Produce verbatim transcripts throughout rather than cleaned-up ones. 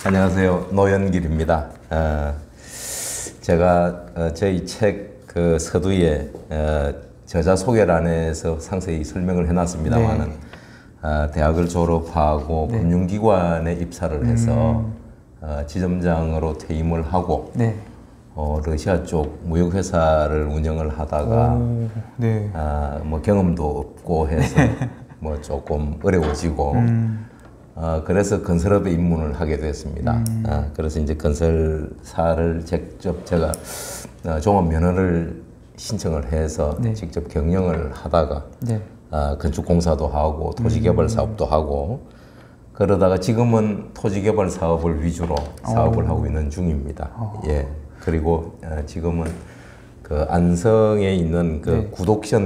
안녕하세요. 노현길입니다. 어, 제가 어, 저희 책 그 서두에 어, 저자 소개란에서 상세히 설명을 해놨습니다만은 네. 어, 대학을 졸업하고 네. 금융기관에 입사를 해서 음. 어, 지점장으로 퇴임을 하고 네. 어, 러시아 쪽 무역회사를 운영을 하다가 오, 네. 어, 뭐 경험도 없고 해서 뭐 조금 어려워지고 음. 어, 그래서 건설업에 입문을 하게 됐습니다. 음. 어, 그래서 이제 건설사를 직접 제가 어, 종합 면허를 신청을 해서 네. 직접 경영을 하다가 네. 어, 건축공사도 하고 토지개발 사업도 음. 하고 그러다가 지금은 토지개발 사업을 위주로 사업을 오. 하고 있는 중입니다. 오. 예. 그리고 어, 지금은 그 안성에 있는 그 네. 구독션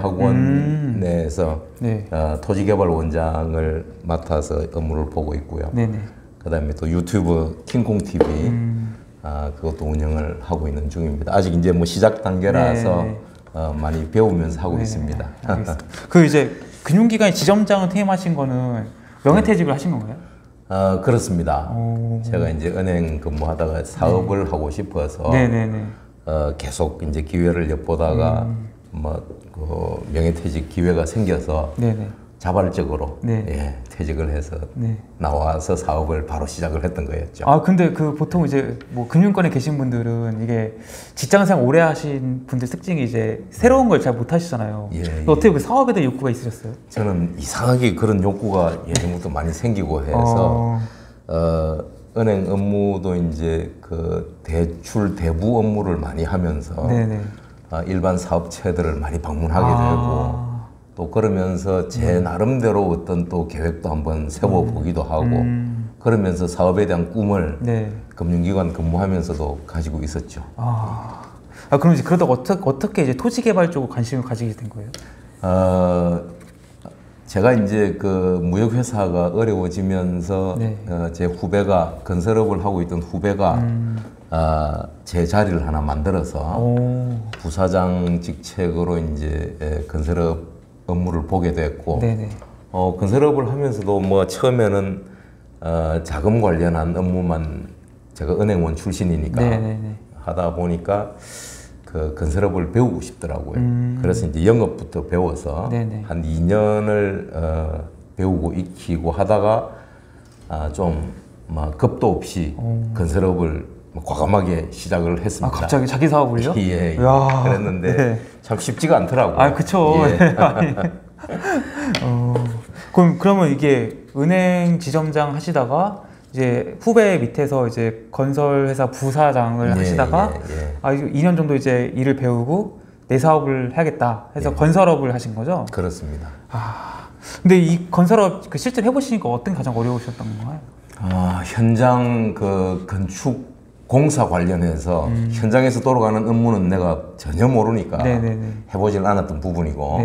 경매학원에서 음. 네. 어, 토지개발 원장을 맡아서 업무를 보고 있고요. 네네. 그다음에 또 유튜브 킹콩티비 음. 어, 그것도 운영을 하고 있는 중입니다. 아직 이제 뭐 시작 단계라서 어, 많이 배우면서 하고 네네. 있습니다. 그 이제 금융기관 지점장을 퇴임하신 거는 명예퇴직을 네. 하신 건가요? 어, 그렇습니다. 오. 제가 이제 은행 근무하다가 사업을 네. 하고 싶어서 네네네. 어, 계속 이제 기회를 엿보다가 음. 뭐 그 명예퇴직 기회가 생겨서 네네. 자발적으로 네. 예, 퇴직을 해서 네. 나와서 사업을 바로 시작을 했던 거였죠. 아 근데 그 보통 이제 뭐 금융권에 계신 분들은 이게 직장생활 오래 하신 분들 특징이 이제 새로운 걸 잘 못 하시잖아요. 예, 예. 어떻게 그 사업에 대한 욕구가 있으셨어요? 저는 이상하게 그런 욕구가 예전부터 많이 생기고 해서 어... 어, 은행 업무도 이제 그 대출 대부 업무를 많이 하면서 네네. 어, 일반 사업체들을 많이 방문하게 아. 되고 또 그러면서 제 음. 나름대로 어떤 또 계획도 한번 세워보기도 음. 하고 음. 그러면서 사업에 대한 꿈을 네. 금융기관 근무하면서도 가지고 있었죠. 아, 아 그럼 이제 그러다가 어떻게, 어떻게 이제 토지개발 쪽으로 관심을 가지게 된 거예요? 어, 제가 이제 그 무역회사가 어려워지면서 네. 어, 제 후배가 건설업을 하고 있던 후배가 음. 어, 제 자리를 하나 만들어서 오. 부사장 직책으로 이제 건설업 업무를 보게 됐고 어, 건설업을 하면서도 뭐 처음에는 어, 자금 관련한 업무만 제가 은행원 출신이니까 네네네. 하다 보니까 그 건설업을 배우고 싶더라고요. 음. 그래서 이제 영업부터 배워서 네네. 한 이 년을 어, 배우고 익히고 하다가 아, 좀 막 겁도 없이 오. 건설업을 과감하게 시작을 했습니다. 아, 갑자기 자기 사업을요? 예, 예. 그랬는데 네. 참 쉽지가 않더라고요. 아, 그쵸. 예. 어, 그럼 그러면 이게 은행 지점장 하시다가 이제 후배 밑에서 이제 건설회사 부사장을 예, 하시다가 예, 예. 아, 이 년 정도 이제 일을 배우고 내 사업을 해야겠다 해서 예. 건설업을 하신 거죠? 그렇습니다. 아, 근데 이 건설업 그 실제로 해보시니까 어떤 게 가장 어려우셨던 건가요? 아, 현장 그 건축 공사 관련해서 음. 현장에서 돌아가는 업무는 내가 전혀 모르니까 네네네. 해보질 않았던 부분이고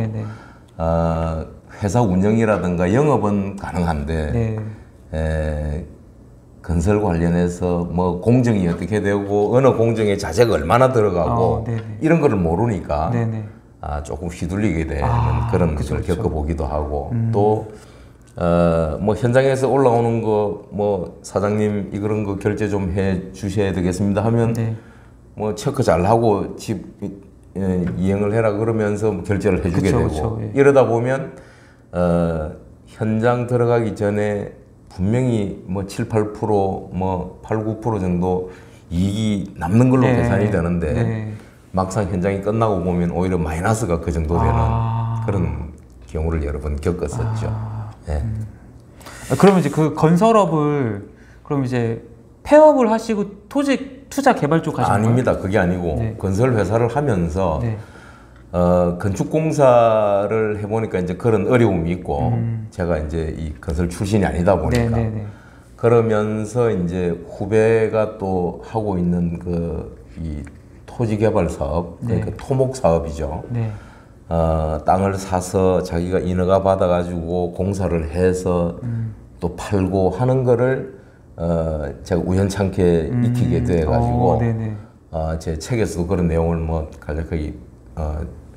어, 회사 운영이라든가 영업은 가능한데 네. 에, 건설 관련해서 뭐 공정이 어떻게 되고 어느 공정에 자재가 얼마나 들어가고 어, 이런 거를 모르니까 아, 조금 휘둘리게 되는 아, 그런 그쵸, 걸 겪어보기도 하고 음. 또 어, 뭐 현장에서 올라오는 거 뭐 사장님 이런 거 결제 좀 해 주셔야 되겠습니다 하면 네. 뭐 체크 잘 하고 집 예, 이행을 해라 그러면서 뭐 결제를 해주게 그쵸, 되고 그쵸, 예. 이러다 보면 어, 현장 들어가기 전에 분명히 뭐 칠, 팔 퍼센트 뭐 팔, 구 퍼센트 정도 이익이 남는 걸로 네. 계산이 되는데 네. 막상 현장이 끝나고 보면 오히려 마이너스가 그 정도 되는 아. 그런 경우를 여러 번 겪었었죠. 아. 네. 음. 그러면 이제 그 건설업을 그럼 이제 폐업을 하시고 토지 투자 개발 쪽 가신 거예요? 아닙니다. 그게 아니고 네. 건설 회사를 하면서 네. 어, 건축공사를 해보니까 이제 그런 어려움이 있고 음. 제가 이제 이 건설 출신이 아니다 보니까 네, 네, 네. 그러면서 이제 후배가 또 하고 있는 그 이 토지 개발 사업 그러니까 네. 토목 사업이죠. 네. 어, 땅을 사서 자기가 인허가 받아가지고 공사를 해서 음. 또 팔고 하는 거를 어, 제가 우연찮게 음. 익히게 돼가지고 오, 어, 제 책에서도 그런 내용을 뭐 간략하게 어,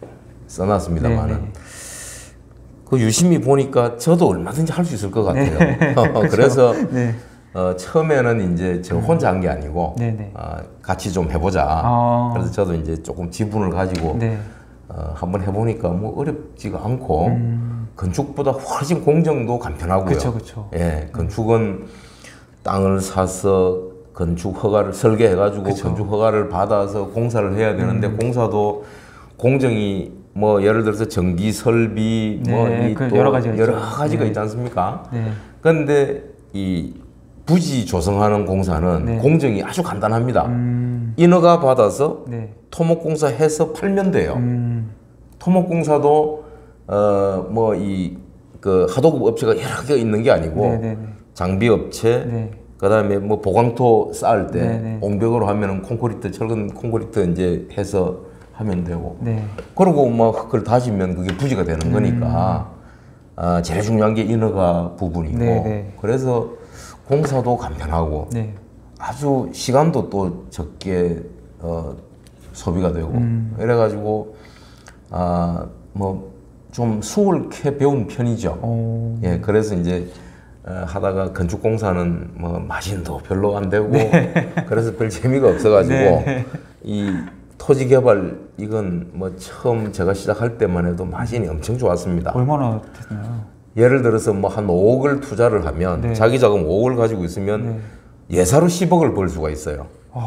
써놨습니다만은 그 유심히 보니까 저도 얼마든지 할 수 있을 것 같아요. 네. 그래서 네. 어, 처음에는 이제 저 혼자 한 게 아니고 네네. 어, 같이 좀 해보자. 아. 그래서 저도 이제 조금 지분을 가지고 네. 어, 한번 해보니까 뭐 어렵지가 않고 음. 건축보다 훨씬 공정도 간편하고요. 그렇죠, 그렇죠. 예, 건축은 땅을 사서 건축 허가를 설계해가지고 그쵸. 건축 허가를 받아서 공사를 해야 되는데 음. 공사도 공정이 뭐 예를 들어서 전기 설비 뭐 네, 이 그 또 여러 가지가 여러 있죠. 가지가 네. 있지 않습니까? 네. 그런데 이 부지 조성하는 공사는 네. 공정이 아주 간단합니다. 음. 인허가 받아서 네. 토목공사 해서 팔면 돼요. 음. 토목공사도 어 뭐 이 그 하도급 업체가 여러 개 있는 게 아니고 네네네. 장비 업체, 네. 그다음에 뭐 보강토 쌓을 때 네네. 옹벽으로 하면은 콘크리트 철근 콘크리트 이제 해서 하면 되고. 네. 그리고 뭐 흙을 다지면 그게 부지가 되는 음. 거니까 아, 제일 중요한 게 인허가 부분이고. 네네. 그래서 공사도 간편하고 네. 아주 시간도 또 적게 어, 소비가 되고 음. 이래가지고 아 뭐 좀 수월케 배운 편이죠. 오. 예, 그래서 이제 어, 하다가 건축 공사는 뭐 마진도 별로 안 되고 그래서 별 재미가 없어가지고 네. 이 토지 개발 이건 뭐 처음 제가 시작할 때만 해도 마진이 엄청 좋았습니다. 얼마나 됐나요? 예를 들어서 뭐 한 오억을 투자를 하면 네. 자기 자금 오억을 가지고 있으면 네. 예사로 십억을 벌 수가 있어요.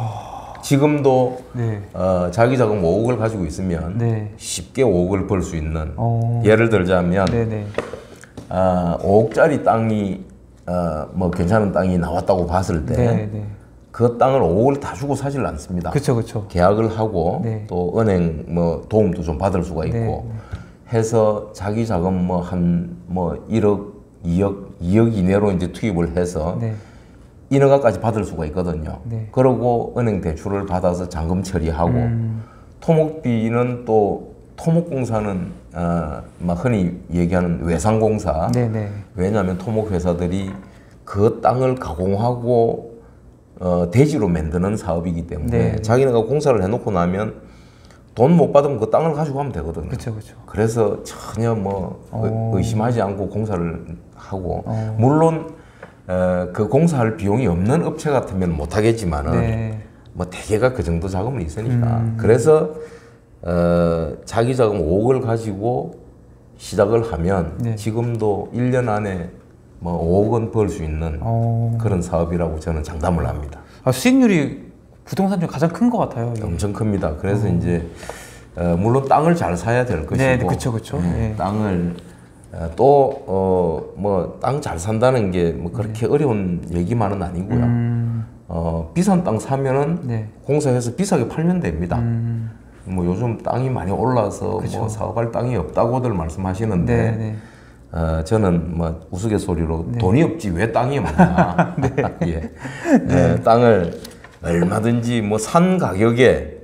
지금도 네. 어, 자기 자금 오억을 가지고 있으면 네. 쉽게 오억을 벌 수 있는 어. 예를 들자면 네네. 아, 오억짜리 땅이 어, 뭐 괜찮은 땅이 나왔다고 봤을 때 그 네네. 땅을 오억을 다 주고 사질 않습니다. 그쵸, 그쵸. 계약을 하고 네. 또 은행 뭐 도움도 좀 받을 수가 있고 네. 해서 자기 자금 뭐 한 뭐 일억, 이억, 이억 이내로 이제 투입을 해서 네. 인허가까지 받을 수가 있거든요. 네. 그러고 은행 대출을 받아서 잔금 처리하고 음. 토목비는 또 토목공사는 어, 막 흔히 얘기하는 외상공사. 네네. 왜냐하면 토목회사들이 그 땅을 가공하고 어, 대지로 만드는 사업이기 때문에 네. 자기네가 공사를 해놓고 나면 돈 못 받으면 그 땅을 가지고 가면 되거든요. 그쵸, 그쵸. 그래서 전혀 뭐 어. 의- 의심하지 않고 공사를 하고 어. 물론 어, 그 공사할 비용이 없는 업체 같으면 못 하겠지만은 네. 뭐 대개가 그 정도 자금은 있으니까 음. 그래서 어, 자기 자금 오억을 가지고 시작을 하면 네. 지금도 일 년 안에 뭐 오억 원 벌 수 있는 어. 그런 사업이라고 저는 장담을 합니다. 아, 수익률이 부동산 중에 가장 큰 것 같아요. 이게. 엄청 큽니다. 그래서 이제 어, 물론 땅을 잘 사야 될 것이고 네, 네, 그쵸, 그쵸. 네, 네. 땅을 어, 또뭐 땅 잘 산다는 게 뭐 그렇게 어려운 얘기만은 아니고요. 음. 어, 비싼 땅 사면은 네. 공사해서 비싸게 팔면 됩니다. 음. 뭐 요즘 땅이 많이 올라서 그쵸. 뭐 사업할 땅이 없다고들 말씀하시는데 네, 네. 어, 저는 뭐 우스갯소리로 돈이 없지 왜 땅이 없냐. 예. 예, 땅을 얼마든지 뭐 산 가격에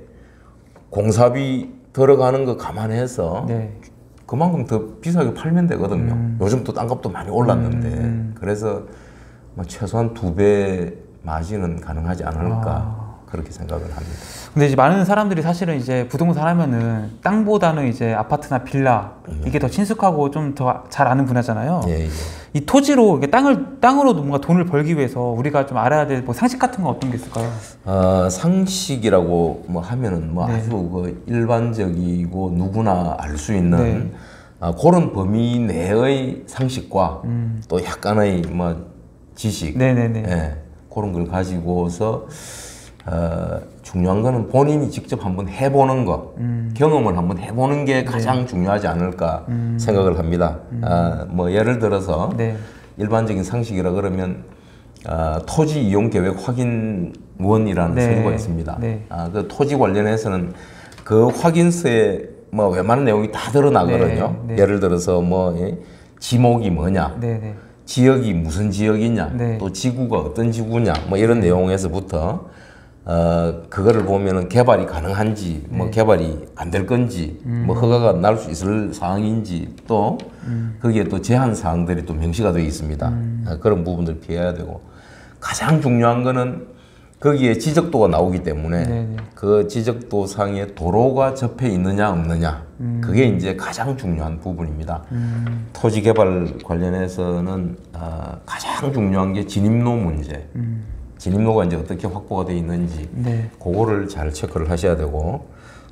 공사비 들어가는 거 감안해서 네. 그만큼 더 비싸게 팔면 되거든요. 음. 요즘 또 땅값도 많이 올랐는데 음. 그래서 뭐 최소한 두 배 마진은 가능하지 않을까 아. 그렇게 생각을 합니다. 근데 이제 많은 사람들이 사실은 이제 부동산 하면은 땅보다는 이제 아파트나 빌라 이게 더 친숙하고 좀 더 잘 아는 분야잖아요. 예, 예. 이 토지로 이게 땅을 땅으로 뭔가 돈을 벌기 위해서 우리가 좀 알아야 될 뭐 상식 같은 건 어떤 게 있을까요? 어, 상식이라고 뭐 하면은 뭐 네. 아주 그 일반적이고 누구나 알 수 있는 네. 아, 그런 범위 내의 상식과 음. 또 약간의 뭐 지식, 네네네. 예, 그런 걸 가지고서 어, 중요한 거는 본인이 직접 한번 해보는 거, 음. 경험을 한번 해보는 게 가장 중요하지 않을까 음. 생각을 합니다. 아, 뭐 예를 들어서 네. 일반적인 상식이라 그러면 아, 토지 이용 계획 확인원이라는 네. 서류가 있습니다. 네. 아, 그 토지 관련해서는 그 확인서에 뭐 웬만한 내용이 다 드러나거든요. 네. 네. 예를 들어서 뭐 예, 지목이 뭐냐, 네네. 지역이 무슨 지역이냐, 네. 또 지구가 어떤 지구냐, 뭐 이런 내용에서부터 어, 그거를 보면은 개발이 가능한지, 뭐 네. 개발이 안 될 건지, 음. 뭐 허가가 날 수 있을 사항인지, 또 거기에 또 제한 사항들이 또 명시가 되어 있습니다. 음. 아, 그런 부분들 피해야 되고 가장 중요한 거는 거기에 지적도가 나오기 때문에 네네. 그 지적도상에 도로가 접해 있느냐 없느냐 음. 그게 이제 가장 중요한 부분입니다. 음. 토지 개발 관련해서는 어, 가장 중요한 게 진입로 문제. 음. 진입로가 이제 어떻게 확보가 되어 있는지 네. 그거를 잘 체크를 하셔야 되고,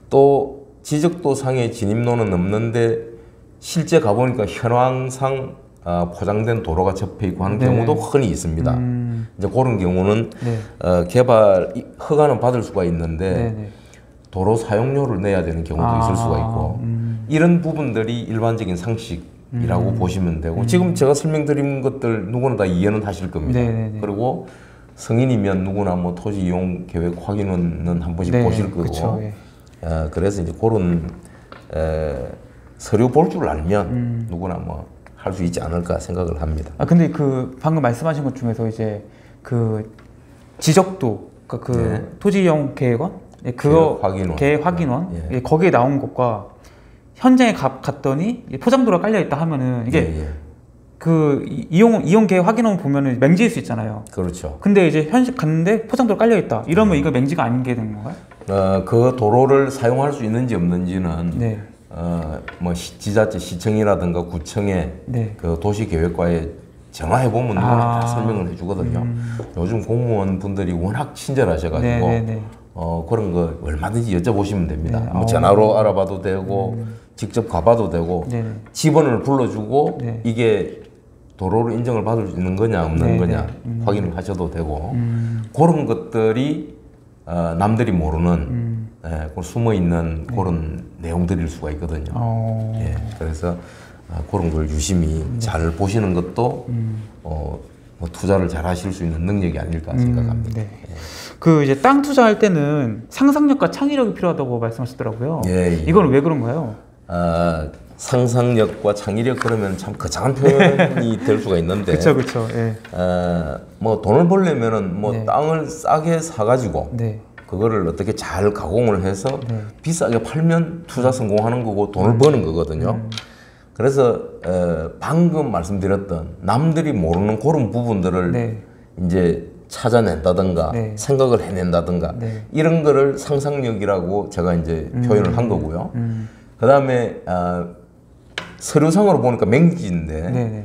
또 지적도상의 진입로는 없는데 실제 가보니까 현황상 어, 포장된 도로가 접해 있고 하는 네. 경우도 흔히 있습니다. 음. 이제 그런 경우는 네. 어, 개발 이- 허가는 받을 수가 있는데 네네. 도로 사용료를 내야 되는 경우도 아, 있을 수가 있고 음. 이런 부분들이 일반적인 상식이라고 음. 보시면 되고, 지금 제가 설명드린 것들 누구나 다 이해는 하실 겁니다. 네네네. 그리고 성인이면 누구나 뭐 토지 이용 계획 확인은 한 번씩 네, 보실 거고, 그쵸, 예. 어, 그래서 이제 그런 에, 서류 볼 줄 알면 음. 누구나 뭐 할 수 있지 않을까 생각을 합니다. 아 근데 그 방금 말씀하신 것 중에서 이제 그 지적도 그러니까 그 네. 토지 이용 계획원 예, 그거 계획 확인원. 계획 확인원 예. 예, 거기에 나온 것과 현장에 가, 갔더니 포장도로가 깔려 있다 하면은 이게 예, 예. 그 이- 이용 이용 계획 확인원 보면은 맹지일 수 있잖아요. 그렇죠. 근데 이제 현실 갔는데 포장도로 깔려 있다. 이러면 이거 맹지가 아닌 게 되는 건가요? 어, 그 도로를 사용할 수 있는지 없는지는 네. 어, 뭐 시- 지자체 시청이라든가 구청에 네. 그 도시계획과에 전화해 보면 누구나 아. 다 설명을 해주거든요. 음. 요즘 공무원 분들이 워낙 친절하셔가지고 네, 네, 네. 어, 그런 거 얼마든지 여쭤보시면 됩니다. 네. 뭐 어. 전화로 알아봐도 되고 직접 가봐도 되고 네. 네. 집원을 불러주고 네. 이게 도로로 인정을 받을 수 있는 거냐 없는 네, 거냐 네. 음. 확인을 하셔도 되고 음. 그런 것들이 어, 남들이 모르는 음. 예, 그 숨어 있는 그런 내용들일 수가 있거든요. 어. 예, 그래서 아, 그런 걸 유심히 잘 보시는 것도 음. 어, 뭐 투자를 잘 하실 수 있는 능력이 아닐까 생각합니다. 네. 그 이제 땅 투자할 때는 상상력과 창의력이 필요하다고 말씀하시더라고요. 예, 예. 이건 왜 그런가요? 아, 상상력과 창의력 그러면 참 거창한 표현이 될 수가 있는데, 그렇죠, 그렇죠. 예. 아, 뭐 돈을 벌려면은 뭐 네. 땅을 싸게 사가지고 네. 그거를 어떻게 잘 가공을 해서 네. 비싸게 팔면 투자 성공하는 거고 돈을 버는 거거든요. 음. 그래서 어, 방금 말씀드렸던 남들이 모르는 그런 부분들을 네. 이제 찾아낸다든가 네. 생각을 해낸다든가 네. 이런 거를 상상력이라고 제가 이제 표현을 한 거고요. 음. 그 다음에 어, 서류상으로 보니까 맹지인데 네, 네.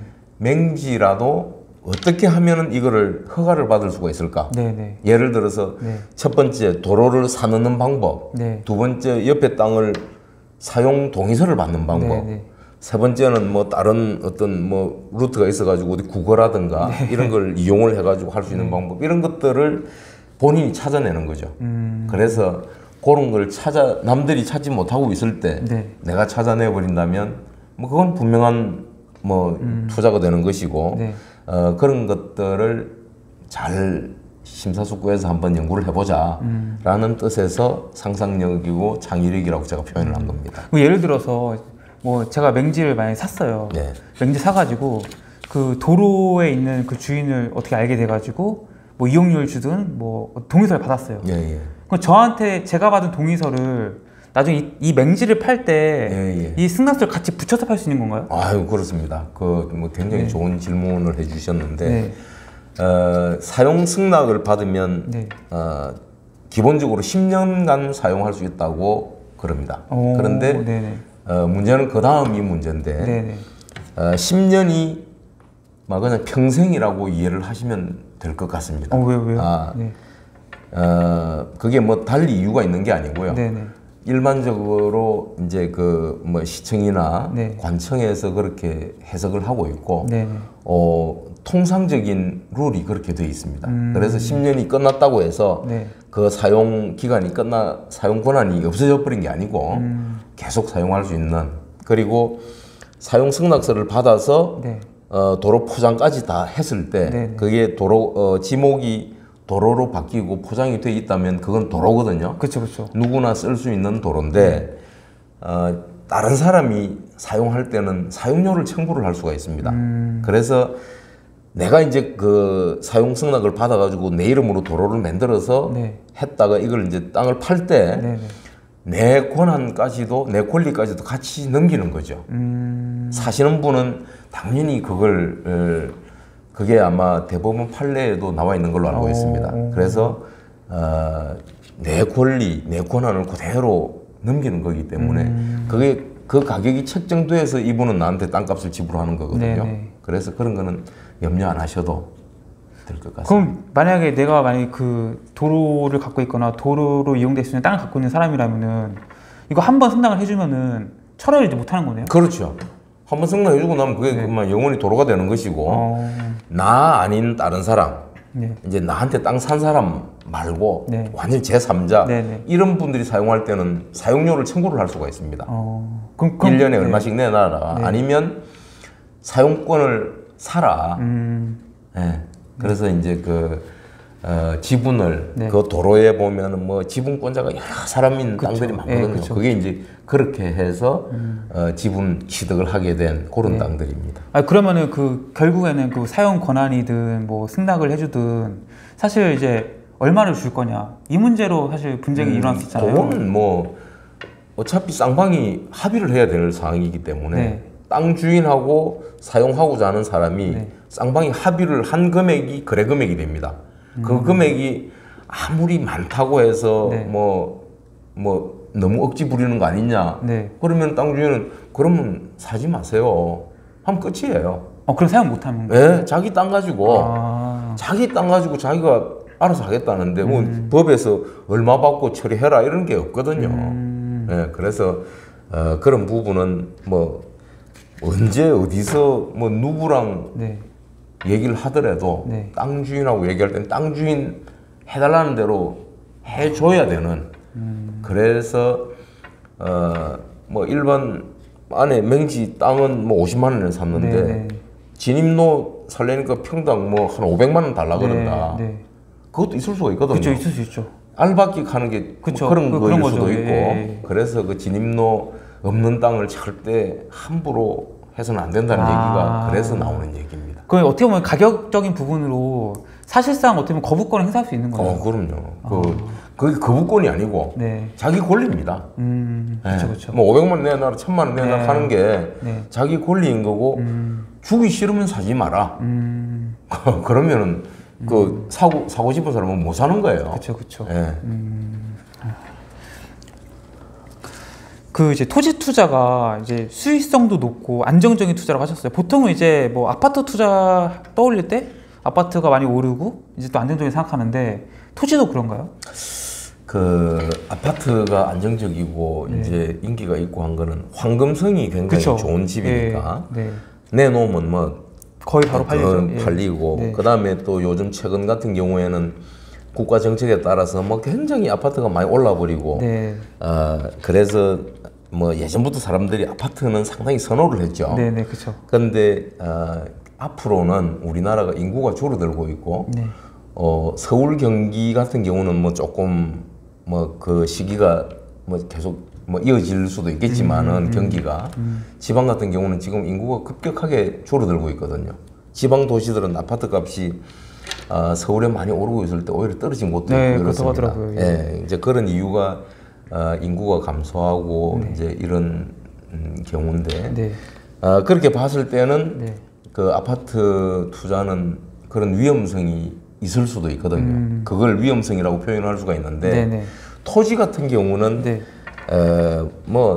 맹지라도 어떻게 하면은 이거를 허가를 받을 수가 있을까? 네, 네. 예를 들어서 네. 첫 번째 도로를 사놓는 방법, 네. 두 번째 옆에 땅을 사용 동의서를 받는 방법, 네, 네. 세 번째는 뭐 다른 어떤 뭐 루트가 있어가지고 어디 국어라든가 이런 걸 이용을 해가지고 할 수 있는 방법, 이런 것들을 본인이 찾아내는 거죠. 음. 그래서 그런 걸 찾아 남들이 찾지 못하고 있을 때 네. 내가 찾아내 버린다면 뭐 그건 분명한 뭐 투자가 되는 것이고 네. 어, 그런 것들을 잘 심사숙고해서 한번 연구를 해보자 음. 라는 뜻에서 상상력이고 창의력이라고 제가 표현을 한 겁니다. 뭐 예를 들어서 뭐 제가 맹지를 만약에 샀어요. 네. 맹지 사가지고 그 도로에 있는 그 주인을 어떻게 알게 돼가지고 뭐 이용료를 주든 뭐 동의서를 받았어요. 예, 예. 그럼 저한테 제가 받은 동의서를 나중에 이, 이 맹지를 팔 때 예, 이 예. 승낙서를 같이 붙여서 팔 수 있는 건가요? 아유, 그렇습니다. 그 뭐 굉장히 네. 좋은 질문을 해주셨는데 네. 어, 사용 승낙을 받으면 네. 어, 기본적으로 십 년간 사용할 수 있다고 그럽니다. 오, 그런데 네네. 어, 문제는 그 다음이 문제인데 네네. 어, 십 년이 막 그냥 평생이라고 이해를 하시면 될 것 같습니다. 어, 왜요, 왜요? 아, 네. 어, 그게 뭐 달리 이유가 있는 게 아니고요. 네네. 일반적으로 이제 그 뭐 시청이나 네. 관청에서 그렇게 해석을 하고 있고, 네네. 어, 통상적인 룰이 그렇게 되어 있습니다. 음. 그래서 십 년이 끝났다고 해서 네. 그 사용 기간이 끝나 사용 권한이 없어져 버린 게 아니고 음. 계속 사용할 수 있는, 그리고 사용 승낙서를 받아서 네. 어, 도로 포장까지 다 했을 때 네네. 그게 도로 어, 지목이 도로로 바뀌고 포장이 돼 있다면 그건 도로거든요. 그렇죠, 그렇죠. 누구나 쓸 수 있는 도로인데 어, 다른 사람이 사용할 때는 사용료를 청구를 할 수가 있습니다. 음. 그래서 내가 이제 그 사용 승낙을 받아가지고 내 이름으로 도로를 만들어서 네. 했다가 이걸 이제 땅을 팔 때 네네. 내 권한까지도 내 권리까지도 같이 넘기는 거죠. 음. 사시는 분은 당연히 그걸 어, 그게 아마 대법원 판례에도 나와 있는 걸로 알고 오. 있습니다. 그래서 어, 내 권리, 내 권한을 그대로 넘기는 거기 때문에 음. 그게 그 가격이 책정돼서 이분은 나한테 땅값을 지불하는 거거든요. 네네. 그래서 그런 거는 염려 안 하셔도 될 것 같습니다. 그럼 만약에 내가 만약에 그 도로를 갖고 있거나 도로로 이용될 수 있는 땅을 갖고 있는 사람이라면은 이거 한 번 승낙을 해주면은 철회를 이제 못하는 거네요? 그렇죠. 한번 승낙해주고 나면 그게 네. 그만 영원히 도로가 되는 것이고 어... 나 아닌 다른 사람, 네. 이제 나한테 땅 산 사람 말고 네. 완전 제삼자 네네. 이런 분들이 사용할 때는 사용료를 청구를 할 수가 있습니다. 어... 그럼, 그럼 일 년에 네. 얼마씩 내놔라. 네. 아니면 사용권을 사라. 음... 예. 그래서 이제 그 어, 지분을 네. 그 도로에 보면 뭐 지분권자가 여러 사람 있는 그쵸. 땅들이 많거든요. 예, 그쵸. 그게 이제 그렇게 해서 음. 어, 지분 취득을 하게 된 그런 네. 땅들입니다. 아 그러면은 그 결국에는 그 사용 권한이든 뭐 승낙을 해주든 사실 이제 얼마를 줄 거냐 이 문제로 사실 분쟁이 음, 일어날 수 있잖아요. 그거는 뭐 어차피 쌍방이 합의를 해야 될 사항이기 때문에 네. 땅 주인하고 사용하고자 하는 사람이 네. 쌍방이 합의를 한 금액이 거래 금액이 됩니다. 그 금액이 아무리 많다고 해서 네. 뭐, 뭐 너무 억지 부리는 거 아니냐. 네. 그러면 땅 주인은 그러면 사지 마세요. 하면 끝이에요. 어 그럼 사용 못하는 거. 예, 자기 땅 가지고 아... 자기 땅 가지고 자기가 알아서 하겠다는데 뭐 음. 법에서 얼마 받고 처리해라 이런 게 없거든요. 음... 예, 그래서 어, 그런 부분은 뭐 언제 어디서 뭐 누구랑 네. 얘기를 하더라도 네. 땅 주인하고 얘기할 때는 땅 주인 해달라는 대로 해줘야 되는. 음... 그래서 어, 뭐 일반 안에 맹지 땅은 뭐 오십만 원에 샀는데 네, 네. 진입로 살려니까 평당 뭐 한 오백만 원 달라 그런다. 네, 네. 그것도 있을 수가 있거든요. 그렇죠, 있을 수 있죠. 알바끼 하는 게 뭐 그쵸, 그런 그- 거일 그런 수도 거죠. 있고. 예. 그래서 그 진입로 없는 땅을 절대 함부로 해서는 안 된다는 아. 얘기가 그래서 나오는 얘기입니다. 그 어떻게 보면 가격적인 부분으로 사실상 어떻게 보면 거부권을 행사할 수 있는 거예요. 어, 그럼요. 그 그게 거부권이 아니고 네. 자기 권리입니다. 음, 그렇죠, 예. 그렇죠. 뭐 오백만 원 내놔라, 천만 원 내놔라 네. 하는 게 네. 자기 권리인 거고 음, 주기 싫으면 사지 마라. 음, 그러면은 그 사고 사고 싶은 사람은 못 사는 거예요. 그렇죠, 그렇죠. 예. 그 이제 토지 투자가 이제 수익성도 높고 안정적인 투자라고 하셨어요. 보통은 이제 뭐 아파트 투자 떠올릴 때 아파트가 많이 오르고 이제 또 안정적인 생각하는데 토지도 그런가요? 그 아파트가 안정적이고 네. 이제 인기가 있고 한 거는 황금성이 굉장히 그쵸. 좋은 집이니까 네, 네. 내놓으면 뭐 거의 바로 팔리죠. 더 예. 팔리고 네. 그 다음에 또 요즘 최근 같은 경우에는 국가 정책에 따라서 뭐 굉장히 아파트가 많이 올라버리고 네, 어, 그래서 뭐 예전부터 사람들이 아파트는 상당히 선호를 했죠. 네, 네, 그렇죠. 그런데 어, 앞으로는 우리나라가 인구가 줄어들고 있고 네, 어, 서울 경기 같은 경우는 뭐 조금 뭐 그 시기가 뭐 계속 뭐 이어질 수도 있겠지만은 음, 음, 경기가 음. 지방 같은 경우는 지금 인구가 급격하게 줄어들고 있거든요. 지방 도시들은 아파트 값이 어, 서울에 많이 오르고 있을 때 오히려 떨어진 곳도 네, 있고 그렇다고 이렇습니다. 하더라고요. 예, 이제 그런 이유가 어, 인구가 감소하고 네. 이제 이런 음, 경우인데 네, 어, 그렇게 봤을 때는 네. 그 아파트 투자는 그런 위험성이 있을 수도 있거든요. 음. 그걸 위험성이라고 표현할 수가 있는데 네, 네. 토지 같은 경우는 네. 어,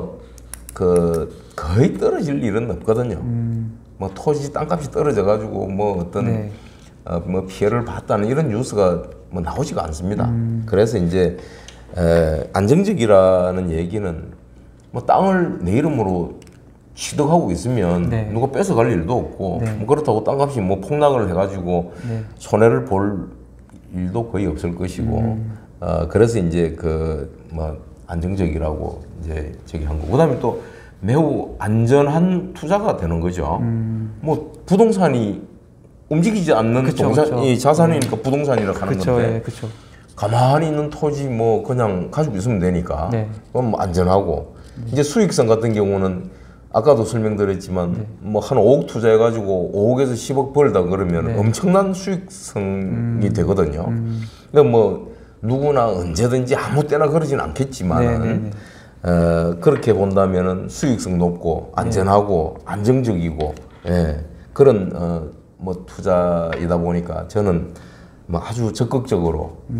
뭐그 거의 떨어질 일은 없거든요. 음, 뭐 토지 땅값이 떨어져 가지고 뭐 어떤 네. 어, 뭐 피해를 봤다는 이런 뉴스가 뭐 나오지가 않습니다. 음. 그래서 이제 에, 안정적이라는 얘기는 뭐 땅을 내 이름으로 취득하고 있으면 네. 누가 뺏어갈 일도 없고 네. 뭐 그렇다고 땅값이 뭐 폭락을 해가지고 네. 손해를 볼 일도 거의 없을 것이고 음. 어, 그래서 이제 그 뭐 안정적이라고 이제 저기 한 거고 그다음에 또 매우 안전한 투자가 되는 거죠. 음. 뭐 부동산이 움직이지 않는 그쵸, 동산이 그쵸. 자산이니까 부동산이라 하는 그렇죠, 건데 예, 그렇죠. 가만히 있는 토지 뭐 그냥 가지고 있으면 되니까 네. 그럼 뭐 안전하고 이제 수익성 같은 경우는 아까도 설명드렸지만 뭐 한 오억 투자해가지고 오억에서 십억 벌다 그러면 네. 엄청난 수익성이 되거든요. 음. 그러니까 뭐 누구나 언제든지 아무 때나 그러진 않겠지만은 네, 네, 네. 어, 그렇게 본다면은 수익성 높고 안전하고 안정적이고 예, 그런 어, 뭐 투자이다 보니까 저는 뭐 아주 적극적으로 음.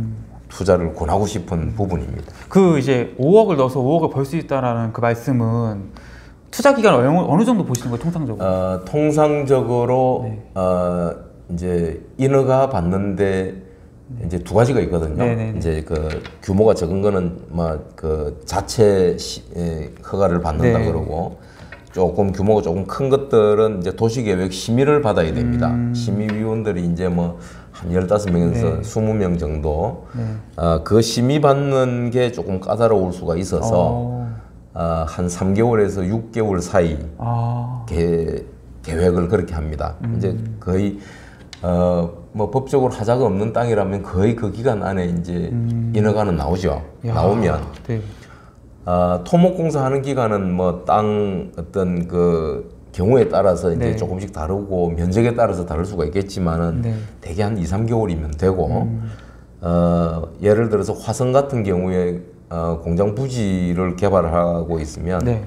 투자를 권하고 싶은 부분입니다. 그 이제 오억을 넣어서 오억을 벌 수 있다라는 그 말씀은 투자 기간 어느, 어느 정도 보시는 거예요, 통상적으로? 어, 통상적으로 네. 어, 이제 인허가 받는데 이제 두 가지가 있거든요. 네네네. 이제 그 규모가 적은 거는 뭐 그 자체 시, 에, 허가를 받는다 네. 그러고 조금 규모가 조금 큰 것들은 이제 도시계획 심의를 받아야 됩니다. 음. 심의위원들이 이제 뭐 한 열다섯 명에서 네. 스무 명 정도 네. 어, 그 심의 받는 게 조금 까다로울 수가 있어서 어. 어, 한 삼 개월에서 육 개월 사이 아. 계, 계획을 그렇게 합니다. 음. 이제 거의 어, 뭐 법적으로 하자가 없는 땅이라면 거의 그 기간 안에 이제 음. 인허가는 나오죠. 야. 나오면 네. 어, 토목공사 하는 기간은 뭐 땅 어떤 그 경우에 따라서 이제 네. 조금씩 다르고 면적에 따라서 다를 수가 있겠지만은 네. 대개 한 이, 삼 개월이면 되고 음. 어, 예를 들어서 화성 같은 경우에 어, 공장 부지를 개발하고 있으면 네.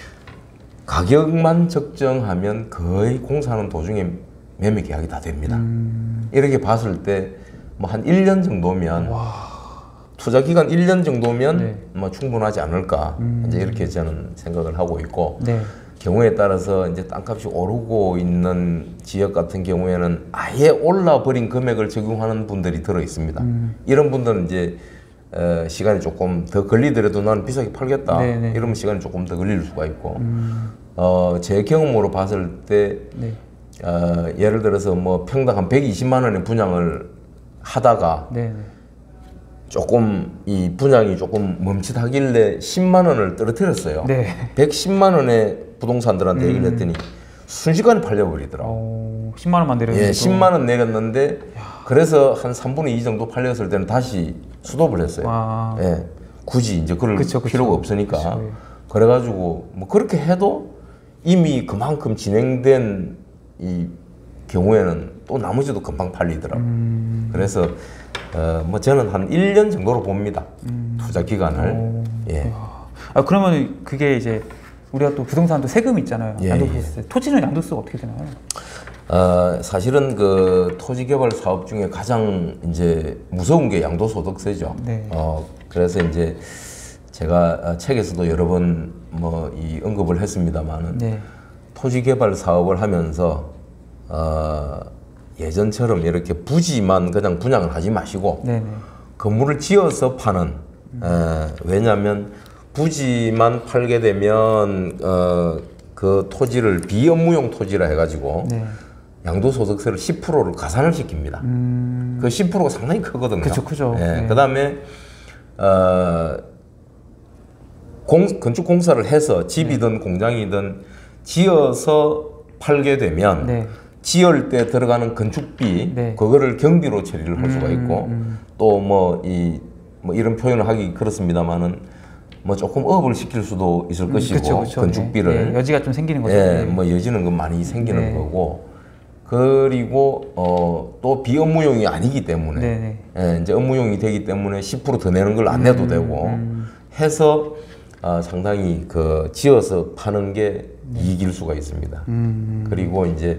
가격만 적정하면 거의 공사하는 도중에 매매 계약이 다 됩니다. 음. 이렇게 봤을 때 뭐 한 일 년 정도면 투자 기간 일 년 정도면 네. 뭐 충분하지 않을까 음. 이제 이렇게 저는 생각을 하고 있고 네. 경우에 따라서 이제 땅값이 오르고 있는 지역 같은 경우에는 아예 올라 버린 금액을 적용하는 분들이 들어 있습니다. 음. 이런 분들은 이제 어, 시간이 조금 더 걸리더라도 나는 비싸게 팔겠다. 네네. 이러면 시간이 조금 더 걸릴 수가 있고 음. 어, 제 경험으로 봤을 때 네. 어, 예를 들어서 뭐 평당 한 백이십만 원의 분양을 하다가 네. 네. 조금 이 분양이 조금 멈칫하길래 십만 원을 떨어뜨렸어요. 네. 백십만 원의 부동산들한테 음. 얘기를 했더니 순식간에 팔려버리더라고. 어, 십만 원만 내렸는데. 예, 십만 원 내렸는데 그래서 한 삼분의 이 정도 팔렸을 때는 다시 수도를 했어요. 와. 예, 굳이 이제 그럴 그쵸, 그쵸. 필요가 없으니까. 그쵸, 예. 그래가지고 뭐 그렇게 해도 이미 그만큼 진행된 이 경우에는 또 나머지도 금방 팔리더라고. 음. 그래서 어, 뭐 저는 한 일 년 정도로 봅니다. 음. 투자 기간을. 오. 예. 아, 그러면 그게 이제 우리가 또 부동산도 세금이 있잖아요. 예, 양도소득세. 토지는 양도세가 어떻게 되나요? 어, 사실은 그 토지개발 사업 중에 가장 이제 무서운 게 양도소득세죠. 네. 어, 그래서 이제 제가 책에서도 여러 번 뭐 이 언급을 했습니다만은 네. 토지개발 사업을 하면서 어, 예전처럼 이렇게 부지만 그냥 분양을 하지 마시고 네네. 건물을 지어서 파는. 에, 왜냐하면 부지만 팔게 되면 어, 그 토지를 비업무용 토지라 해가지고 네. 양도소득세를 십 퍼센트를 가산을 시킵니다. 음. 그 십 퍼센트가 상당히 크거든요. 그쵸, 크죠. 예, 네. 그다음에 어, 공, 건축 공사를 해서 집이든 공장이든 지어서 팔게 되면 네. 지을 때 들어가는 건축비 네. 그거를 경비로 처리를 할 수가 음, 있고 음. 또 뭐 이 뭐 이런 표현을 하기 그렇습니다만은 뭐 조금 업을 시킬 수도 있을 것이고 그쵸, 그쵸. 건축비를 네. 네. 여지가 좀 생기는 거죠. 예, 네. 뭐 여지는 그 많이 생기는 네. 거고 그리고 어, 또 비업무용이 아니기 때문에 네네. 예, 이제 업무용이 되기 때문에 십 퍼센트 더 내는 걸 안 내도 음, 되고 음. 해서 어, 상당히 그 지어서 파는 게 이익일 수가 있습니다. 음. 그리고 이제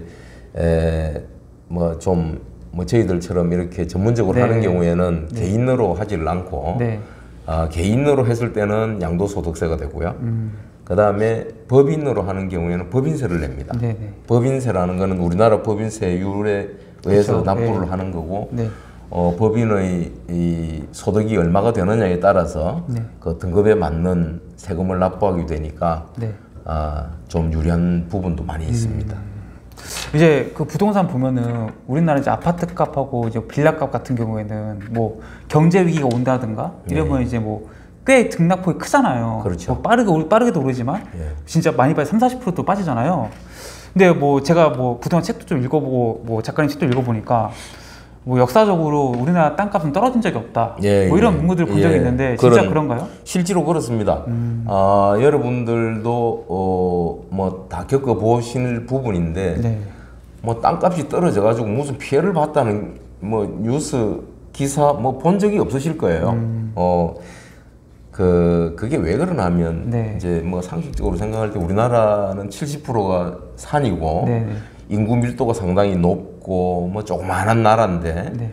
뭐 좀 뭐 저희들처럼 이렇게 전문적으로 네. 하는 경우에는 개인으로 하지를 않고 네. 아, 개인으로 했을 때는 양도소득세가 되고요. 음. 그 다음에 법인으로 하는 경우에는 법인세를 냅니다. 네네. 법인세라는 거는 우리나라 법인세율에 의해서 그쵸. 납부를 네. 하는 거고 네. 어, 법인의 이 소득이 얼마가 되느냐에 따라서 네. 그 등급에 맞는 세금을 납부하게 되니까 네. 아, 좀 유리한 부분도 많이 있습니다. 이제 그 부동산 보면은 우리나라 이제 아파트 값하고 이제 빌라 값 같은 경우에는 뭐 경제 위기가 온다든가 이러면 이제 뭐 꽤 등락폭이 크잖아요. 그렇죠. 뭐 빠르게 올- 빠르게도 오르지만 예. 진짜 많이 봐야 삼, 사십 퍼센트도 빠지잖아요. 근데 뭐 제가 뭐 부동산 책도 좀 읽어보고 뭐 작가님 책도 읽어보니까 뭐 역사적으로 우리나라 땅값은 떨어진 적이 없다. 예, 뭐 이런 예. 문구들을 본 예. 적이 있는데 진짜 그런- 그런가요? 실제로 그렇습니다. 음. 아, 여러분들도 어, 뭐 다 겪어보실 부분인데 네. 뭐 땅값이 떨어져 가지고 무슨 피해를 봤다는 뭐 뉴스 기사 뭐 본 적이 없으실 거예요. 음. 어, 그 그게 왜 그러냐면 네. 이제 뭐 상식적으로 생각할 때 우리나라는 칠십 퍼센트가 산이고 네. 인구 밀도가 상당히 높고 뭐 조그마한 나라인데 네.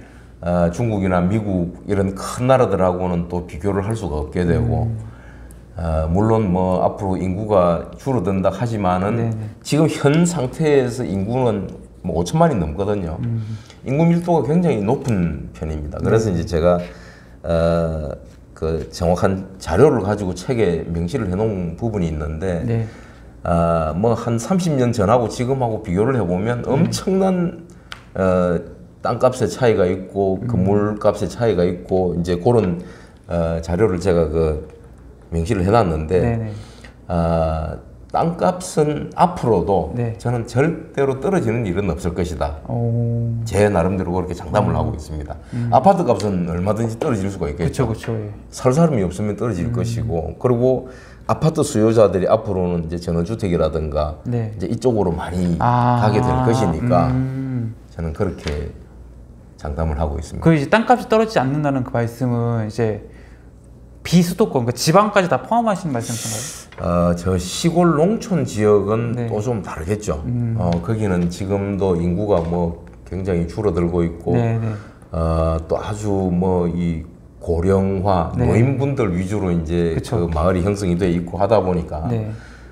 어, 중국이나 미국 이런 큰 나라들하고는 또 비교를 할 수가 없게 되고 음. 어, 물론 뭐 앞으로 인구가 줄어든다 하지만은 네네. 지금 현 상태에서 인구는 뭐 오천만이 넘거든요. 음. 인구 밀도가 굉장히 높은 편입니다. 그래서 네. 이제 제가 어, 그 정확한 자료를 가지고 책에 명시를 해놓은 부분이 있는데 네. 아, 뭐 한 삼십 년 전하고 지금하고 비교를 해보면 엄청난 어, 땅값의 차이가 있고 건물값의 차이가 있고 이제 그런 어, 자료를 제가 그 명시를 해놨는데 네네. 아, 땅값은 앞으로도 네. 저는 절대로 떨어지는 일은 없을 것이다. 오. 제 나름대로 그렇게 장담을 하고 있습니다. 아파트 값은 얼마든지 떨어질 수가 있겠죠. 그쵸, 그쵸. 예. 살 사람이 없으면 떨어질 것이고, 그리고 아파트 수요자들이 앞으로는 이제 전원주택이라든가 네. 이제 이쪽으로 많이 아. 가게 될 것이니까 음. 저는 그렇게 장담을 하고 있습니다. 그 이제 땅값이 떨어지지 않는다는 그 말씀은 이제 비수도권, 그 지방까지 다 포함하시는 말씀이신가요? 어, 저 시골 농촌 지역은 네. 또 좀 다르겠죠. 음. 어, 거기는 지금도 인구가 뭐 굉장히 줄어들고 있고, 네네. 어, 또 아주 뭐 이 고령화 네. 노인분들 위주로 이제 그쵸. 그 마을이 형성이 돼 있고 하다 보니까 네.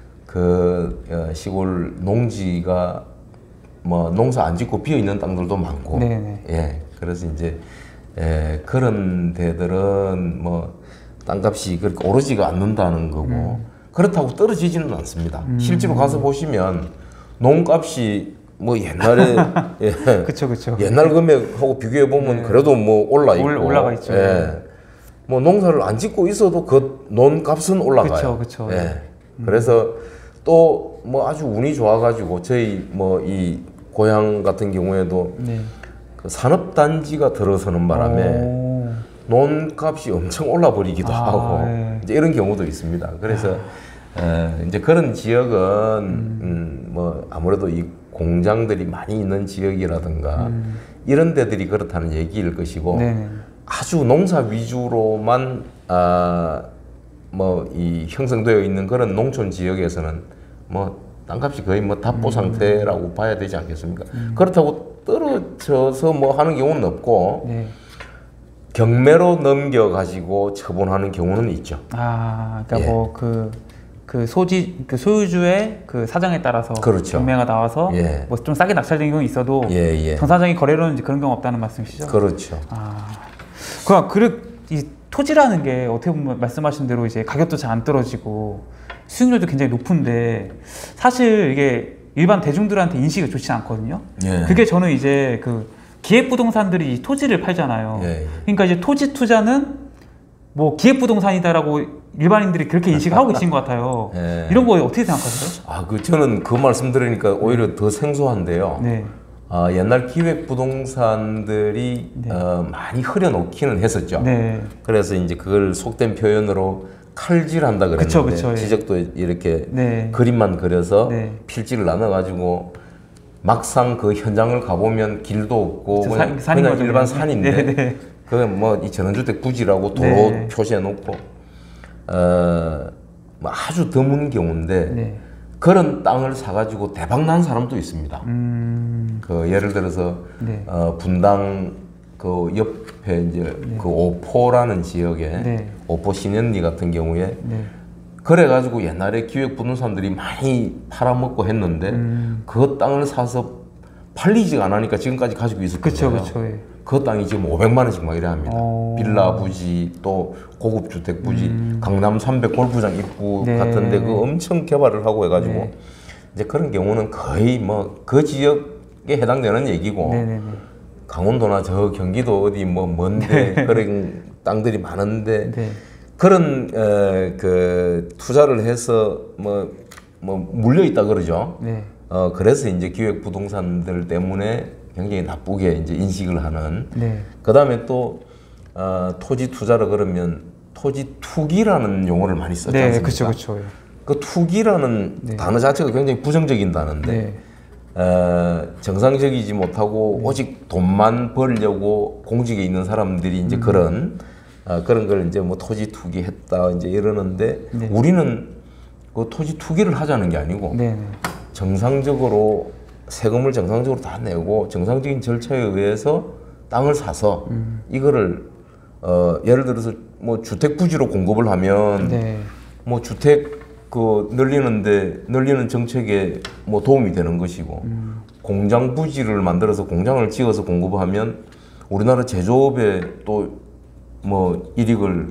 그 어, 시골 농지가 뭐 농사 안 짓고 비어 있는 땅들도 많고, 네네. 예, 그래서 이제 예, 그런 데들은 뭐 땅값이 그렇게 오르지가 않는다는 거고 음. 그렇다고 떨어지지는 않습니다. 실제로 가서 보시면 농값이 뭐 옛날에 예, 그쵸, 그쵸. 옛날 금액하고 비교해 보면 네. 그래도 뭐 올라 있고 올- 올라가 있죠. 예. 뭐 농사를 안 짓고 있어도 그 논값은 올라가요. 그쵸, 그쵸. 예. 그래서 또 뭐 아주 운이 좋아가지고 저희 뭐 이 고향 같은 경우에도 네. 그 산업단지가 들어서는 바람에 오. 논값이 엄청 올라 버리기도 아, 하고 네. 이제 이런 경우도 있습니다. 그래서 에, 이제 그런 지역은 음, 뭐 아무래도 이 공장들이 많이 있는 지역이라든가 음. 이런 데들이 그렇다는 얘기일 것이고 네네. 아주 농사 위주로만 아, 뭐 이 형성되어 있는 그런 농촌 지역에서는 뭐 땅값이 거의 뭐 답보 음. 상태라고 봐야 되지 않겠습니까? 그렇다고 떨어져서 뭐 하는 경우는 없고 네. 경매로 넘겨 가지고 처분하는 경우는 있죠. 아, 그러니까 예. 뭐 그 그 소지 그 소유주의 그 사정에 따라서 그렇죠. 경매가 나와서 예. 뭐 좀 싸게 낙찰된 경우 있어도 예, 예. 정상적인 거래로는 이제 그런 경우 없다는 말씀이시죠? 그렇죠. 아, 그럼 그이 토지라는 게 어떻게 보면 말씀하신 대로 이제 가격도 잘 안 떨어지고 수익률도 굉장히 높은데 사실 이게 일반 대중들한테 인식이 좋지 않거든요. 예. 그게 저는 이제 그 기획부동산들이 이 토지를 팔잖아요. 예, 예. 그러니까 이제 토지 투자는 뭐 기획부동산이다라고 일반인들이 그렇게 인식을 하고 계신 것 같아요. 예. 이런 거 어떻게 생각하세요? 아, 그 저는 그 말씀 들으니까 오히려 더 생소한데요. 네. 아, 옛날 기획 부동산들이 네. 어, 많이 흐려놓기는 했었죠. 네. 그래서 이제 그걸 속된 표현으로 칼질한다 그랬는데 그쵸, 그쵸, 예. 지적도 이렇게 네. 그림만 그려서 네. 필지를 나눠가지고 막상 그 현장을 가보면 길도 없고 그쵸, 그냥, 산- 산인 그냥 거죠, 일반 그냥. 산인데 네, 네. 그건 뭐 이 전원주택 부지라고 도로 네. 표시해놓고 어, 뭐 아주 드문 경우인데 네. 그런 땅을 사가지고 대박 난 사람도 있습니다. 음. 그 예를 들어서 네. 어, 분당 그 옆에 이제 그 오포라는 지역에 네. 오포 신현리 같은 경우에 네. 그래가지고 옛날에 기획 부동산들이 많이 팔아먹고 했는데 음. 그 땅을 사서 팔리지가 않으니까 지금까지 가지고 있었던 그쵸, 거예요. 그쵸. 예. 그 땅이 지금 오백만 원씩 막 이래 합니다. 어. 빌라 부지 또 고급 주택 부지 강남 삼백 골프장 입구 음. 네. 같은데 그 엄청 개발을 하고 해가지고 네. 이제 그런 경우는 거의 뭐 그 지역에 해당되는 얘기고 네네네. 강원도나 저 경기도 어디 뭐 먼데 그런 땅들이 많은데 네. 그런 어, 그 투자를 해서 뭐 뭐 물려 있다 그러죠. 네. 어 그래서 이제 기획 부동산들 때문에 굉장히 나쁘게 이제 인식을 하는. 네. 그 다음에 또 어, 토지 투자를 그러면 토지 투기라는 용어를 많이 썼지 네, 않습니까? 그쵸, 그쵸. 예. 그 투기라는 네. 단어 자체가 굉장히 부정적인 단어인데 네. 어, 정상적이지 못하고 오직 돈만 벌려고 공직에 있는 사람들이 이제 음. 그런 어, 그런 걸 이제 뭐 토지 투기했다 이제 이러는데 네. 우리는 그 토지 투기를 하자는 게 아니고 네. 정상적으로 세금을 정상적으로 다 내고 정상적인 절차에 의해서 땅을 사서 음. 이거를 어, 예를 들어서 뭐 주택 부지로 공급을 하면 네. 뭐 주택 그 늘리는데 늘리는 정책에 뭐 도움이 되는 것이고 음. 공장 부지를 만들어서 공장을 지어서 공급하면 우리나라 제조업에 또 뭐 이익을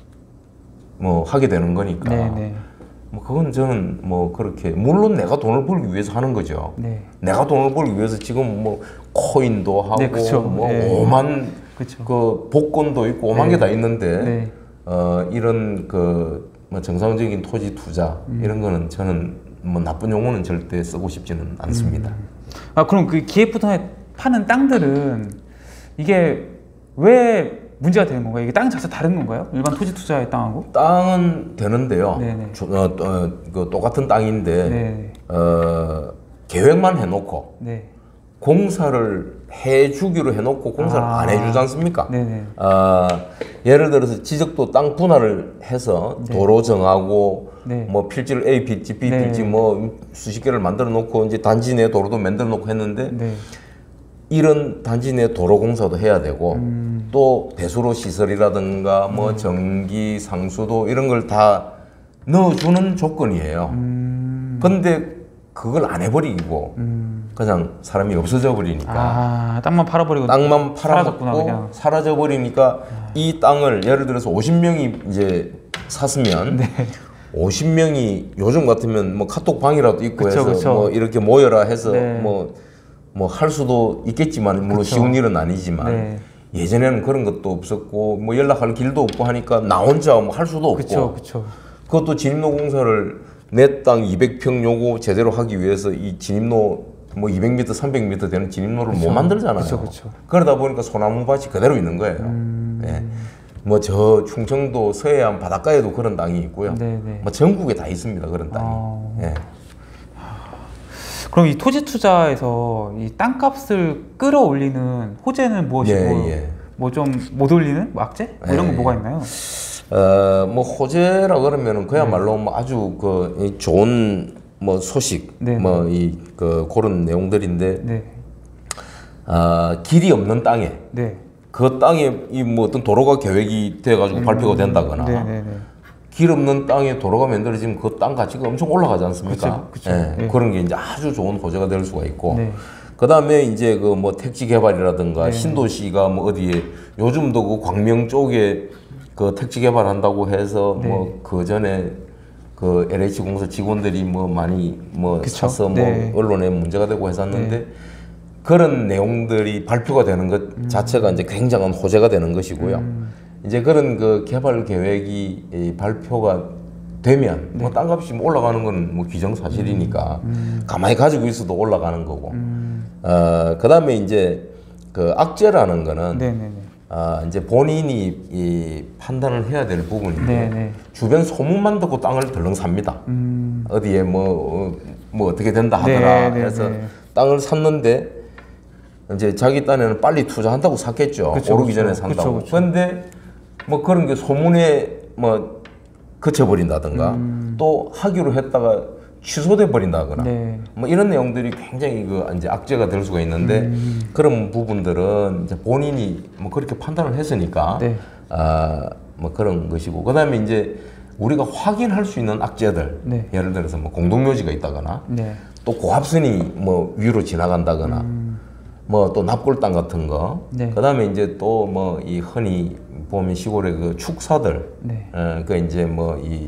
뭐 하게 되는 거니까 네, 네. 뭐 그건 저는 뭐 그렇게 물론 내가 돈을 벌기 위해서 하는 거죠. 네. 내가 돈을 벌기 위해서 지금 뭐 코인도 하고 네, 그쵸. 뭐 네. 오만 그쵸. 그 복권도 있고 오만 네. 개 다 있는데 네. 어 이런 그 뭐 정상적인 토지 투자 음. 이런 거는 저는 뭐 나쁜 용어는 절대 쓰고 싶지는 않습니다. 음. 아 그럼 그 기획부동산에 파는 땅들은 이게 왜 문제가 되는 건가요? 이게 땅 자체 다른 건가요? 일반 토지 투자의 땅하고? 땅은 되는데요. 네네. 조- 어, 어, 그 똑같은 땅인데 네. 어, 계획만 해놓고 네. 공사를 해주기로 해놓고 공사를 아. 안 해주지 않습니까? 네네. 어, 예를 들어서 지적도 땅 분할을 해서 네. 도로 정하고 네. 뭐 필지를 A 필지, B 네. 필지 뭐 수십 개를 만들어 놓고 이제 단지 내 도로도 만들어 놓고 했는데 네. 이런 단지 내 도로 공사도 해야 되고 음. 또 배수로 시설이라든가 뭐 전기 상수도 이런 걸 다 넣어주는 조건이에요. 음. 근데 그걸 안 해버리고 음. 그냥 사람이 없어져 버리니까 아 땅만 팔아버리고 땅만 사라졌구나, 팔아먹고 그냥. 사라져 버리니까 이 땅을 예를 들어서 오십 명이 이제 샀으면 네. 오십 명이 요즘 같으면 뭐 카톡 방이라도 있고 그쵸, 해서 그쵸. 뭐 이렇게 모여라 해서 네. 뭐 뭐 할 수도 있겠지만 물론 그쵸. 쉬운 일은 아니지만 네. 예전에는 그런 것도 없었고 뭐 연락할 길도 없고 하니까 나 혼자 뭐 할 수도 없고 그쵸 그쵸. 그것도 진입로 공사를 내 땅 이백 평 요거 제대로 하기 위해서 이 진입로 뭐 이백 미터, 삼백 미터 되는 진입로를 못 만들잖아요. 그쵸, 그쵸. 그러다 보니까 소나무 밭이 그대로 있는 거예요. 음. 예. 뭐 저 충청도 서해안 바닷가에도 그런 땅이 있고요. 네네. 뭐 전국에 다 있습니다. 그런 땅이. 아. 예. 그럼 이 토지 투자에서 이 땅값을 끌어올리는 호재는 무엇이고 예, 예. 뭐 좀 못 올리는 뭐 악재? 뭐 이런 건 예, 뭐가 예. 있나요? 어, 뭐 호재라 그러면은 그야말로 뭐 아주 그 이 좋은 뭐 소식, 네. 뭐 이 그 그런 내용들인데 네. 아, 길이 없는 땅에 네. 그 땅에 이 뭐 어떤 도로가 계획이 돼가지고 발표가 된다거나 네네네. 길 없는 땅에 도로가 만들어지면 그 땅 가치가 엄청 올라가지 않습니까? 그쵸, 그쵸. 예, 네. 그런 게 이제 아주 좋은 호재가 될 수가 있고 네. 그 다음에 이제 그 뭐 택지 개발이라든가 네. 신도시가 뭐 어디에 요즘도 그 광명 쪽에 그 택지 개발한다고 해서 네. 뭐 그 전에 그 엘에이치 공사 직원들이 뭐 많이 뭐 그쵸. 사서 뭐 네. 언론에 문제가 되고 했었는데 그런 내용들이 발표가 되는 것 음. 자체가 이제 굉장한 호재가 되는 것이고요. 이제 그런 그 개발 계획이 이 발표가 되면 네. 뭐 땅값이 뭐 올라가는 건 뭐 기정사실이니까 음. 가만히 가지고 있어도 올라가는 거고. 음. 어 그다음에 이제 그 악재라는 거는 네네네. 아 이제 본인이 이 판단을 해야 될 부분인데 네네. 주변 소문만 듣고 땅을 덜렁 삽니다. 음. 어디에 뭐, 어, 뭐 어떻게 된다 하더라 네, 네, 해서 네. 땅을 샀는데 이제 자기 딴에는 빨리 투자한다고 샀겠죠. 그쵸, 오르기 그쵸. 전에 산다고. 그쵸, 그쵸. 그런데 뭐 그런 게 소문에 뭐 그쳐버린다든가 또 하기로 했다가 취소돼 버린다거나 음. 네. 뭐 이런 내용들이 굉장히 그 이제 악재가 될 수가 있는데 음. 그런 부분들은 이제 본인이 뭐 그렇게 판단을 했으니까 네. 아 뭐 그런 것이고 그다음에 이제 우리가 확인할 수 있는 악재들 네. 예를 들어서 뭐 공동묘지가 있다거나 네. 또 고압선이 뭐 위로 지나간다거나 뭐 또 납골 땅 같은 거 네. 그다음에 이제 또 뭐 이 흔히 보면 시골의 그 축사들 네. 어, 그 이제 뭐 이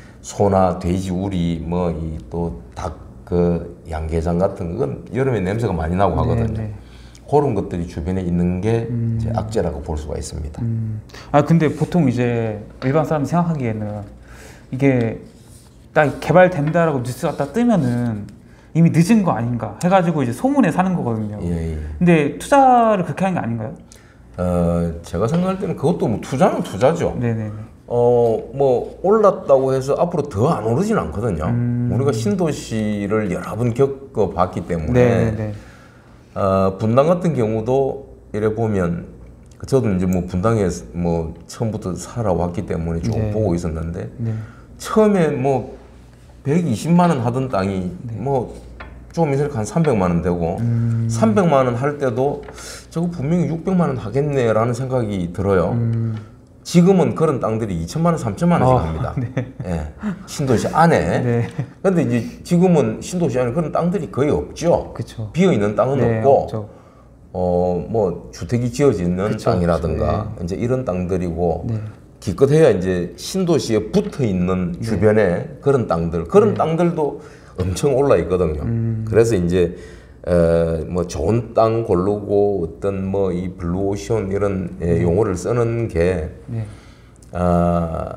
소나 돼지 우리 뭐 이 또 닭 그 양계장 같은 건 여름에 냄새가 많이 나고 하거든요. 네, 네. 그런 것들이 주변에 있는 게 이제 악재라고 볼 수가 있습니다. 음. 아 근데 보통 이제 일반 사람이 생각하기에는 이게 딱 개발된다라고 뉴스 갖다 뜨면은 이미 늦은 거 아닌가 해가지고 이제 소문에 사는 거거든요. 예, 예. 근데 투자를 그렇게 하는 게 아닌가요? 어, 제가 생각할 때는 그것도 뭐 투자는 투자죠. 네네네. 어, 뭐 올랐다고 해서 앞으로 더 안 오르진 않거든요. 음. 우리가 신도시를 여러 번 겪어봤기 때문에 네네네. 어, 분당 같은 경우도 이래 보면 저도 이제 뭐 분당에 뭐 처음부터 살아왔기 때문에 쭉 네. 보고 있었는데 네. 처음에 뭐 백이십만 원 하던 땅이 뭐 조금 있으니까 한 삼백만 원 되고 음. 삼백만 원 할 때도 저거 분명히 육백만 원 하겠네라는 생각이 들어요. 음. 지금은 그런 땅들이 이천만 원, 삼천만 원씩 아, 합니다. 네. 예, 신도시 안에. 네. 근데 이제 지금은 신도시 안에 그런 땅들이 거의 없죠. 그쵸. 비어 있는 땅은 네, 없고, 없죠. 어, 뭐 주택이 지어지는 그쵸, 땅이라든가 그쵸. 이제 이런 땅들이고, 네. 기껏해야 이제 신도시에 붙어 있는 주변에 그런 땅들, 그런 네. 땅들도 엄청 올라 있거든요. 음. 그래서 이제 에, 뭐 좋은 땅 고르고 어떤 뭐 이 블루오션 이런 예, 용어를 쓰는 게 네. 아,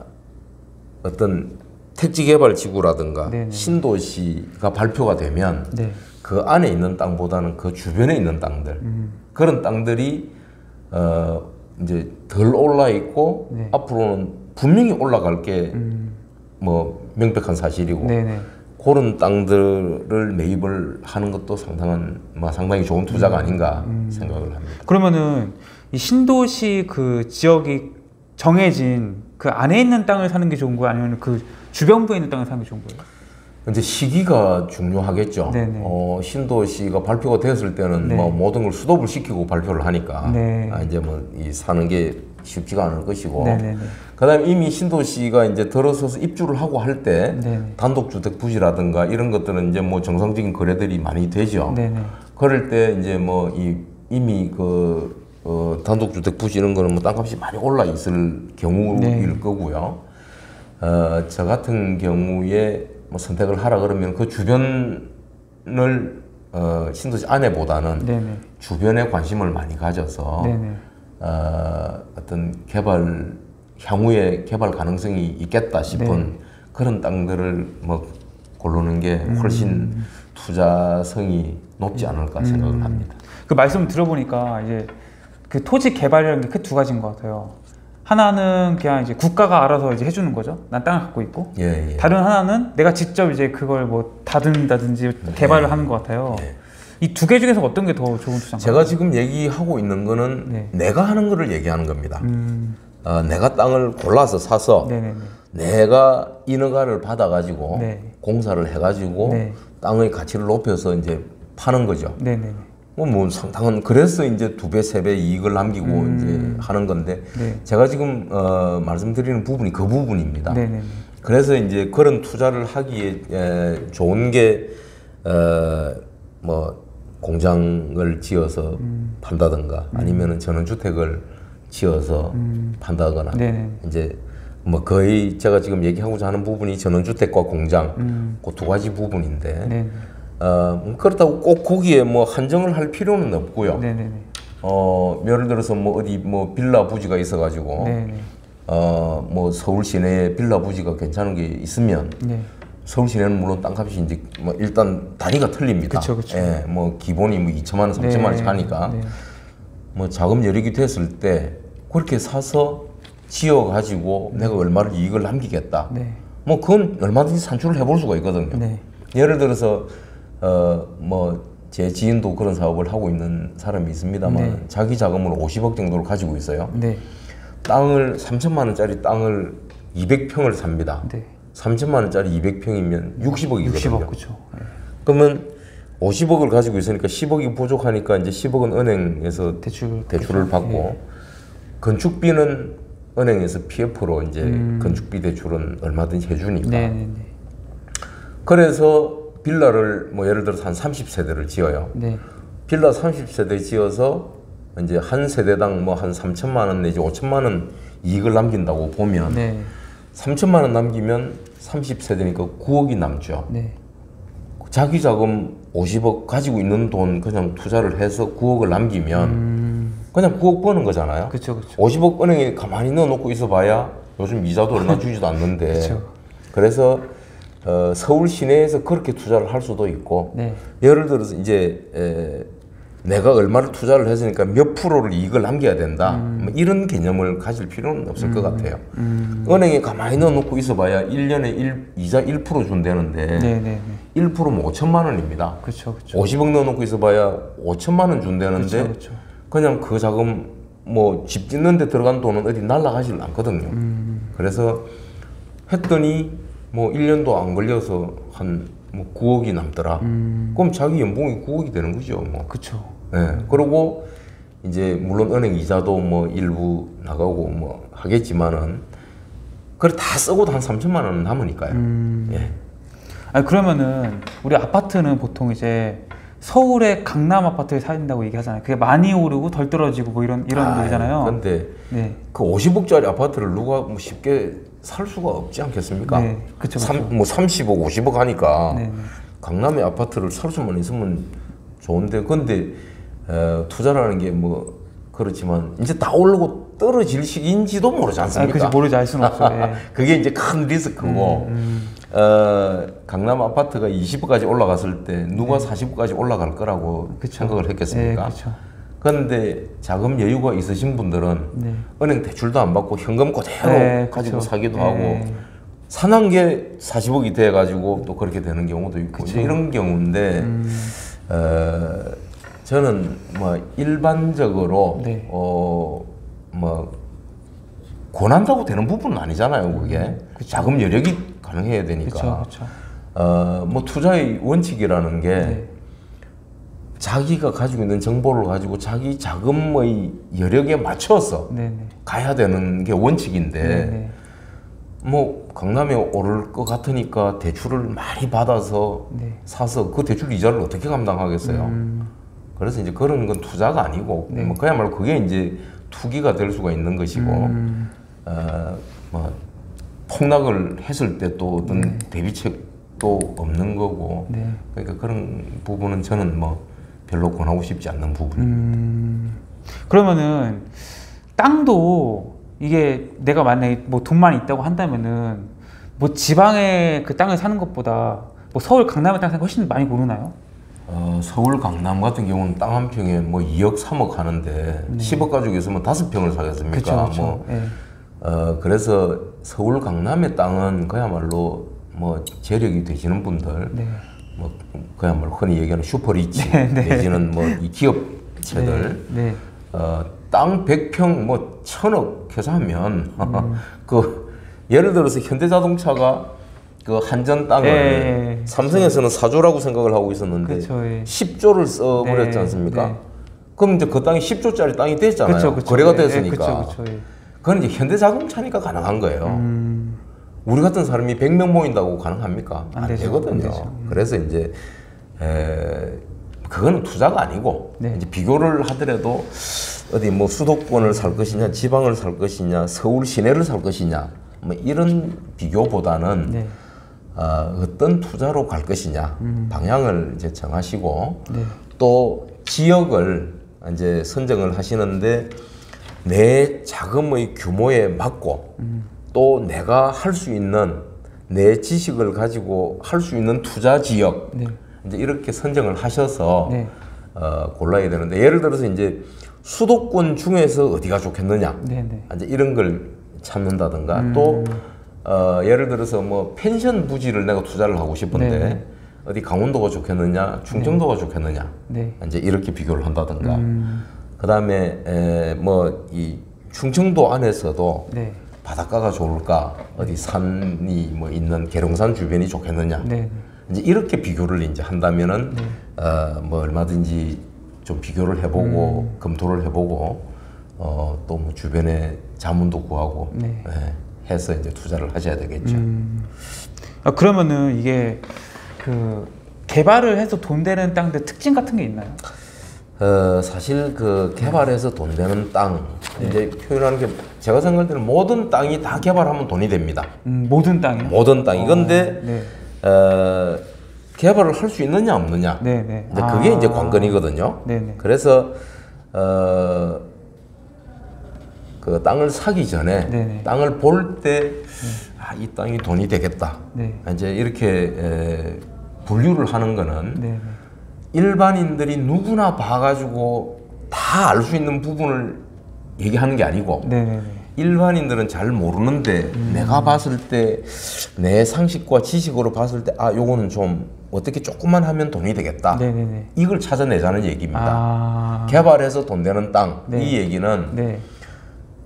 어떤 택지개발지구라든가 네네. 신도시가 발표가 되면 네. 그 안에 있는 땅보다는 그 주변에 있는 땅들 음. 그런 땅들이 어, 이제 덜 올라 있고 네. 앞으로는 분명히 올라갈 게 뭐 음. 명백한 사실이고 네네. 그런 땅들을 매입을 하는 것도 상당한 뭐 상당히 좋은 투자가 아닌가 음. 생각을 합니다. 그러면은 이 신도시 그 지역이 정해진 그 안에 있는 땅을 사는 게 좋은 거예요? 아니면 그 주변부에 있는 땅을 사는 게 좋은 거예요? 이제 시기가 중요하겠죠. 네네. 어, 신도시가 발표가 되었을 때는 네. 뭐 모든 걸 수도를 시키고 발표를 하니까 네. 아, 이제 뭐 이 사는 게 쉽지가 않을 것이고. 네네네. 그다음에 이미 신도시가 이제 들어서서 입주를 하고 할 때 네네. 단독주택 부지라든가 이런 것들은 이제 뭐 정상적인 거래들이 많이 되죠. 네네. 그럴 때 이제 뭐 이 이미 그 어, 단독주택 부지 이런 거는 뭐 땅값이 많이 올라 있을 경우일 네. 거고요. 어, 저 같은 경우에 뭐 선택을 하라 그러면 그 주변을 어, 신도시 안에보다는 네네. 주변에 관심을 많이 가져서 네네. 어, 어떤 개발 향후에 개발 가능성이 있겠다 싶은 네. 그런 땅들을 뭐 고르는 게 훨씬 음. 투자성이 높지 않을까 생각을 합니다. 그 말씀 들어보니까 이제 그 토지 개발이라는 게 크 두 가지인 것 같아요. 하나는 그냥 이제 국가가 알아서 이제 해주는 거죠. 난 땅을 갖고 있고. 예, 예. 다른 하나는 내가 직접 이제 그걸 뭐 다듬다든지 개발을 하는 것 같아요. 네. 이 두 개 중에서 어떤 게 더 좋은 투자인가요? 제가 지금 얘기하고 있는 거는 네. 내가 하는 거를 얘기하는 겁니다. 음, 어, 내가 땅을 골라서 사서 네네네. 내가 인허가를 받아가지고 네. 공사를 해가지고 네. 땅의 가치를 높여서 이제 파는 거죠. 네네네. 뭐, 뭐 상당한 그래서 이제 두 배, 세 배 이익을 남기고 음. 이제 하는 건데 네. 제가 지금 어, 말씀드리는 부분이 그 부분입니다. 네네네. 그래서 이제 그런 투자를 하기에 에, 좋은 게 어, 뭐 공장을 지어서 음. 판다든가 아니면은 전원주택을 지어서 음. 판다거나 네네. 이제 뭐 거의 제가 지금 얘기하고자 하는 부분이 전원주택과 공장 음. 그 두 가지 부분인데 네네. 어, 그렇다고 꼭 거기에 뭐 한정을 할 필요는 없고요. 네네네. 어, 예를 들어서 뭐 어디 뭐 빌라 부지가 있어가지고 네네. 어, 뭐 서울 시내에 빌라 부지가 괜찮은 게 있으면 네. 서울 시내는 물론 땅값이 이제 뭐 일단 단위가 틀립니다. 그쵸, 그쵸. 예, 뭐 기본이 뭐 이천만 원, 삼천만 원씩 하니까 네. 뭐 자금 여력이 됐을 때 그렇게 사서 지어 가지고 내가 얼마를 이익을 남기겠다. 네. 뭐 그건 얼마든지 산출을 해볼 수가 있거든요. 네. 예를 들어서 어 뭐 제 지인도 그런 사업을 하고 있는 사람이 있습니다만 네. 자기 자금으로 오십억 정도를 가지고 있어요. 네. 땅을 삼천만 원짜리 땅을 이백 평을 삽니다. 네. 삼천만 원짜리 이백 평이면 육십억이거든요. 육십억 그죠. 네. 그러면 오십억을 가지고 있으니까 십억이 부족하니까 이제 십억은 은행에서 대출 대출을 받고 네. 건축비는 은행에서 피에프로 이제 음. 건축비 대출은 얼마든지 해주니까. 네네네. 그래서 빌라를 뭐 예를 들어서 한 삼십 세대를 지어요. 네. 빌라 삼십 세대 지어서 이제 한 세대당 뭐 한 삼천만 원 내지 오천만 원 이익을 남긴다고 보면 네. 삼천만 원 남기면 삼십 세대니까 구억이 남죠. 네. 자기 자금 오십억 가지고 있는 돈 그냥 투자를 해서 구억을 남기면 음. 그냥 구억 버는 거잖아요. 그쵸 그쵸. 오십억 은행에 가만히 넣어놓고 있어봐야 요즘 이자도 얼마 주지도 않는데. 그쵸. 그래서 어, 서울 시내에서 그렇게 투자를 할 수도 있고 네. 예를 들어서 이제 에, 내가 얼마를 투자를 했으니까 몇 프로를 이익을 남겨야 된다. 음. 뭐 이런 개념을 가질 필요는 없을 것 같아요. 음. 은행에 가만히 넣어놓고 있어봐야 일 년에 일, 이자 일 퍼센트 준다는데 네네네. 일 퍼센트면 오천만 원입니다. 그쵸 그쵸. 오십억 넣어놓고 있어봐야 오천만 원 준다는데 그쵸 그쵸. 그냥 그 자금 뭐 집 짓는 데 들어간 돈은 어디 날아가지는 않거든요. 음. 그래서 했더니 뭐 일 년도 안 걸려서 한 뭐 구억이 남더라. 음. 그럼 자기 연봉이 구억이 되는 거죠. 뭐. 그쵸. 예. 그리고 이제 물론 은행 이자도 뭐 일부 나가고 뭐 하겠지만은 그걸 다 쓰고도 한 삼천만 원은 남으니까요. 음. 예. 아니 그러면은 우리 아파트는 보통 이제 서울의 강남 아파트에 사는다고 얘기하잖아요. 그게 많이 오르고 덜 떨어지고 뭐 이런 이런 얘기잖아요. 근데 네. 그 오십억짜리 아파트를 누가 뭐 쉽게 살 수가 없지 않겠습니까? 네, 그쵸, 그쵸. 삼, 뭐 삼십억, 오십억 하니까 네, 네. 강남의 아파트를 살 수만 있으면 좋은데, 근데 에, 투자라는 게 뭐 그렇지만 이제 다 오르고 떨어질 시기인지도 모르지 아, 않습니까? 그치, 모르지 알 수는 없어요. 예. 그게 이제 큰 리스크고, 음, 어, 강남 아파트가 이십억까지 올라갔을 때 누가 네. 사십억까지 올라갈 거라고 그쵸. 생각을 했겠습니까? 예, 그쵸. 그런데 자금 여유가 있으신 분들은 네. 은행 대출도 안 받고 현금 그대로 네, 가지고 그쵸. 사기도 네. 하고 사는 게 사십억이 돼가지고 또 그렇게 되는 경우도 있고 그쵸. 이런 경우인데 음, 어, 저는 뭐 일반적으로 네. 어뭐 권한다고 되는 부분은 아니잖아요. 그게 그쵸. 자금 여력이 가능해야 되니까 그쵸, 그쵸. 어뭐 투자의 원칙이라는 게 네. 자기가 가지고 있는 정보를 가지고 자기 자금의 여력에 맞춰서 네, 네. 가야 되는 게 원칙인데 네, 네. 뭐 강남에 오를 것 같으니까 대출을 많이 받아서 네. 사서 그 대출 이자를 어떻게 감당하겠어요? 음, 그래서 이제 그런 건 투자가 아니고 네. 뭐 그야말로 그게 이제 투기가 될 수가 있는 것이고 음, 어, 뭐 폭락을 했을 때 또 어떤 네. 대비책도 없는 거고 네. 그러니까 그런 부분은 저는 뭐 별로 권하고 싶지 않는 부분입니다. 음, 그러면은 땅도 이게 내가 만약에 뭐 돈만 있다고 한다면은 뭐 지방에 그 땅을 사는 것보다 뭐 서울 강남의 땅 사는 게 훨씬 많이 오르나요? 어, 서울 강남 같은 경우는 땅 한 평에 뭐 이억 삼억 하는데 네. 십억 가지고 있으면 다섯 평을 사겠습니까? 그렇죠, 그렇죠. 뭐 예. 어, 그래서 서울 강남의 땅은 그야말로 뭐 재력이 되시는 분들 네. 뭐 그야말로 흔히 얘기하는 슈퍼리치 네, 네. 내지는 뭐 이 기업체들 네. 네. 어, 땅 백 평 뭐 천억 해서 하면 음. 그 예를 들어서 현대자동차가 그 한전 땅을 예, 삼성에서는 사조라고 생각을 하고 있었는데 그쵸, 예. 십조를 써버렸지 네, 않습니까? 네. 그럼 이제 그 땅이 십조짜리 땅이 됐잖아요. 그쵸, 그쵸. 거래가 예, 됐으니까. 예, 그쵸, 그쵸, 예. 그건 이제 현대자동차니까 가능한 거예요. 음, 우리 같은 사람이 백 명 모인다고 가능합니까? 안 안, 되죠, 되거든요. 안 되죠. 음. 그래서 이제 에, 그거는 투자가 아니고 네. 이제 비교를 하더라도 어디 뭐 수도권을 살 것이냐, 지방을 살 것이냐, 서울 시내를 살 것이냐, 뭐 이런 비교보다는 네. 어, 어떤 투자로 갈 것이냐 음. 방향을 이제 정하시고 네. 또 지역을 이제 선정을 하시는데 내 자금의 규모에 맞고 음. 또 내가 할 수 있는 내 지식을 가지고 할 수 있는 투자 지역 네. 이제 이렇게 선정을 하셔서 네. 어, 골라야 되는데 예를 들어서 이제 수도권 중에서 어디가 좋겠느냐 네. 네. 이제 이런 걸 찾는다든가 음. 또 어, 예를 들어서 뭐 펜션 부지를 내가 투자를 하고 싶은데 네. 어디 강원도가 좋겠느냐 충청도가 좋겠느냐 네. 이제 이렇게 비교를 한다든가 음, 그다음에 뭐 이 충청도 안에서도 네. 바닷가가 좋을까 어디 산이 뭐 있는 계룡산 주변이 좋겠느냐 네. 이제 이렇게 비교를 이제 한다면은 네. 어, 뭐 얼마든지 좀 비교를 해보고 음. 검토를 해보고 어, 또 뭐 주변에 자문도 구하고 네. 예, 해서 이제 투자를 하셔야 되겠죠. 음. 아, 그러면은 이게 그 개발을 해서 돈 되는 땅들 특징 같은 게 있나요? 어, 사실 그 개발해서 돈 되는 땅 네. 이제 표현하는 게 제가 생각할 때는 모든 땅이 다 개발하면 돈이 됩니다. 음, 모든 땅이요? 모든 땅이. 근데 어, 네. 어, 개발을 할 수 있느냐 없느냐. 네, 네. 이제 그게 아. 이제 관건이거든요. 네, 네. 그래서 어, 그 땅을 사기 전에 네네. 땅을 볼 때 아, 이 땅이 돈이 되겠다. 네. 이제 이렇게 에, 분류를 하는 거는 네, 네. 일반인들이 누구나 봐가지고 다 알 수 있는 부분을 얘기하는 게 아니고 네, 네, 네. 일반인들은 잘 모르는데 음. 내가 봤을 때 내 상식과 지식으로 봤을 때 아 요거는 좀 어떻게 조금만 하면 돈이 되겠다. 네, 네, 네. 이걸 찾아내자는 얘기입니다. 아. 개발해서 돈 되는 땅. 네. 이 얘기는 네.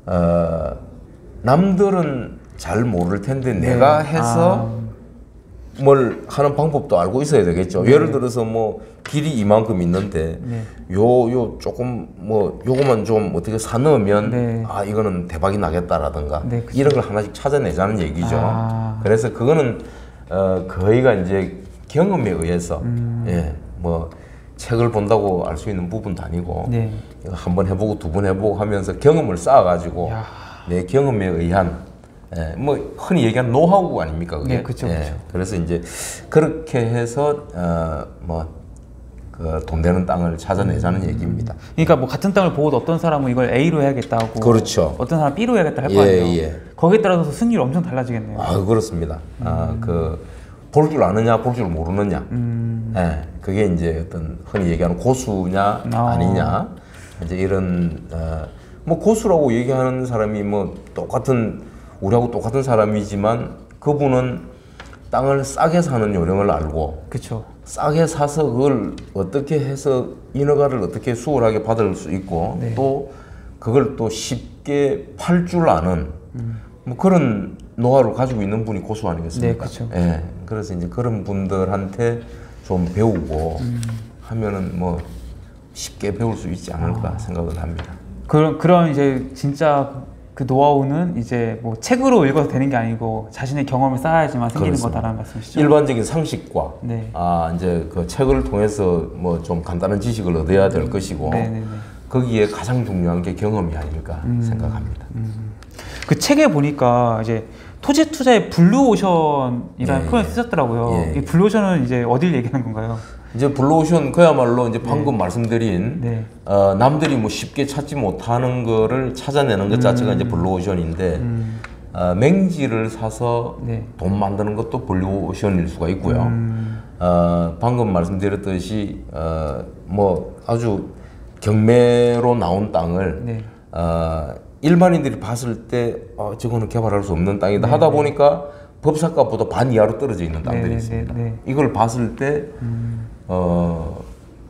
어, 남들은 잘 모를 텐데 내가 네. 해서 아. 뭘 하는 방법도 알고 있어야 되겠죠. 네. 예를 들어서 뭐 길이 이만큼 있는데 네. 요 요 조금 뭐 요거만 좀 어떻게 사 넣으면 네. 아 이거는 대박이 나겠다라든가 네, 그쵸. 이런 걸 하나씩 찾아내자는 얘기죠. 아. 그래서 그거는 어 거의가 이제 경험에 의해서 음. 예 뭐 책을 본다고 알 수 있는 부분도 아니고 네. 한 번 해보고 두 번 해보고 하면서 경험을 쌓아가지고 야. 내 경험에 의한 예, 뭐 흔히 얘기하는 노하우 아닙니까 그게? 네, 그쵸, 예, 그쵸. 그래서 이제 그렇게 해서 어, 뭐그 돈 되는 땅을 찾아내자는 음. 얘기입니다. 그러니까 뭐 같은 땅을 보고도 어떤 사람은 이걸 A로 해야겠다고, 그렇죠. 어떤 사람은 B로 해야겠다 할 거 예, 아니에요. 예. 거기에 따라서 승률이 엄청 달라지겠네요. 아 그렇습니다. 음. 아, 그 볼 줄 아느냐 볼 줄 모르느냐. 음. 예, 그게 이제 어떤 흔히 얘기하는 고수냐 아. 아니냐 이제 이런 어, 뭐 고수라고 얘기하는 사람이 뭐 똑같은 우리하고 똑같은 사람이지만 그분은 땅을 싸게 사는 요령을 알고 그렇죠. 싸게 사서 그걸 어떻게 해서 인허가를 어떻게 수월하게 받을 수 있고 네. 또 그걸 또 쉽게 팔 줄 아는 음. 뭐 그런 노하우를 가지고 있는 분이 고수 아니겠습니까? 네, 그렇죠. 예. 그래서 이제 그런 분들한테 좀 배우고 음. 하면은 뭐 쉽게 배울 수 있지 않을까 아. 생각을 합니다. 그런 그런 이제 진짜 그 노하우는 이제 뭐 책으로 읽어서 되는 게 아니고 자신의 경험을 쌓아야지만 생기는 그렇습니다. 거다라는 말씀이시죠? 일반적인 상식과 네. 아 이제 그 책을 통해서 뭐 좀 간단한 지식을 얻어야 될 것이고 네네네. 거기에 가장 중요한 게 경험이 아닐까 음. 생각합니다. 음. 그 책에 보니까 이제 토지 투자의 블루오션이라는 예, 표현을 예. 쓰셨더라고요. 예, 예. 이 블루오션은 이제 어딜 얘기하는 건가요? 이제 블루오션 그야말로 이제 방금 말씀드린 네. 어, 남들이 뭐 쉽게 찾지 못하는 거를 찾아내는 것 자체가 이제 블루오션인데 음. 어, 맹지를 사서 네. 돈 만드는 것도 블루오션일 수가 있고요. 음. 어, 방금 말씀드렸듯이 어, 뭐 아주 경매로 나온 땅을 네. 어, 일반인들이 봤을 때 어, 저거는 개발할 수 없는 땅이다 네, 하다 네. 보니까 법사값보다 반 이하로 떨어져 있는 땅들이 네, 네, 있습니다. 네, 네. 이걸 봤을 때 음. 어,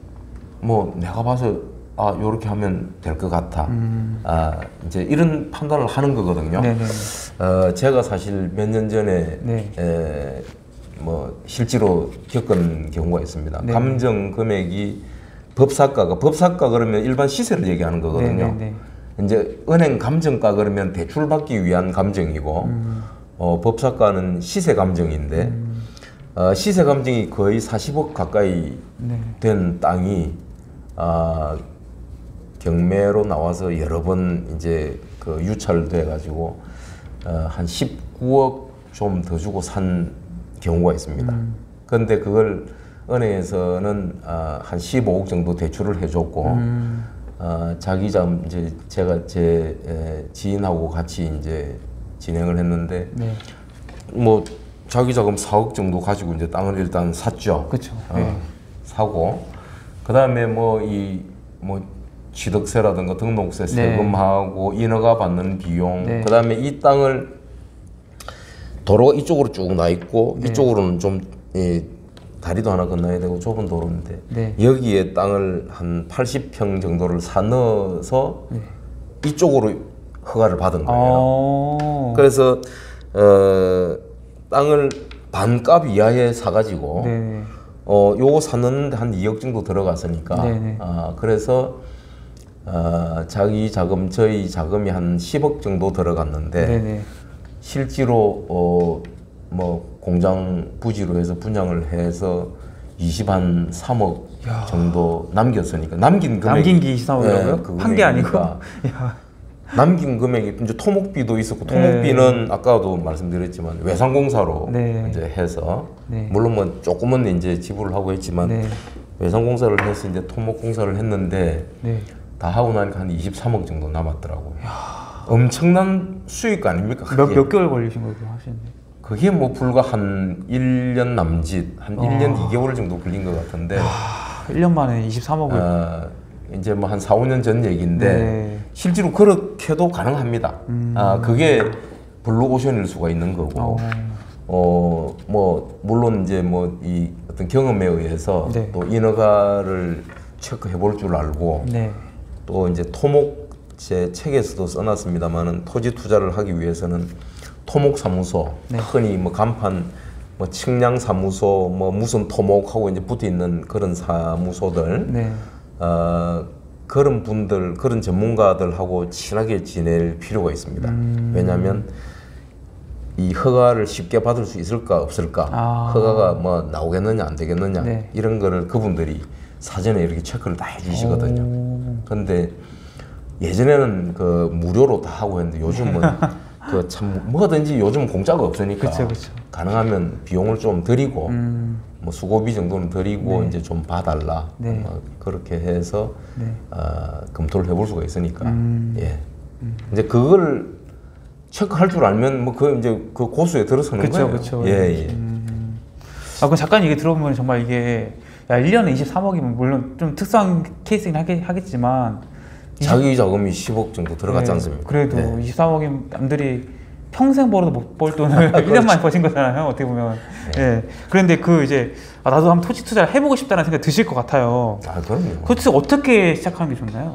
뭐 내가 봐서 아 요렇게 하면 될 것 같아. 음. 아 이제 이런 판단을 하는 거거든요. 네네네. 어, 제가 사실 몇 년 전에 네. 에, 뭐 실제로 겪은 경우가 있습니다. 네. 감정 금액이 법사가가 법사가 그러면 일반 시세를 얘기하는 거거든요. 네네네. 이제 은행 감정가 그러면 대출 받기 위한 감정이고 음. 어, 법사가는 시세 감정인데 음. 어, 시세 감정이 거의 사십억 가까이 네. 된 땅이 아, 경매로 나와서 여러 번 이제 그 유찰돼 가지고 어, 한 십구억 좀 더 주고 산 경우가 있습니다. 음. 그런데 그걸 은행에서는 어, 한 십오억 정도 대출을 해줬고 음. 어, 자기 자금 이제 제가 제 에, 지인하고 같이 이제 진행을 했는데 네. 뭐 자기 자금 사억 정도 가지고 이제 땅을 일단 샀죠. 그렇죠. 어, 네. 사고 그 다음에 뭐 이 뭐 취득세라든가 등록세 세금하고 인허가 받는 비용 네. 그 다음에 이 땅을 도로가 이쪽으로 쭉 나 있고 네. 이쪽으로는 좀 이, 다리도 하나 건너야 되고 좁은 도로인데 네. 여기에 땅을 한 팔십 평 정도를 사 넣어서 네. 이쪽으로 허가를 받은 거예요. 어. 그래서 어, 땅을 반값 이하에 사가지고 네. 어, 요거 샀는데 한 이억 정도 들어갔으니까 네네. 아, 그래서 어, 자기 자금 저희 자금이 한 십억 정도 들어갔는데 네네. 실제로 어, 뭐 공장 부지로 해서 분양을 해서 이십삼억 야. 정도 남겼으니까 남긴 금액 남긴 게 이십삼억이라고요? 판 게 아니고. 야. 남긴 금액이 이제 토목비도 있었고 토목비는 네. 아까도 말씀드렸지만 외상공사로 네. 이제 해서 네. 물론 뭐 조금은 이제 지불을 하고 했지만 네. 외상공사를 해서 이제 토목공사를 했는데 네. 다 하고 나니까 한 이십삼억 정도 남았더라고요. 엄청난 수익 아닙니까? 몇, 그게? 몇 개월 걸리신 거예요, 하시는데? 그게 뭐 불과 한 일 년 남짓, 한 어. 일 년 이 개월 정도 걸린 것 같은데 아, 일 년 만에 이십삼억을. 어, 이제 뭐 한 사, 오 년 전 얘기인데 네. 실제로 그렇게도 가능합니다. 음. 아, 그게 블루오션일 수가 있는 거고 어. 어, 뭐 물론 이제 뭐 이 어떤 경험에 의해서 네. 또 인허가를 체크해 볼 줄 알고 네. 또 이제 토목 제 책에서도 써놨습니다만은 토지 투자를 하기 위해서는 토목사무소 네. 흔히 뭐 간판 뭐 측량 사무소, 뭐 무슨 토목하고 이제 붙어 있는 그런 사무소들, 네. 어, 그런 분들, 그런 전문가들하고 친하게 지낼 필요가 있습니다. 음. 왜냐하면 이 허가를 쉽게 받을 수 있을까 없을까, 아. 허가가 뭐 나오겠느냐 안 되겠느냐 네. 이런 거를 그분들이 사전에 이렇게 체크를 다 해주시거든요. 그런데 예전에는 그 무료로 다 하고 했는데 요즘은 그 참 뭐든지 요즘 공짜가 없으니까 그쵸, 그쵸. 가능하면 비용을 좀 드리고 음. 뭐 수고비 정도는 드리고 네. 이제 좀 봐달라. 네. 뭐 그렇게 해서 네. 어, 검토를 해볼 수가 있으니까. 음. 예. 이제 그걸 체크할 줄 알면 뭐 그 이제 그 고수에 들어서는 그쵸, 거예요. 그쵸. 예, 예. 음. 아, 그럼 작가님 얘기 들어보면 정말 이게 야, 일 년에 이십삼억이면 물론 좀 특수한 케이스긴 하겠, 하겠지만 자기 자금이 십억 정도 들어갔지 네, 않습니까? 그래도 네. 이십삼억이면 남들이 평생 벌어도 못 벌 돈을 일 년 만에 버신 거잖아요. 어떻게 보면. 네. 예. 그런데 그 이제 아, 나도 한번 토지 투자를 해보고 싶다는 생각이 드실 것 같아요. 아, 그럼요. 토지 투자 어떻게 시작하는 게 좋나요?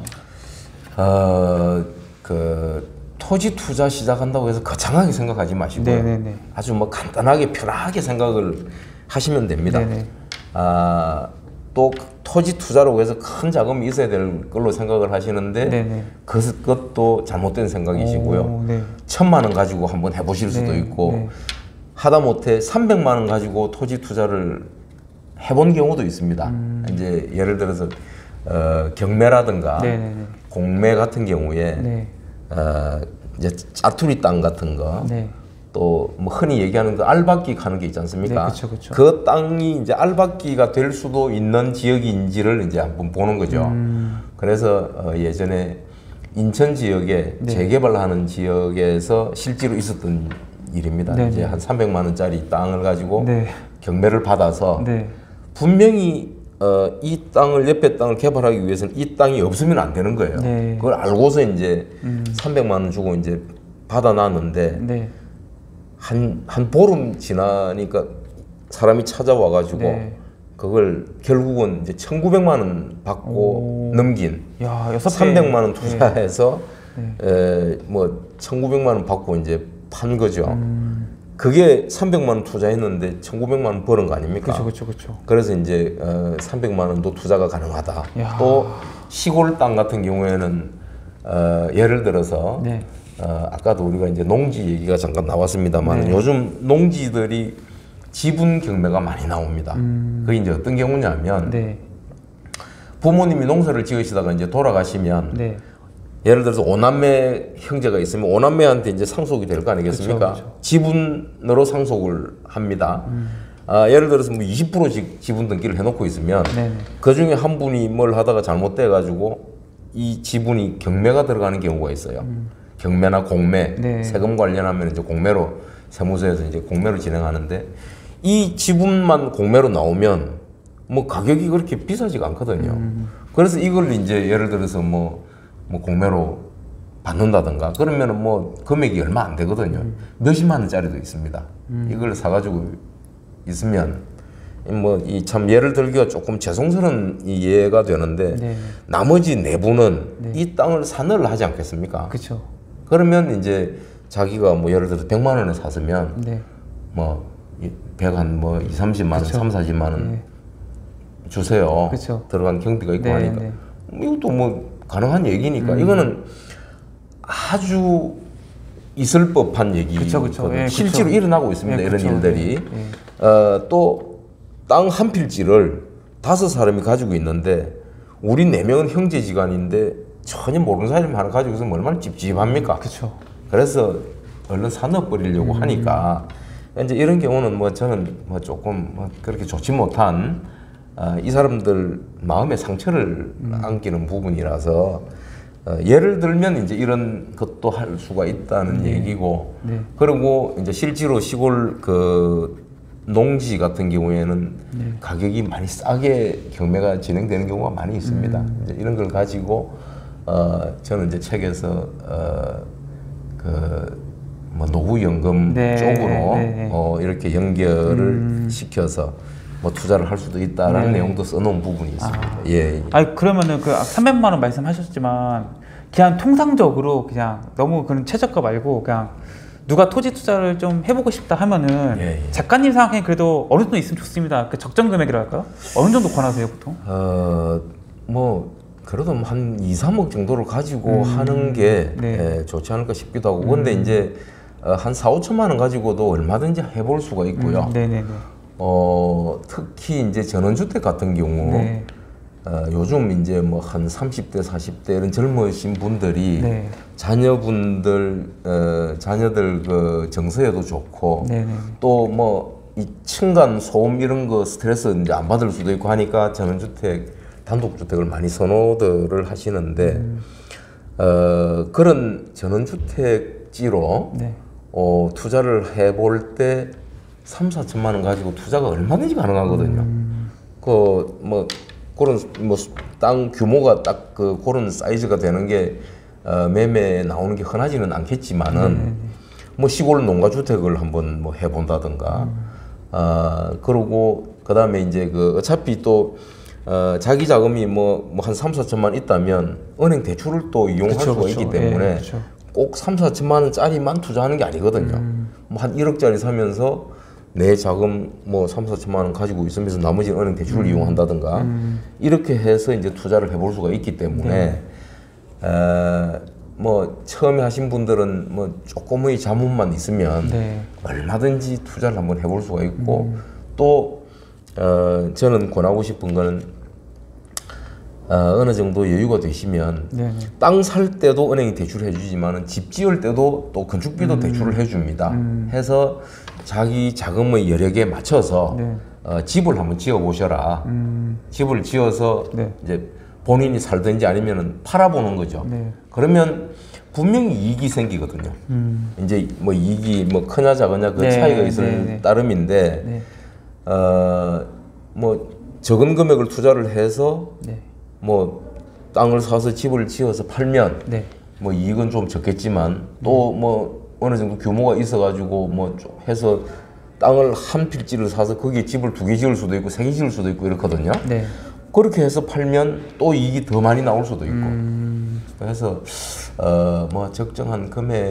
어, 그 토지 투자 시작한다고 해서 거창하게 생각하지 마시고요. 네네네. 아주 뭐 간단하게 편하게 생각을 하시면 됩니다. 네네. 아, 또 토지 투자라고 해서 큰 자금이 있어야 될 걸로 생각을 하시는데 네네. 그것도 잘못된 생각이시고요. 오, 네. 천만 원 가지고 한번 해보실 수도 네, 있고 네. 하다못해 삼백만 원 가지고 토지 투자를 해본 경우도 있습니다. 음. 이제 예를 들어서 어, 경매라든가 네네네. 공매 같은 경우에 네. 어, 이제 짜투리 땅 같은 거, 네. 또 뭐 흔히 얘기하는 그 알박기 가는 게 있지 않습니까? 네, 그쵸, 그쵸. 그 땅이 이제 알박기가 될 수도 있는 지역인지를 이제 한번 보는 거죠. 음. 그래서 어, 예전에 인천 지역에 네. 재개발하는 지역에서 실제로 있었던 일입니다. 네, 이제 네. 한 삼백만 원짜리 땅을 가지고 네. 경매를 받아서 네. 분명히 어, 이 땅을 옆에 땅을 개발하기 위해서는 이 땅이 없으면 안 되는 거예요. 네. 그걸 알고서 이제 음. 삼백만 원 주고 이제 받아놨는데 네. 한, 한 보름 지나니까 사람이 찾아와 가지고 네. 그걸 결국은 이제 천구백만 원 받고 오. 넘긴 야, 여섯 배. 삼백만 원 투자해서 네. 에, 뭐 천구백만 원 받고 이제 판 거죠. 음. 그게 삼백만 원 투자했는데 천구백만 원 버는 거 아닙니까? 그렇죠, 그렇죠, 그렇죠. 그래서 이제 어, 삼백만 원도 투자가 가능하다. 야. 또 시골 땅 같은 경우에는 어, 예를 들어서 네. 어, 아까도 우리가 이제 농지 얘기가 잠깐 나왔습니다만 네. 요즘 농지들이 지분 경매가 많이 나옵니다. 음. 그게 이제 어떤 경우냐면 네. 부모님이 농사를 지으시다가 이제 돌아가시면 네. 예를 들어서 오남매 형제가 있으면 오남매한테 이제 상속이 될 거 아니겠습니까? 그쵸, 그쵸. 지분으로 상속을 합니다. 음. 아, 예를 들어서 뭐 이십 퍼센트 지분 등기를 해놓고 있으면 네. 그 중에 한 분이 뭘 하다가 잘못돼 가지고 이 지분이 경매가 들어가는 경우가 있어요. 음. 경매나 공매, 네. 세금 관련하면 이제 공매로 세무서에서 이제 공매로 진행하는데 이 지분만 공매로 나오면 뭐 가격이 그렇게 비싸지가 않거든요. 음. 그래서 이걸 이제 예를 들어서 뭐, 뭐 공매로 받는다든가 그러면은 뭐 금액이 얼마 안 되거든요. 음. 몇십만 원짜리도 있습니다. 음. 이걸 사가지고 있으면 뭐 이 참 예를 들기가 조금 죄송스러운 이 예가 되는데 네. 나머지 나머지 내부는 네. 이 땅을 산을 하지 않겠습니까? 그렇죠. 그러면 이제 자기가 뭐 예를 들어서 백만 원에 샀으면 네. 뭐 백한 뭐 이삼십만 원, 그쵸. 삼사십만 원 네. 주세요. 그쵸. 들어간 경비가 있고 네, 하니까 네. 이것도 뭐 가능한 얘기니까 음. 이거는 아주 있을 법한 얘기거든요. 그쵸, 그쵸. 예, 실제로 그쵸. 일어나고 있습니다. 예, 이런 그쵸. 일들이. 예, 예. 어, 또 땅 한 필지를 다섯 사람이 가지고 있는데 우리 네 명은 형제지간인데 전혀 모르는 사람이 하나 가지고 있으면 얼마나 찝찝합니까? 그렇죠. 그래서 얼른 산업 버리려고 음. 하니까 이제 이런 경우는 뭐 저는 뭐 조금 뭐 그렇게 좋지 못한 어, 이 사람들 마음의 상처를 음. 안기는 부분이라서 어, 예를 들면 이제 이런 것도 할 수가 있다는 네. 얘기고 네. 그리고 이제 실제로 시골 그 농지 같은 경우에는 네. 가격이 많이 싸게 경매가 진행되는 경우가 많이 있습니다. 음. 이제 이런 걸 가지고 어, 저는 이제 책에서 어, 그 뭐 노후연금 네, 쪽으로 네, 네. 어, 이렇게 연결을 음. 시켜서 뭐 투자를 할 수도 있다라는 네. 내용도 써놓은 부분이 있습니다. 아. 예, 예. 아니 그러면은 그 삼백만 원 말씀하셨지만 그냥 통상적으로 그냥 너무 그런 최저가 말고 그냥 누가 토지 투자를 좀 해보고 싶다 하면은 예, 예. 작가님 생각에 그래도 어느 정도 있으면 좋습니다. 그 적정 금액이라 할까요? 어느 정도 권하세요 보통? 어, 뭐 그래도 한 이, 삼억 정도를 가지고 음, 하는 게 네. 예, 좋지 않을까 싶기도 하고. 근데 이제 어, 한 사, 오천만 원 가지고도 얼마든지 해볼 수가 있고요. 음, 네네네. 어, 특히 이제 전원주택 같은 경우 네. 어, 요즘 이제 뭐 한 삼십 대, 사십 대 이런 젊으신 분들이 네. 자녀분들, 어, 자녀들 그 정서에도 좋고 네네. 또 뭐 이 층간 소음 이런 거 스트레스 이제 안 받을 수도 있고 하니까 전원주택, 단독주택을 많이 선호들을 하시는데 음. 어, 그런 전원주택지로 네. 어, 투자를 해볼 때 삼, 사천만 원 가지고 투자가 얼마든지 가능하거든요. 음. 그 뭐 그런 뭐 땅 규모가 딱 그 그런 사이즈가 되는 게 어, 매매에 나오는 게 흔하지는 않겠지만은 네네네. 뭐 시골 농가 주택을 한번 뭐 해본다든가 어, 그러고 그다음에 이제 그 어차피 또 어, 자기 자금이 뭐 뭐 한 삼, 사천만 있다면 은행 대출을 또 이용할 그쵸, 수가 그쵸. 있기 때문에 예, 그쵸. 꼭 삼, 사천만 원짜리만 투자하는 게 아니거든요. 음. 뭐 한 일억짜리 사면서 내 자금 뭐 삼, 사천만 원 가지고 있으면서 나머지는 은행 대출을 이용한다든가 음. 이렇게 해서 이제 투자를 해볼 수가 있기 때문에 어, 뭐 처음에 하신 분들은 뭐 조금의 자문만 있으면 네. 얼마든지 투자를 한번 해볼 수가 있고 음. 또 어, 저는 권하고 싶은 거는 어, 어느 정도 여유가 되시면 네네. 땅 살 때도 은행이 대출해 주지만은 집 지을 때도 또 건축비도 대출을 해 줍니다. 음. 해서 자기 자금의 여력에 맞춰서 네. 어, 집을 한번 지어 보셔라. 음. 집을 지어서 네. 이제 본인이 살든지 아니면은 팔아보는 거죠. 네. 그러면 분명히 이익이 생기거든요. 음. 이제 뭐 이익이 뭐 크냐 작으냐 그 네, 차이가 있을 네, 네. 따름인데 네. 어, 뭐 적은 금액을 투자를 해서 네. 뭐 땅을 사서 집을 지어서 팔면 네. 뭐 이익은 좀 적겠지만 또 뭐 어느 정도 규모가 있어가지고 뭐 좀 해서 땅을 한 필지를 사서 거기에 집을 두 개 지을 수도 있고 세 개 지을 수도 있고 이렇거든요. 네. 그렇게 해서 팔면 또 이익이 더 많이 나올 수도 있고. 음. 그래서 어 뭐 적정한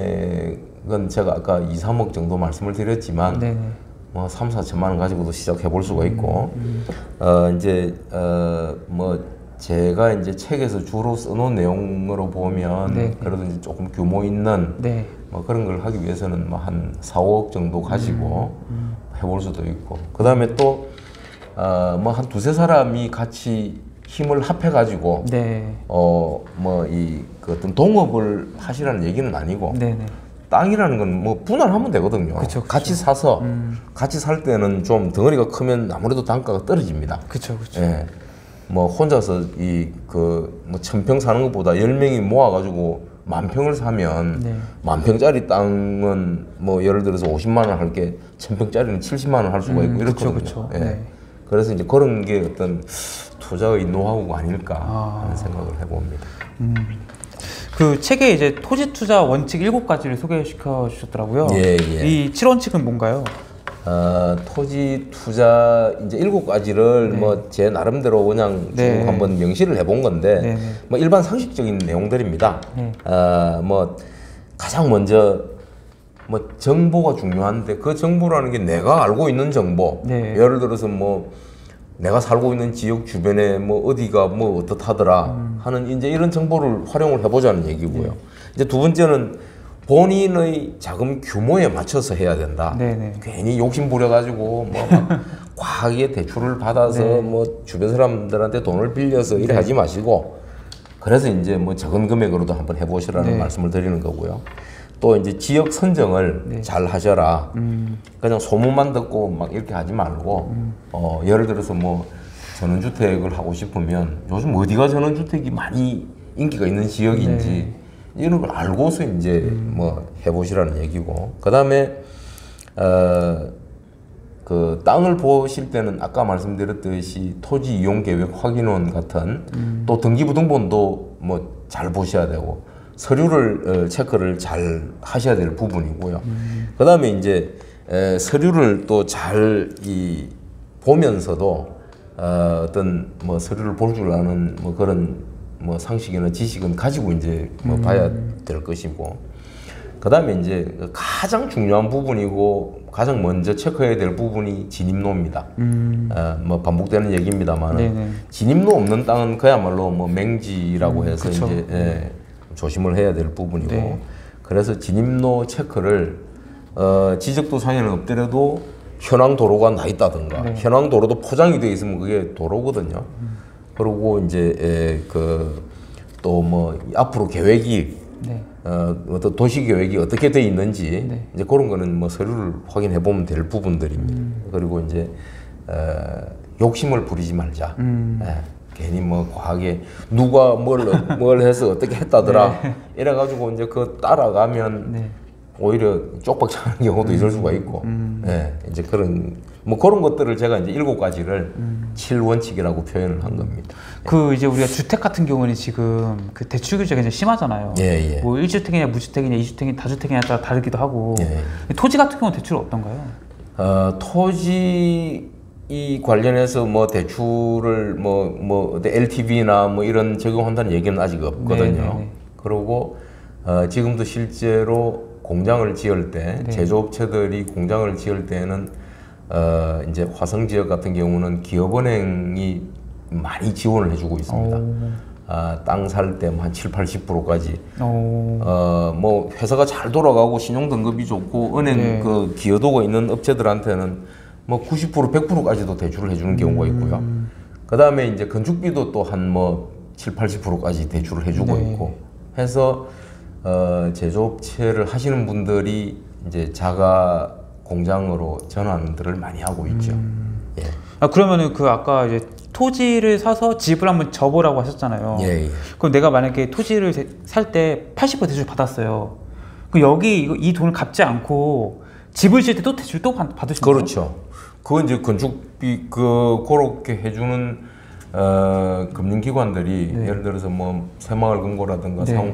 금액은 제가 아까 이, 삼억 정도 말씀을 드렸지만 네네. 뭐 삼, 사천만 원 가지고도 시작해 볼 수가 있고 어 이제 어 뭐 제가 이제 책에서 주로 써놓은 내용으로 보면 네. 그래도 이제 조금 규모 있는 네. 뭐 그런 걸 하기 위해서는 뭐 한 사, 오억 정도 가지고 해볼 수도 있고 그 다음에 또 어 뭐 한 두세 사람이 같이 힘을 합해 가지고 네. 어 뭐 이 그 어떤 동업을 하시라는 얘기는 아니고 네네. 땅이라는 건 뭐 분할하면 되거든요. 그쵸, 그쵸. 같이 사서 음. 같이 살 때는 좀 덩어리가 크면 아무래도 단가가 떨어집니다. 그쵸, 그쵸. 예. 뭐 혼자서 이 그 뭐 천 평 사는 것보다 열 명이 모아 가지고 만 평을 사면 네. 만 평짜리 땅은 뭐 예를 들어서 오십만 원 할 게 천 평짜리는 칠십만 원 할 수가 있고 음, 이렇거든요. 그쵸, 그쵸. 예. 네. 그래서 이제 그런 게 어떤 투자의 노하우가 아닐까 아. 하는 생각을 해봅니다. 음. 그 책에 이제 토지 투자 원칙 일곱 가지를 소개시켜 주셨더라고요. 예, 예. 이 칠 원칙은 뭔가요? 어, 토지 투자 이제 일곱 가지를 네. 뭐 제 나름대로 그냥 쭉 네. 한번 명시를 해본 건데 네, 네. 뭐 일반 상식적인 내용들입니다. 네. 어, 뭐 가장 먼저 뭐 정보가 중요한데 그 정보라는 게 내가 알고 있는 정보. 네. 예를 들어서 뭐 내가 살고 있는 지역 주변에 뭐 어디가 뭐 어떻다더라 음. 하는 이제 이런 정보를 활용을 해보자는 얘기고요. 네. 이제 두 번째는 본인의 자금 규모에 맞춰서 해야 된다. 네네. 괜히 욕심 부려가지고 뭐 막 과하게 대출을 받아서 네. 뭐 주변 사람들한테 돈을 빌려서 이래 하지 마시고 그래서 이제 뭐 적은 금액으로도 한번 해보시라는 네. 말씀을 드리는 거고요. 또 이제 지역 선정을 네. 잘 하셔라. 음. 그냥 소문만 듣고 막 이렇게 하지 말고 음. 어 예를 들어서 뭐 전원주택을 하고 싶으면 요즘 어디가 전원주택이 많이 인기가 있는 지역인지 네. 이런 걸 알고서 이제 음. 뭐 해보시라는 얘기고 그 다음에 어 그 땅을 보실 때는 아까 말씀드렸듯이 토지 이용 계획 확인원 같은 음. 또 등기부등본도 뭐 잘 보셔야 되고 서류를 어, 체크를 잘 하셔야 될 부분이고요. 음. 그 다음에 이제 에, 서류를 또 잘 이 보면서도 어, 어떤 뭐 서류를 볼 줄 아는 뭐 그런 뭐 상식이나 지식은 가지고 이제 뭐 봐야 될 것이고 그다음에 이제 가장 중요한 부분이고 가장 먼저 체크해야 될 부분이 진입로입니다. 음. 어, 뭐 반복되는 얘기입니다만 네네. 진입로 없는 땅은 그야말로 뭐 맹지라고 음, 해서 그쵸. 이제 예, 조심을 해야 될 부분이고 네. 그래서 진입로 체크를 어, 지적도상에는 없더라도 현황 도로가 나 있다든가 네. 현황 도로도 포장이 되어 있으면 그게 도로거든요. 음. 그리고 이제 예, 그 또 뭐 앞으로 계획이 네. 어, 어떤 도시 계획이 어떻게 돼 있는지 네. 이제 그런 거는 뭐 서류를 확인해 보면 될 부분들입니다. 음. 그리고 이제 어, 욕심을 부리지 말자. 음. 예, 괜히 뭐 과하게 누가 뭘 뭘 해서 어떻게 했다더라 네. 이래가지고 이제 그 따라가면 네. 오히려 쪽박차는 경우도 있을 수가 있고, 음. 예, 이제 그런 뭐 그런 것들을 제가 이제 일곱 가지를 음. 칠 원칙이라고 표현을 한 겁니다. 그 이제 우리가 주택 같은 경우는 지금 그 대출 규제가 굉장히 심하잖아요. 예, 예. 뭐 일 주택이냐 무주택이냐 이주택이냐 다주택이냐에 따라 다르기도 하고. 예. 토지 같은 경우는 대출은 어떤가요? 어, 토지 이 관련해서 뭐 대출을 뭐 뭐 엘티브이나 뭐 이런 적용한다는 얘기는 아직 없거든요. 네네네. 그리고 어, 지금도 실제로 공장을 지을 때 네. 제조업체들이 공장을 지을 때는 어, 이제 화성 지역 같은 경우는 기업은행이 많이 지원을 해주고 있습니다. 아, 땅 살 때 한 칠, 팔십 퍼센트까지. 오. 어, 뭐 회사가 잘 돌아가고 신용 등급이 좋고 은행 네. 그 기여도가 있는 업체들한테는 뭐 구십 퍼센트, 백 퍼센트까지도 대출을 해주는 경우가 있고요. 음. 그 다음에 이제 건축비도 또 한 뭐 칠, 팔십 퍼센트까지 대출을 해주고 네. 있고 해서 어, 제조업체를 하시는 분들이 이제 자가 공장으로 전환들을 많이 하고 있죠. 음. 예. 아 그러면은 그 아까 이제 토지를 사서 집을 한번 접으라고 하셨잖아요. 예, 예. 그럼 내가 만약에 토지를 살 때 팔십 퍼센트 대출 받았어요. 그 여기 이거 이 돈을 갚지 않고 집을 지을 때 또 대출 또 받- 받으시는 거예요? 그렇죠. 그건 이제 건축비 그 그렇게 해주는 어, 금융기관들이 네. 예를 들어서 뭐 새마을금고라든가 네.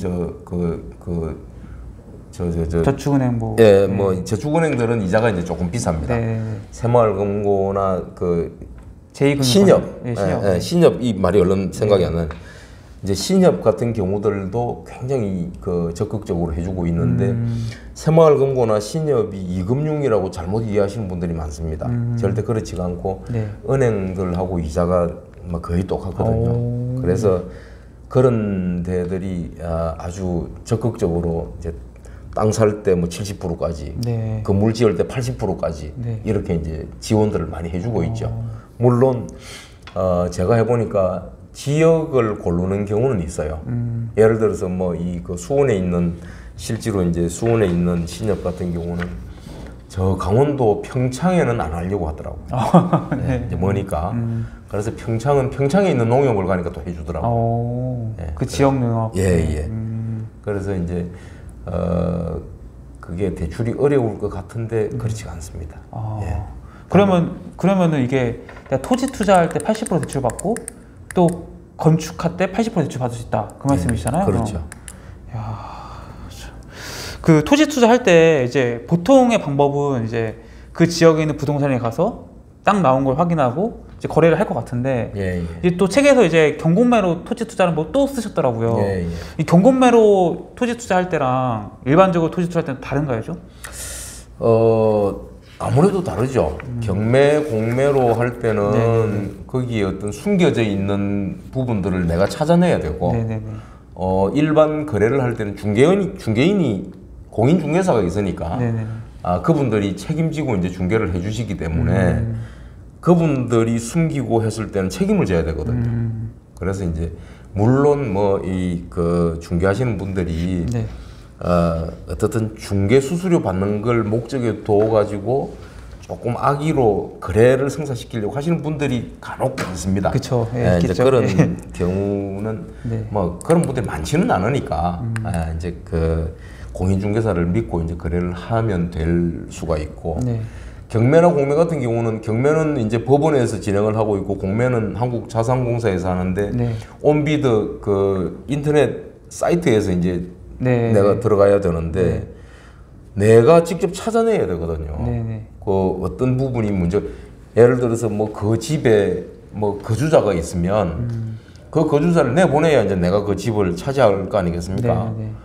상이저그그저저저 저축은행 뭐. 예, 뭐 저축은행들은 이자가 이제 조금 비쌉니다. 네. 새마을금고나 그 제이금융권. 신협, 네, 신협. 예, 예, 신협 이 말이 얼른 생각이 안 나요. 이제 신협 같은 경우들도 굉장히 그 적극적으로 해주고 있는데 음. 새마을금고나 신협이 이금융이라고 잘못 이해하시는 분들이 많습니다. 음. 절대 그렇지가 않고 네. 은행들하고 이자가 뭐 거의 똑같거든요. 오. 그래서 그런 데들이 아, 아주 적극적으로 이제 땅 살 때 뭐 칠십 퍼센트까지 네. 건물 지을 때 팔십 퍼센트까지 네. 이렇게 이제 지원들을 많이 해주고 있죠. 물론 어, 제가 해보니까 지역을 고르는 경우는 있어요. 음. 예를 들어서 뭐 이 그 수원에 있는 실제로 이제 수원에 있는 신협 같은 경우는 저 강원도 평창에는 안 하려고 하더라고요. 아, 네, 네. 이제 머니까. 음. 그래서 평창은 평창에 있는 농협을 가니까 또 해주더라고요. 오. 네, 그 지역 농업. 예, 예. 음. 그래서 이제 어 그게 대출이 어려울 것 같은데 그렇지가 않습니다. 아. 예. 그러면 그러면은 이게 내가 토지 투자할 때 팔십 퍼센트 대출 받고 또 건축할 때 팔십 퍼센트 대출 받을 수 있다 그 말씀이시잖아요. 그렇죠. 그럼. 야, 참. 그 토지 투자할 때 이제 보통의 방법은 이제 그 지역에 있는 부동산에 가서 땅 나온 걸 확인하고 이제 거래를 할 것 같은데 예, 예. 이제 또 책에서 이제 경공매로 토지 투자는 뭐 또 쓰셨더라고요. 예, 예. 이 경공매로 토지 투자할 때랑 일반적으로 토지 투자할 때는 다른가요, 좀? 어 아무래도 다르죠. 경매, 공매로 할 때는 네네네. 거기에 어떤 숨겨져 있는 부분들을 내가 찾아내야 되고, 네네네. 어 일반 거래를 할 때는 중개인이 중개인이 공인 중개사가 있으니까, 네네. 아 그분들이 책임지고 이제 중개를 해주시기 때문에 음. 그분들이 숨기고 했을 때는 책임을 져야 되거든요. 음. 그래서 이제 물론 뭐 이 그 중개하시는 분들이 네. 어, 어떻든 중개 수수료 받는 걸 목적에 둬 가지고 조금 악의로 거래를 성사시키려고 하시는 분들이 간혹 있습니다. 그쵸. 예, 예, 이제 있겠죠. 그런 예. 경우는 네. 뭐 그런 분들이 많지는 않으니까 음. 예, 이제 그 공인중개사를 믿고 이제 거래를 하면 될 수가 있고 네. 경매나 공매 같은 경우는 경매는 이제 법원에서 진행을 하고 있고 공매는 한국자산공사에서 하는데 네. 온비드 그 인터넷 사이트에서 이제 네. 내가 들어가야 되는데 내가 직접 찾아내야 되거든요. 네네. 그 어떤 부분이 문제 예를 들어서 뭐 그 집에 뭐 거주자가 있으면 음. 그 거주자를 내보내야 이제 내가 그 집을 차지할 거 아니겠습니까? 네네.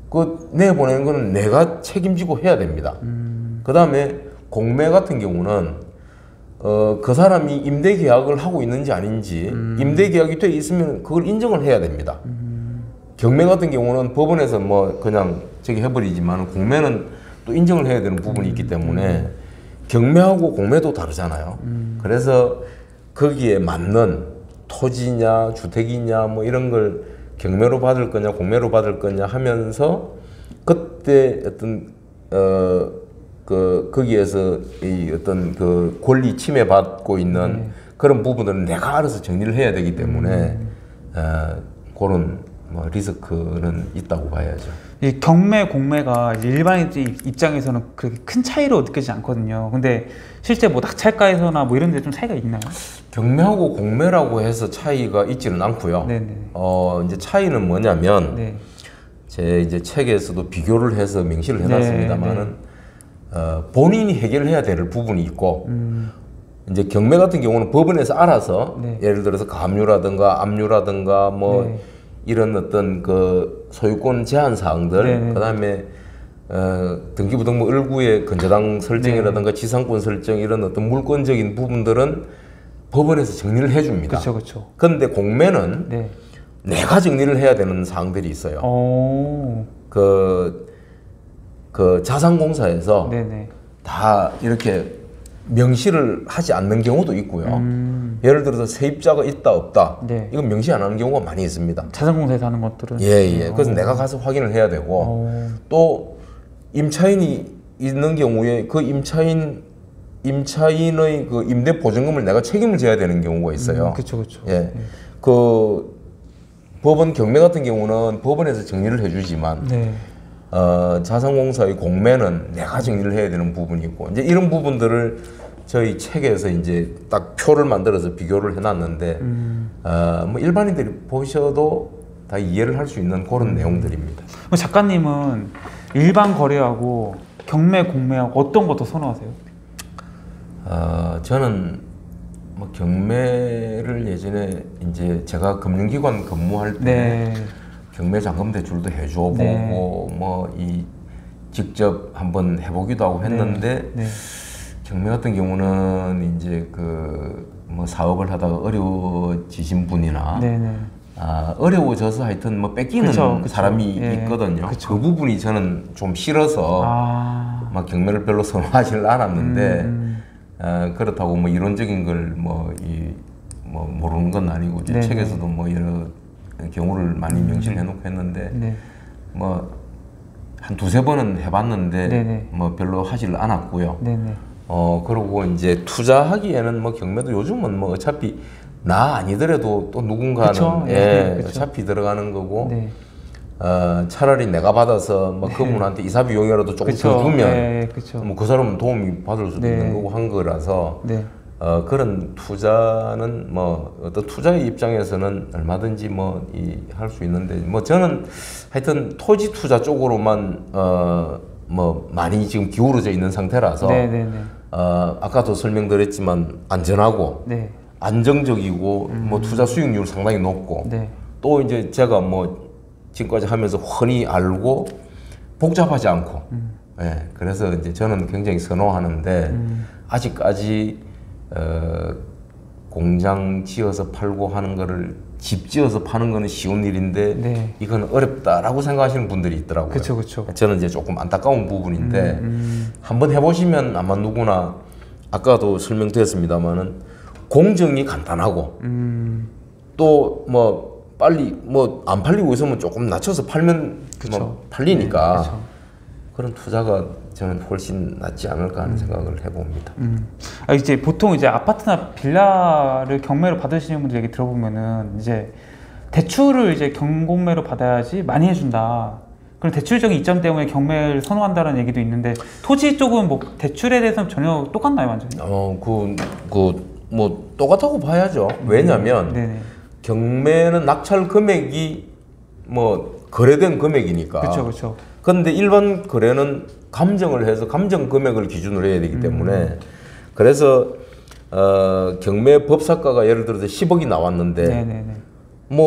그 내보내는 거는 내가 책임지고 해야 됩니다. 음. 그 다음에 공매 같은 경우는 어, 그 사람이 임대 계약을 하고 있는지 아닌지 음. 임대 계약이 돼 있으면 그걸 인정을 해야 됩니다. 음. 경매 같은 경우는 법원에서 뭐 그냥 저기 해버리지만 공매는 또 인정을 해야 되는 부분이 있기 때문에 경매하고 공매도 다르잖아요. 음. 그래서 거기에 맞는 토지냐 주택이냐 뭐 이런 걸 경매로 받을 거냐 공매로 받을 거냐 하면서 그때 어떤 어 그 거기에서 이 어떤 그 권리 침해 받고 있는 네. 그런 부분들은 내가 알아서 정리를 해야 되기 때문에 음. 어, 그런 뭐 리스크는 있다고 봐야죠. 이 경매 공매가 이제 일반인들 입장에서는 그렇게 큰 차이로 느껴지지 않거든요. 근데 실제 뭐 낙찰가에서나 뭐 이런 데 좀 차이가 있나요? 경매하고 공매라고 해서 차이가 있지는 않고요. 네네. 어 이제 차이는 뭐냐면 네. 제 이제 책에서도 비교를 해서 명시를 해놨습니다만은 네, 어, 본인이 해결해야 될 부분이 있고 음. 이제 경매 같은 경우는 법원에서 알아서 네. 예를 들어서 가압류라든가 압류라든가 뭐 네. 이런 어떤 그 소유권 제한 사항들 네, 네. 그다음에 어, 등기부등본 일구의 근저당 설정이라든가 지상권 설정 이런 어떤 물권적인 부분들은 법원에서 정리를 해줍니다. 그렇죠, 그렇죠. 그런데 공매는 네. 내가 정리를 해야 되는 사항들이 있어요. 오. 그, 그 자산공사에서 네네. 다 이렇게 명시를 하지 않는 경우도 있고요. 음. 예를 들어서 세입자가 있다 없다. 네. 이건 명시 안 하는 경우가 많이 있습니다. 자산공사에서 하는 것들은. 예, 예. 그래서 오. 내가 가서 확인을 해야 되고 오. 또 임차인이 있는 경우에 그 임차인 임차인의 그 임대 보증금을 내가 책임을 져야 되는 경우가 있어요. 음, 그렇죠, 그렇죠. 예. 그 법원 경매 같은 경우는 법원에서 정리를 해주지만 네. 어, 자산공사의 공매는 내가 정리를 해야 되는 부분이 있고 이제 이런 부분들을 저희 책에서 이제 딱 표를 만들어서 비교를 해놨는데 음. 어, 뭐 일반인들이 보셔도 다 이해를 할 수 있는 그런 내용들입니다. 그럼 작가님은 일반 거래하고 경매 공매하고 어떤 거 더 선호하세요? 어, 저는 뭐 경매를 예전에 이제 제가 금융기관 근무할 때 네. 경매 잔금 대출도 해줘보고 네. 뭐 이 직접 한번 해보기도 하고 했는데 네. 경매 같은 경우는 이제 그 뭐 사업을 하다가 어려워지신 분이나 네. 네. 아, 어려워져서 하여튼 뭐 뺏기는 그쵸, 그쵸. 사람이 예, 있거든요. 그쵸. 그 부분이 저는 좀 싫어서 아. 막 경매를 별로 선호하지는 않았는데 음. 어, 그렇다고 뭐 이론적인 걸 뭐 이 뭐 모르는 건 아니고 이제 네네. 책에서도 뭐 여러 경우를 많이 명시를 해놓고 했는데 네. 뭐 한 두세 번은 해봤는데 네네. 뭐 별로 하지를 않았고요. 네네. 어 그리고 이제 투자하기에는 뭐 경매도 요즘은 뭐 어차피 나 아니더라도 또 누군가는 그쵸. 예, 네, 그쵸. 어차피 들어가는 거고 네. 어 차라리 내가 받아서 뭐 그분한테 이사 비용이라도 조금 그쵸. 더 주면 네, 그쵸. 뭐 그 사람은 도움이 받을 수도 네. 있는 거고 한 거라서 네. 어 그런 투자는 뭐 어떤 투자의 입장에서는 얼마든지 뭐 이 할 수 있는데 뭐 저는 하여튼 토지 투자 쪽으로만 어 뭐 많이 지금 기울어져 있는 상태라서 네, 네, 네. 어 아까도 설명드렸지만 안전하고 네. 안정적이고 뭐 투자 수익률 상당히 높고 네. 또 이제 제가 뭐 지금까지 하면서 흔히 알고 복잡하지 않고 음. 예 그래서 이제 저는 굉장히 선호하는데 음. 아직까지 어 공장 지어서 팔고 하는 거를 집 지어서 파는 거는 쉬운 일인데 네. 이건 어렵다라고 생각하시는 분들이 있더라고요. 그쵸, 그쵸. 저는 이제 조금 안타까운 부분인데 음, 음. 한번 해보시면 아마 누구나 아까도 설명드렸습니다만은 공정이 간단하고 음. 또 뭐 빨리 뭐 안 팔리고 있으면 조금 낮춰서 팔면 그쵸. 뭐 팔리니까 네, 그쵸. 그런 투자가 저는 훨씬 낫지 않을까 하는 생각을 해봅니다. 음. 아, 이제 보통 이제 아파트나 빌라를 경매로 받으시는 분들 얘기 들어보면은 이제 대출을 이제 경공매로 받아야지 많이 해준다. 그런 대출적인 이점 때문에 경매를 선호한다는 얘기도 있는데 토지 쪽은 뭐 대출에 대해서는 전혀 똑같나요, 완전히? 어, 그, 그, 뭐, 똑같다고 봐야죠. 왜냐면, 네네. 경매는 낙찰 금액이 뭐, 거래된 금액이니까. 그렇죠, 그렇죠. 근데 일반 거래는 감정을 해서 감정 금액을 기준으로 해야 되기 때문에, 음. 그래서, 어, 경매 법사가가 예를 들어서 십억이 나왔는데, 네네네. 뭐,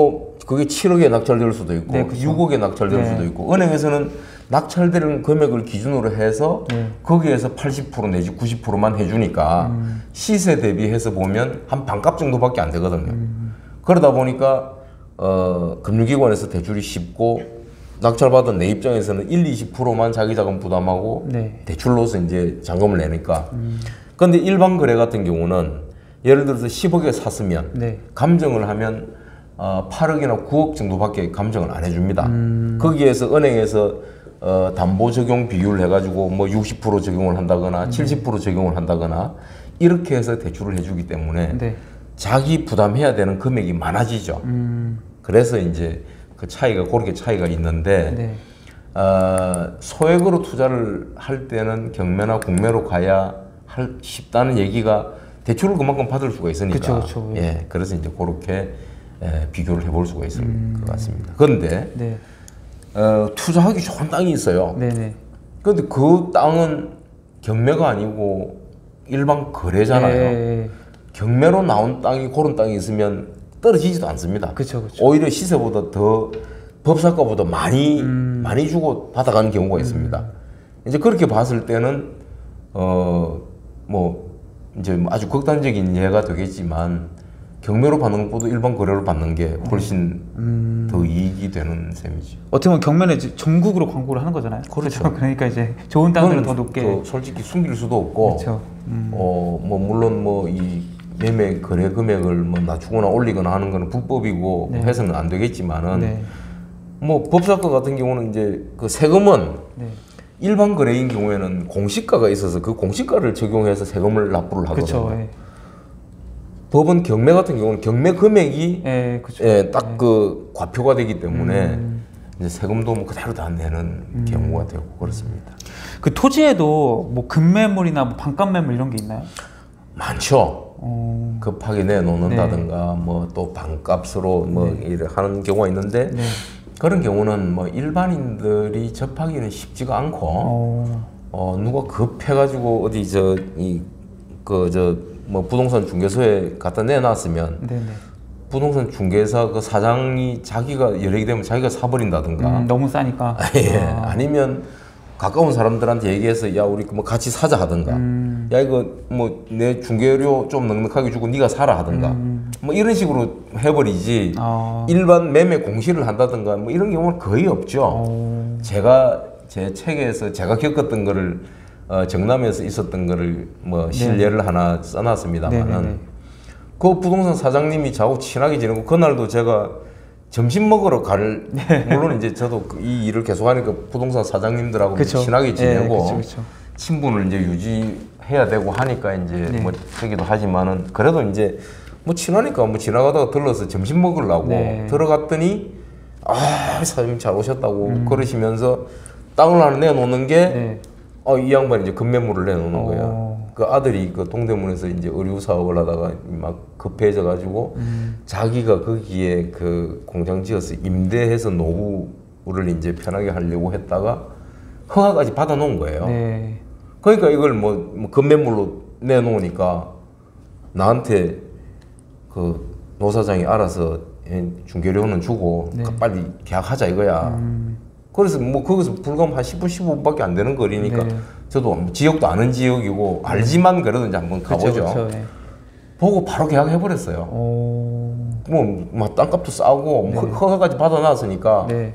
그게 칠억에 낙찰될 수도 있고 네, 그쵸. 육억에 낙찰될 네. 수도 있고 은행에서는 낙찰되는 금액을 기준으로 해서 네. 거기에서 팔십 퍼센트 내지 구십 퍼센트만 해주니까 음. 시세 대비해서 보면 한 반값 정도밖에 안 되거든요. 음. 그러다 보니까 어, 금융기관에서 대출이 쉽고 낙찰받은 내 입장에서는 일, 이십 퍼센트만 자기 자금 부담하고 네. 대출로서 이제 잔금을 내니까. 그런데 음. 일반 거래 같은 경우는 예를 들어서 십억에 샀으면 네. 감정을 하면 어, 팔억이나 구억 정도밖에 감정을 안 해줍니다. 음. 거기에서 은행에서 어, 담보 적용 비율을 해가지고 뭐 육십 퍼센트 적용을 한다거나 음. 칠십 퍼센트 적용을 한다거나 이렇게 해서 대출을 해주기 때문에 네. 자기 부담해야 되는 금액이 많아지죠. 음. 그래서 이제 그 차이가 그렇게 차이가 있는데 네. 어, 소액으로 투자를 할 때는 경매나 공매로 가야 할 쉽다는 얘기가 대출을 그만큼 받을 수가 있으니까. 그쵸, 그쵸. 예, 그래서 이제 그렇게 예, 비교를 해볼 수가 있을 음. 것 같습니다. 그런데 네. 어, 투자하기 좋은 땅이 있어요. 네네. 그런데 그 땅은 경매가 아니고 일반 거래잖아요. 네. 경매로 나온 땅이 그런 땅이 있으면 떨어지지도 않습니다. 그쵸, 그쵸. 오히려 시세보다 더 법사가보다 많이 음. 많이 주고 받아가는 경우가 있습니다. 음. 이제 그렇게 봤을 때는 어 뭐 이제 아주 극단적인 예가 되겠지만 경매로 받는 것보다 일반 거래로 받는 게 훨씬 음. 더 이익이 되는 셈이죠. 어떻게 보면 경매는 이제 전국으로 광고를 하는 거잖아요. 그렇죠. 그러니까 이제 좋은 땅들은 더 높게. 그 솔직히 숨길 수도 없고. 그렇죠. 음. 어, 뭐 물론 뭐 이 매매 거래 금액을 뭐 낮추거나 올리거나 하는 거는 불법이고 네. 해서는 안 되겠지만은 네. 뭐 법사건 같은 경우는 이제 그 세금은 네. 일반 거래인 경우에는 공시가가 있어서 그 공시가를 적용해서 세금을 납부를 하거든요. 그쵸, 예. 법은 경매 같은 경우는 경매 금액이 예, 예, 딱 그 예. 과표가 되기 때문에 음. 이제 세금도 뭐 그대로 다 내는 음. 경우가 되고 그렇습니다. 그 토지에도 뭐 급매물이나 뭐 반값 매물 이런 게 있나요? 많죠. 어... 급하게 내놓는다든가 네. 뭐 또 반값으로 뭐 네. 일을 하는 경우가 있는데 네. 그런 경우는 뭐 일반인들이 접하기는 쉽지가 않고 어, 어 누가 급해가지고 어디 저 이 그 저 뭐 부동산 중개소에 갖다 내놨으면 네네. 부동산 중개사 그 사장이 자기가 연락이 되면 자기가 사버린다든가 음, 너무 싸니까 예 아. 아니면 가까운 사람들한테 얘기해서 야 우리 뭐 같이 사자 하든가 음. 야 이거 뭐 내 중개료 좀 넉넉하게 주고 네가 사라 하든가 음. 뭐 이런 식으로 해버리지 어. 일반 매매 공시를 한다든가 뭐 이런 경우는 거의 없죠. 어. 제가 제 책에서 제가 겪었던 거를 어, 정남에서 있었던 거를 뭐 실례를 네. 하나 써놨습니다만은 네. 그 부동산 사장님이 저하고 친하게 지내고 그날도 제가 점심 먹으러 갈 네. 물론 이제 저도 이 일을 계속하니까 부동산 사장님들하고 그쵸. 친하게 지내고 네, 그쵸, 그쵸. 친분을 이제 유지해야 되고 하니까 이제 네. 뭐 저기도 하지만은 그래도 이제 뭐 친하니까 뭐 지나가다가 들러서 점심 먹으려고 네. 들어갔더니 아 사장님 잘 오셨다고 음. 그러시면서 땅을 하나 내놓는 게 네. 어, 이 양반이 이제 급매물을 내놓는 오. 거야. 그 아들이 그 동대문에서 이제 의류 사업을 하다가 막 급해져 가지고 음. 자기가 거기에 그 공장 지어서 임대해서 노후를 이제 편하게 하려고 했다가 허가까지 받아 놓은 거예요. 네. 그러니까 이걸 뭐, 뭐 급매물로 내놓으니까 나한테 그 노사장이 알아서 중개료는 주고 네. 빨리 계약하자 이거야. 음. 그래서 뭐 거기서 불과 한 십 분, 십오 분밖에 안 되는 거리니까 네. 저도 지역도 아는 지역이고 알지만 그래도 이제 한번 가보죠. 그쵸, 그쵸, 네. 보고 바로 계약해 버렸어요. 뭐, 막 땅값도 싸고 네. 허가까지 받아놨으니까. 네.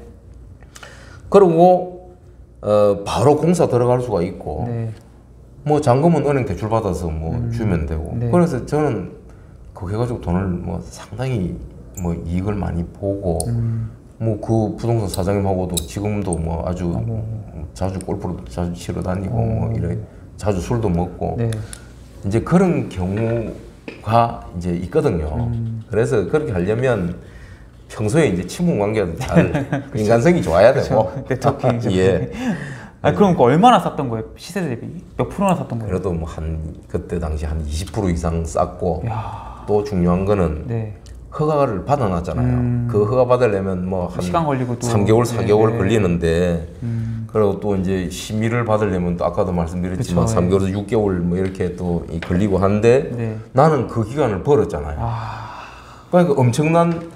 그리고 어, 바로 공사 들어갈 수가 있고, 네. 뭐 잔금은 은행 대출 받아서 뭐 음. 주면 되고. 네. 그래서 저는 그거 해가지고 돈을 뭐 상당히 뭐 이익을 많이 보고. 음. 뭐 그 부동산 사장님하고도 지금도 뭐 아주 어. 자주 골프를 자주 치러 다니고 어. 뭐 이래 자주 술도 먹고 네. 이제 그런 경우가 이제 있거든요. 음. 그래서 그렇게 하려면 평소에 이제 친분 관계도 잘 인간성이 좋아야 되고 네트워킹 예. 아 그럼 그 얼마나 쌌던 거예요? 시세 대비 몇 프로나 쌌던 거예요? 그래도 뭐 한 그때 당시 한 이십 퍼센트 이상 쌌고 야. 또 중요한 거는. 네. 허가를 받아놨잖아요. 음. 그 허가 받으려면 뭐 한 시간 걸리고 또 삼 개월, 사 개월 네. 걸리는데 음. 그리고 또 이제 심의를 받으려면 또 아까도 말씀드렸지만 그쵸, 삼 개월에서 네. 육 개월 뭐 이렇게 또 걸리고 하는데 네. 나는 그 기간을 벌었잖아요. 아. 그러니까 엄청난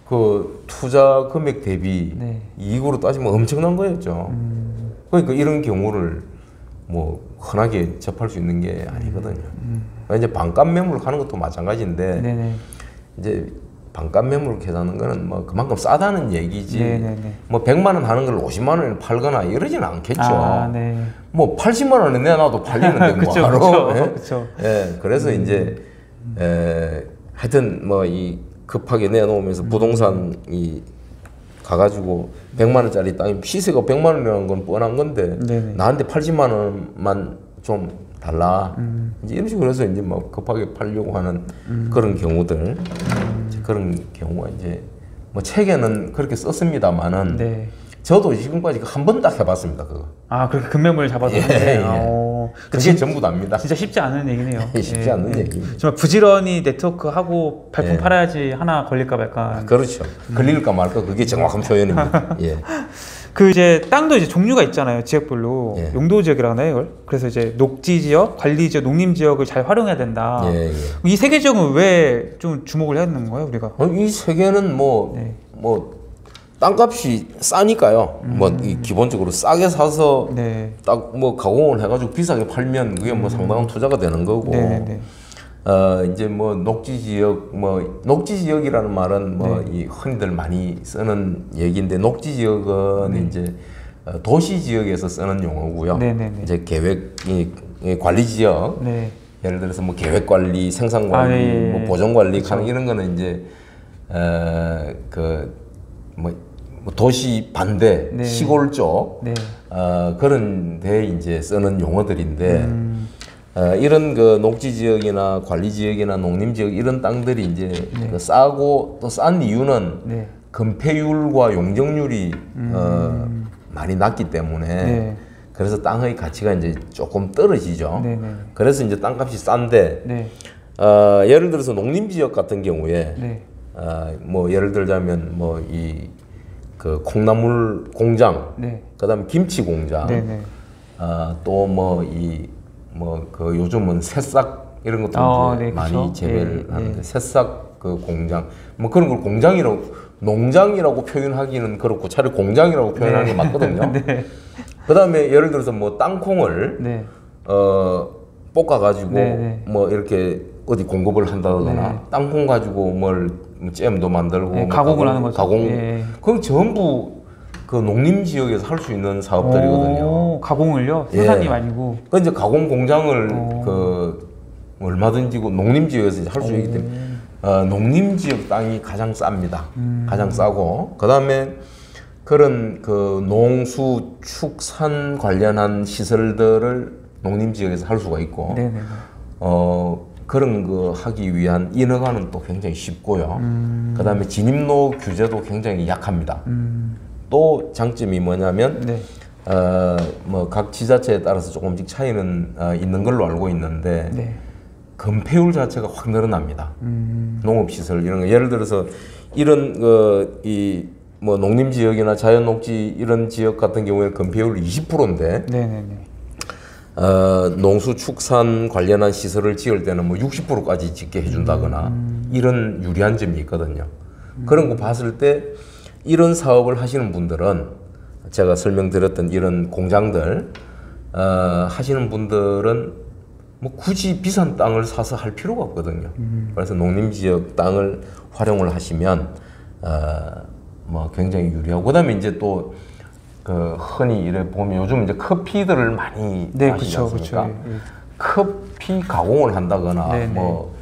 그 투자 금액 대비 네. 이익으로 따지면 엄청난 거였죠. 음. 그러니까 이런 경우를 뭐 흔하게 접할 수 있는 게 아니거든요. 음. 이제 반값 매물을 하는 것도 마찬가지인데 네네. 이제 반값 매물을 계산하는 거는 뭐 그만큼 싸다는 얘기지. 네네네. 뭐 백만 원 하는 걸 오십만 원에 팔거나 이러지는 않겠죠. 아, 네. 뭐 팔십만 원에 내놔도 팔리는데 뭐 그쵸, 하루. 그쵸, 예? 그쵸. 예, 그래서 음. 이제 에, 하여튼 뭐 이 급하게 내놓으면서 부동산이 가가지고 백만 원짜리 땅이 시세가 백만 원이라는 건 뻔한 건데 네네. 나한테 팔십만 원만 좀 달라. 음. 이제 이런 식으로 해서 이제 막 급하게 팔려고 하는 음. 그런 경우들, 이제 그런 경우가 이제 뭐 책에는 그렇게 썼습니다만은 네. 저도 지금까지 한 번 딱 해봤습니다 그거. 아, 그렇게 금매물 잡아서 예, 하는데. 예. 어, 그게 전부 답니다. 진짜 쉽지 않은 얘기네요. 쉽지 예, 않는 예. 얘기입니다. 정말 부지런히 네트워크 하고 발품 예. 팔아야지 하나 걸릴까 말까. 그렇죠. 걸릴까 말까 그게 정확한 표현입니다. 예. 그 이제 땅도 이제 종류가 있잖아요. 지역별로. 예. 용도 지역이라고 하나요, 이걸? 그래서 이제 녹지 지역, 관리 지역, 농림 지역을 잘 활용해야 된다. 예, 예. 이 세 개 지역은 왜 좀 주목을 해야 되는 거예요, 우리가? 어, 이 세계는 뭐, 네. 뭐, 땅값이 싸니까요. 음. 뭐, 이 기본적으로 싸게 사서 네. 딱 뭐 가공을 해가지고 비싸게 팔면 그게 뭐 상당한 투자가 되는 거고. 네네네. 어, 이제 뭐 녹지 지역, 뭐, 녹지 지역이라는 말은 뭐, 네. 이 흔히들 많이 쓰는 얘기인데, 녹지 지역은 네. 이제 어, 도시 지역에서 쓰는 용어고요. 네네네. 이제 계획, 이, 이 관리 지역, 네. 예를 들어서 뭐 계획 관리, 생산 관리, 아, 예, 예. 뭐 보존 관리 그쵸. 하는 이런 거는 이제 어, 그뭐 뭐 도시 반대, 네. 시골 쪽 네. 어, 그런 데 이제 쓰는 용어들인데 음. 어, 이런 그 녹지 지역이나 관리 지역이나 농림 지역 이런 땅들이 이제 네. 그 싸고 또 싼 이유는 네. 건폐율과 용적률이 음. 어, 많이 낮기 때문에 네. 그래서 땅의 가치가 이제 조금 떨어지죠. 네네. 그래서 이제 땅값이 싼데 네. 어, 예를 들어서 농림 지역 같은 경우에 네. 어, 뭐 예를 들자면 뭐 이 그 콩나물 공장, 네. 그다음에 김치 공장, 네네. 어, 또 뭐 이 뭐 그 요즘은 새싹 이런 것도 아, 이제 네, 많이 그쵸. 재배를 예, 하는데 예. 새싹 그 공장 뭐 그런 걸 공장이라고 농장이라고 표현하기는 그렇고 차라리 공장이라고 표현하는 게 맞거든요. 네. 그다음에 예를 들어서 뭐 땅콩을 네. 어 볶아가지고 네, 네. 뭐 이렇게 어디 공급을 한다거나 네. 땅콩 가지고 뭘 잼도 만들고 네, 뭐 가공을 가공, 하는 거죠. 가공 예. 그건 전부 그 농림 지역에서 할 수 있는 사업들이거든요. 오, 가공을요? 예. 생산이 아니고. 그 이제 가공 공장을 오. 그 얼마든지 그 농림 지역에서 할 수 있기 때문에 어, 농림 지역 땅이 가장 쌉니다. 음. 가장 싸고 그 다음에 그런 그 농수 축산 관련한 시설들을 농림 지역에서 할 수가 있고 네네. 어 그런 거 하기 위한 인허가는 또 굉장히 쉽고요. 음. 그 다음에 진입로 규제도 굉장히 약합니다. 음. 또 장점이 뭐냐면 네. 어, 뭐 각 지자체에 따라서 조금씩 차이는 어, 있는 걸로 알고 있는데 네. 건폐율 자체가 확 늘어납니다. 음. 농업시설 이런 거 예를 들어서 이런 그이 뭐 농림 지역이나 자연 녹지 이런 지역 같은 경우에 건폐율 이십 퍼센트인데 네네네. 어, 농수축산 관련한 시설을 지을 때는 뭐 육십 퍼센트까지 짓게 해준다거나 음. 이런 유리한 점이 있거든요. 그런 거 봤을 때 이런 사업을 하시는 분들은 제가 설명드렸던 이런 공장들 어, 하시는 분들은 뭐 굳이 비싼 땅을 사서 할 필요가 없거든요. 음. 그래서 농림지역 땅을 활용을 하시면 어, 뭐 굉장히 유리하고 그다음에 이제 또 그 흔히 이래 보면 요즘 이제 커피들을 많이 네, 마시지 그쵸, 않습니까? 그쵸. 예, 예. 커피 가공을 한다거나 네, 뭐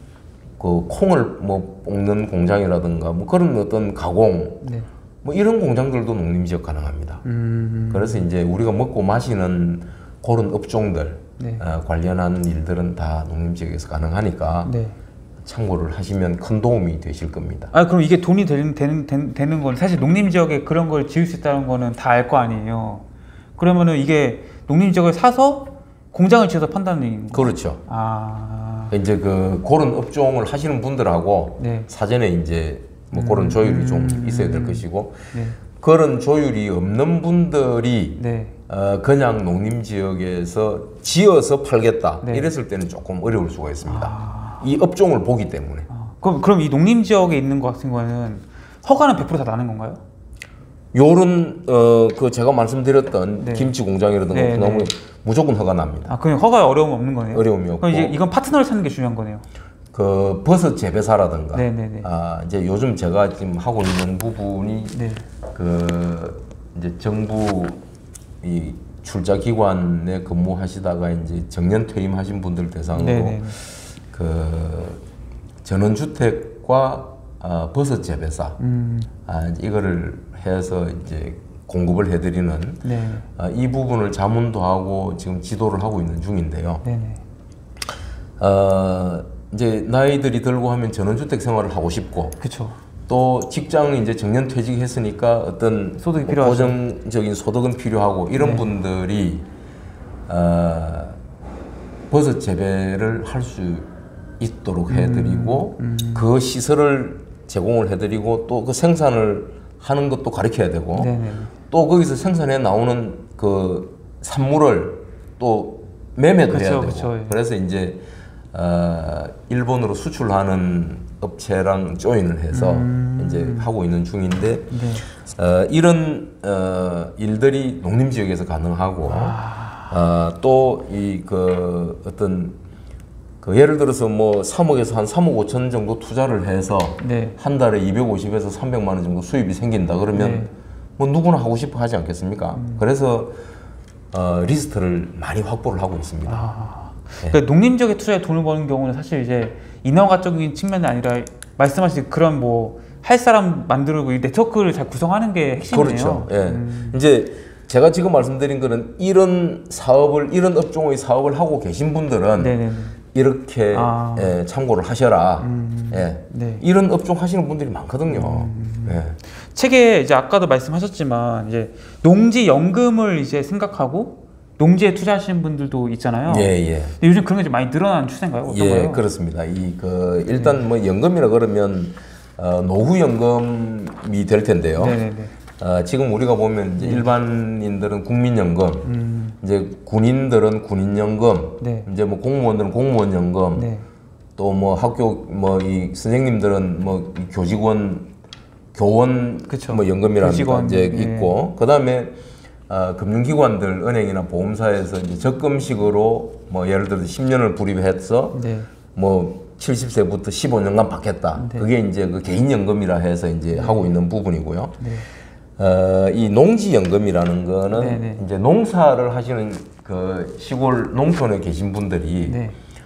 그 콩을 뭐 볶는 공장이라든가 뭐 그런 어떤 가공 네. 뭐 이런 공장들도 농림지역 가능합니다. 음. 그래서 이제 우리가 먹고 마시는 그런 업종들 네. 어, 관련한 일들은 다 농림지역에서 가능하니까 네. 참고를 하시면 큰 도움이 되실 겁니다. 아, 그럼 이게 돈이 되는, 되는, 되는, 되는 건 사실 농림 지역에 그런 걸 지을 수 있다는 거는 다 알 거 아니에요. 그러면은 이게 농림 지역을 사서 공장을 지어서 판다는 얘기인 거예요? 그렇죠. 아. 이제 그 그런 업종을 하시는 분들하고 네. 사전에 이제 뭐 그런 음. 조율이 좀 음. 있어야 될 것이고 네. 그런 조율이 없는 분들이 네. 어, 그냥 농림 지역에서 지어서 팔겠다 네. 이랬을 때는 조금 어려울 수가 있습니다. 아. 이 업종을 보기 때문에. 아, 그럼, 그럼 이 농림 지역에 있는 것 같은 거는 허가는 백 퍼센트 다 나는 건가요? 요런 어 그 제가 말씀드렸던 네. 김치 공장이라든가 네, 너무 네. 무조건 허가 납니다. 아, 그럼 허가에 어려움 없는 거네요? 어려움이 없고. 그럼 이제 이건 파트너를 찾는 게 중요한 거네요. 그 버섯 재배사라든가 네네네. 아 이제 요즘 제가 지금 하고 있는 부분이 네. 그 이제 정부 이 출자 기관에 근무하시다가 이제 정년 퇴임하신 분들 대상으로 네네. 그 전원주택과 어, 버섯 재배사 음. 아 이제 이거를 해서 이제 공급을 해드리는 네. 아, 이 부분을 자문도 하고 지금 지도를 하고 있는 중인데요. 네네. 어, 이제 나이들이 들고 하면 전원주택 생활을 하고 싶고 그렇죠. 또 직장 이제 정년 퇴직했으니까 어떤 소득이 뭐 필요하죠. 고정적인 소득은 필요하고 이런 네. 분들이 어, 버섯 재배를 할 수 있도록 해드리고 음, 음. 그 시설을 제공을 해드리고 또 그 생산을 하는 것도 가르쳐야 되고 네네. 또 거기서 생산해 나오는 그 산물을 또 매매도 그쵸, 해야 되고 그쵸, 예. 그래서 이제 어, 일본으로 수출하는 업체랑 조인을 해서 음. 이제 하고 있는 중인데 네. 어, 이런 어, 일들이 농림 지역에서 가능하고 아. 어, 또 이 그 어떤 그 예를 들어서 뭐 삼억에서 한 삼억 오천 정도 투자를 해서 네. 한 달에 이백오십에서 삼백만 원 정도 수입이 생긴다 그러면 네. 뭐 누구나 하고 싶어 하지 않겠습니까? 음. 그래서 어, 리스트를 많이 확보를 하고 있습니다. 아. 네. 그러니까 농림 지역에 투자에 돈을 버는 경우는 사실 이제 인허가적인 측면이 아니라 말씀하신 그런 뭐 할 사람 만들고 이 네트워크를 잘 구성하는 게 핵심이네요. 그렇죠. 예. 음. 이제 제가 지금 말씀드린 거는 이런 사업을 이런 업종의 사업을 하고 계신 분들은 네네네. 이렇게 아. 예, 참고를 하셔라. 음. 예. 네. 이런 업종 하시는 분들이 많거든요. 음. 예. 책에 이제 아까도 말씀하셨지만 이제 농지 연금을 이제 생각하고 농지에 투자하시는 분들도 있잖아요. 예, 예. 근데 요즘 그런 게 좀 많이 늘어나는 추세인가요? 어떤가요? 예, 그렇습니다. 이 그 일단 뭐 연금이라 그러면 어, 노후 연금이 될 텐데요. 네네네. 어, 지금 우리가 보면 이제 일반인들은 국민연금, 음. 이제 군인들은 군인연금, 네. 이제 뭐 공무원들은 공무원연금, 네. 또 뭐 학교 뭐 이 선생님들은 뭐이 교직원 교원 그쵸. 뭐 연금이라는 게 교직원, 이제 예. 있고 그다음에 어, 금융기관들 은행이나 보험사에서 이제 적금식으로 뭐 예를 들어서 십 년을 불입해서 네. 뭐 칠십 세부터 십오 년간 받겠다. 네. 그게 이제 그 개인연금이라 해서 이제 하고 있는 부분이고요. 네. 어, 이 농지연금이라는 거는 네네. 이제 농사를 하시는 그 시골 농촌에 계신 분들이 네.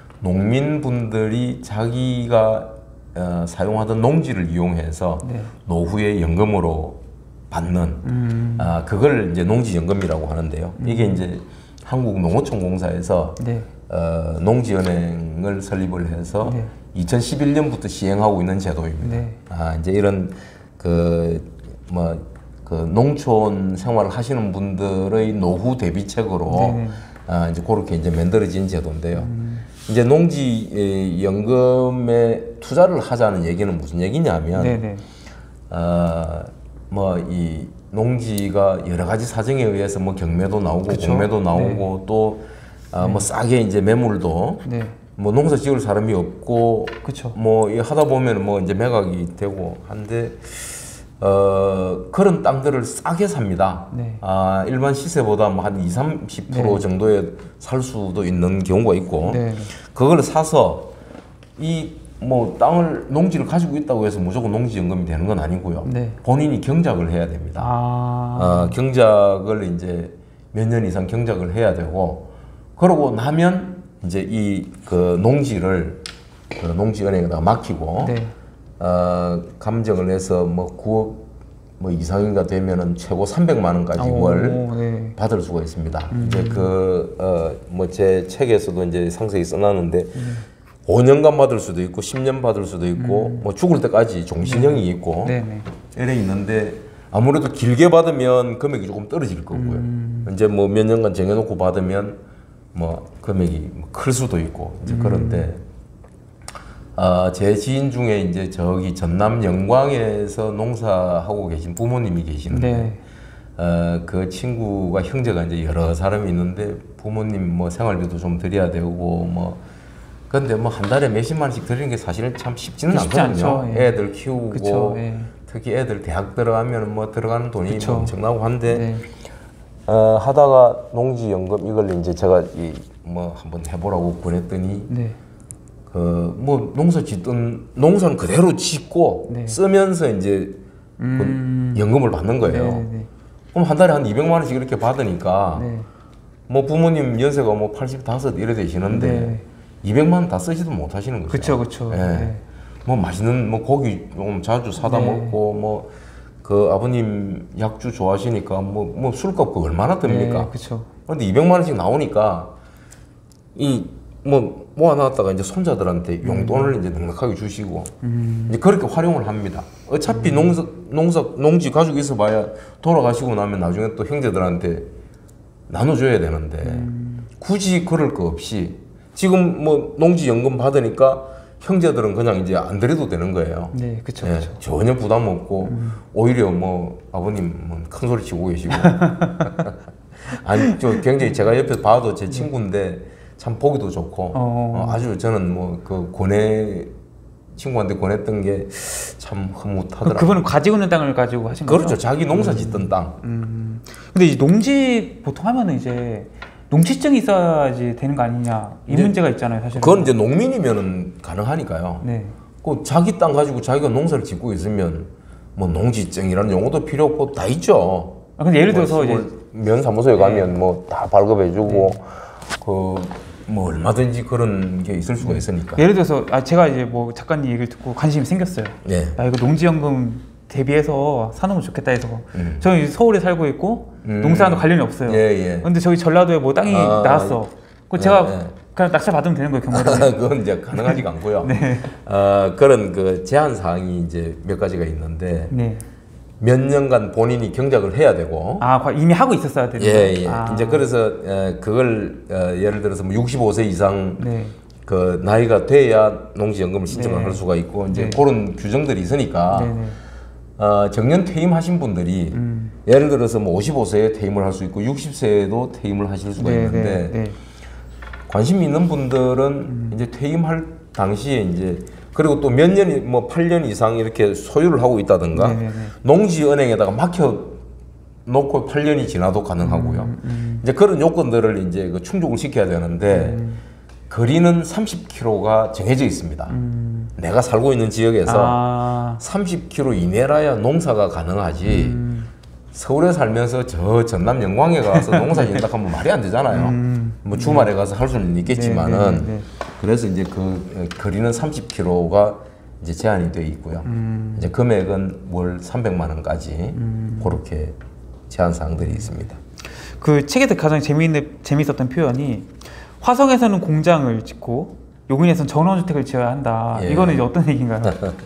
농민분들이 자기가 어, 사용하던 농지를 이용해서 네. 노후에 연금으로 받는 음. 아, 그걸 이제 농지연금이라고 하는데요. 이게 이제 한국농어촌공사에서 네. 어, 농지은행을 설립을 해서 네. 이천십일 년부터 시행하고 있는 제도입니다. 네. 아, 이제 이런 그 뭐 그 농촌 생활을 하시는 분들의 노후 대비책으로 네네. 아, 이제 그렇게 이제 만들어진 제도인데요. 음. 이제 농지 연금에 투자를 하자는 얘기는 무슨 얘기냐면, 네네. 어, 뭐 이 농지가 여러 가지 사정에 의해서 뭐 경매도 나오고 그쵸? 공매도 나오고 또 아, 뭐 싸게 이제 매물도 네. 뭐 농사 지을 사람이 없고 그쵸. 뭐 이 하다 보면 뭐 이제 매각이 되고 한데 어 그런 땅들을 싸게 삽니다. 네. 아 일반 시세보다 뭐 한 이십, 삼십 퍼센트 네. 정도에 살 수도 있는 경우가 있고 네. 그걸 사서 이 뭐 땅을 농지를 가지고 있다고 해서 무조건 농지연금이 되는 건 아니고요. 네. 본인이 경작을 해야 됩니다. 아. 어, 경작을 이제 몇 년 이상 경작을 해야 되고 그러고 나면 이제 이 그 농지를 그 농지은행에다가 맡기고 네. 어, 감정을 해서 뭐 구억 뭐 이상인가 되면은 최고 삼백만 원까지 오, 월 네. 받을 수가 있습니다. 이제 그 어 뭐 제 책에서도 이제 상세히 써놨는데 음. 오 년간 받을 수도 있고 십 년 받을 수도 있고 뭐 죽을 때까지 종신형이 있고 네네. 이래 있는데 아무래도 길게 받으면 금액이 조금 떨어질 거고요. 음. 이제 뭐 몇 년간 정해놓고 받으면 뭐 금액이 클 수도 있고 이제 그런데 어, 제 지인 중에 이제 저기 전남 영광에서 농사하고 계신 부모님이 계시는데 네. 어, 그 친구가 형제가 이제 여러 사람이 있는데 부모님 뭐 생활비도 좀 드려야 되고 뭐 근데 뭐 한 달에 몇십만 원씩 드리는 게 사실은 참 쉽지는 쉽지 않거든요. 않죠. 예. 애들 키우고 그쵸. 예. 특히 애들 대학 들어가면 뭐 들어가는 돈이 그쵸. 뭐 엄청나고 한데 네. 어, 하다가 농지연금 이걸 이제 제가 이 뭐 한번 해보라고 보냈더니 네. 그 뭐 농사 짓던 농사는 그대로 짓고 네. 쓰면서 이제 음. 그 연금을 받는 거예요. 네, 네. 그럼 한 달에 한 이백만 원씩 이렇게 받으니까 네. 뭐 부모님 연세가 뭐 팔십오 이래 되시는데 네. 이백만 원 다 쓰지도 못하시는 거죠. 그쵸, 그쵸. 예. 네. 뭐 맛있는 뭐 고기 좀 자주 사다 네. 먹고 뭐 그 아버님 약주 좋아하시니까 뭐 뭐 술값 그 얼마나 듭니까? 네, 그쵸. 근데 이백만 원씩 나오니까 이 뭐 모아놨다가 이제 손자들한테 용돈을 이제 넉넉하게 주시고 음. 이제 그렇게 활용을 합니다. 어차피 농사 농사 농지 가지고 있어봐야 돌아가시고 나면 나중에 또 형제들한테 나눠줘야 되는데 음. 굳이 그럴 거 없이 지금 뭐 농지 연금 받으니까 형제들은 그냥 이제 안 드려도 되는 거예요. 네, 그쵸, 예, 그쵸. 전혀 부담 없고 음. 오히려 뭐 아버님 뭐 큰 소리 치고 계시고 아니 저 굉장히 제가 옆에서 봐도 제 친구인데 참 보기도 좋고 어. 어, 아주 저는 뭐 그 권해 친구한테 권했던 게 참 흐뭇하더라고요. 그, 그분은 가지고 있는 땅을 가지고 하신 거죠? 그렇죠. 자기 농사 짓던 땅. 음. 근데 이 농지 보통 하면은 이제 농지증이 있어야지 되는 거 아니냐 이 네. 문제가 있잖아요, 사실. 그건 이제 농민이면은 가능하니까요. 네. 그 자기 땅 가지고 자기가 농사를 짓고 있으면 뭐 농지증이라는 용어도 필요 없고 다 있죠. 아, 근데 예를 뭐 들어서 이제 면사무소에 가면 뭐 다 발급해주고 네. 그 뭐 얼마든지 그런 게 있을 수가 있으니까. 예를 들어서 아 제가 이제 뭐 작가님 얘기를 듣고 관심이 생겼어요. 네. 아 이거 농지연금 대비해서 사놓으면 좋겠다 해서 음. 저는 이제 서울에 살고 있고 음. 농사와도 관련이 없어요. 예, 예. 근데 저기 전라도에 뭐 땅이 아, 나왔어. 그 제가 네, 네. 그냥 낙찰 받으면 되는 거예요, 경매로. 그건 이제 가능하지가 않고요. 네. 어, 그런 그 제한 사항이 이제 몇 가지가 있는데 네. 몇 년간 본인이 경작을 해야 되고. 아 과- 이미 하고 있었어야 되는 예, 거예요. 예. 아. 이제 그래서 어, 그걸 어, 예를 들어서 뭐 육십오 세 이상 네. 그 나이가 돼야 농지연금을 신청을 네. 할 수가 있고 이제 네. 그런 규정들이 있으니까 네네. 어, 정년 퇴임하신 분들이 음. 예를 들어서 뭐 오십오 세에 퇴임을 할 수 있고 육십 세에도 퇴임을 하실 수가 네, 있는데 네, 네. 관심 있는 분들은 음. 이제 퇴임할 당시에 이제 그리고 또 몇 년, 뭐 팔 년 이상 이렇게 소유를 하고 있다든가 네네네. 농지은행에다가 막혀 놓고 팔 년이 지나도 가능하고요. 음, 음. 이제 그런 요건들을 이제 그 충족을 시켜야 되는데 음. 거리는 삼십 킬로미터가 정해져 있습니다. 음. 내가 살고 있는 지역에서 아. 삼십 킬로미터 이내라야 농사가 가능하지. 음. 서울에 살면서 저 전남 영광에 가서 농사 짓는다 하면 말이 안 되잖아요. 음. 뭐 주말에 가서 할 수는 있겠지만은 네, 네, 네. 그래서 이제 그 어, 거리는 삼십 킬로미터가 이제 제한이 되어 있고요. 음. 이제 금액은 월 삼백만 원까지 그렇게 제한 사항들이 있습니다. 그 책에서 가장 재미있는 재미있었던 표현이 화성에서는 공장을 짓고 용인에서는 전원주택을 지어야 한다. 예. 이거는 이제 어떤 얘기인가요?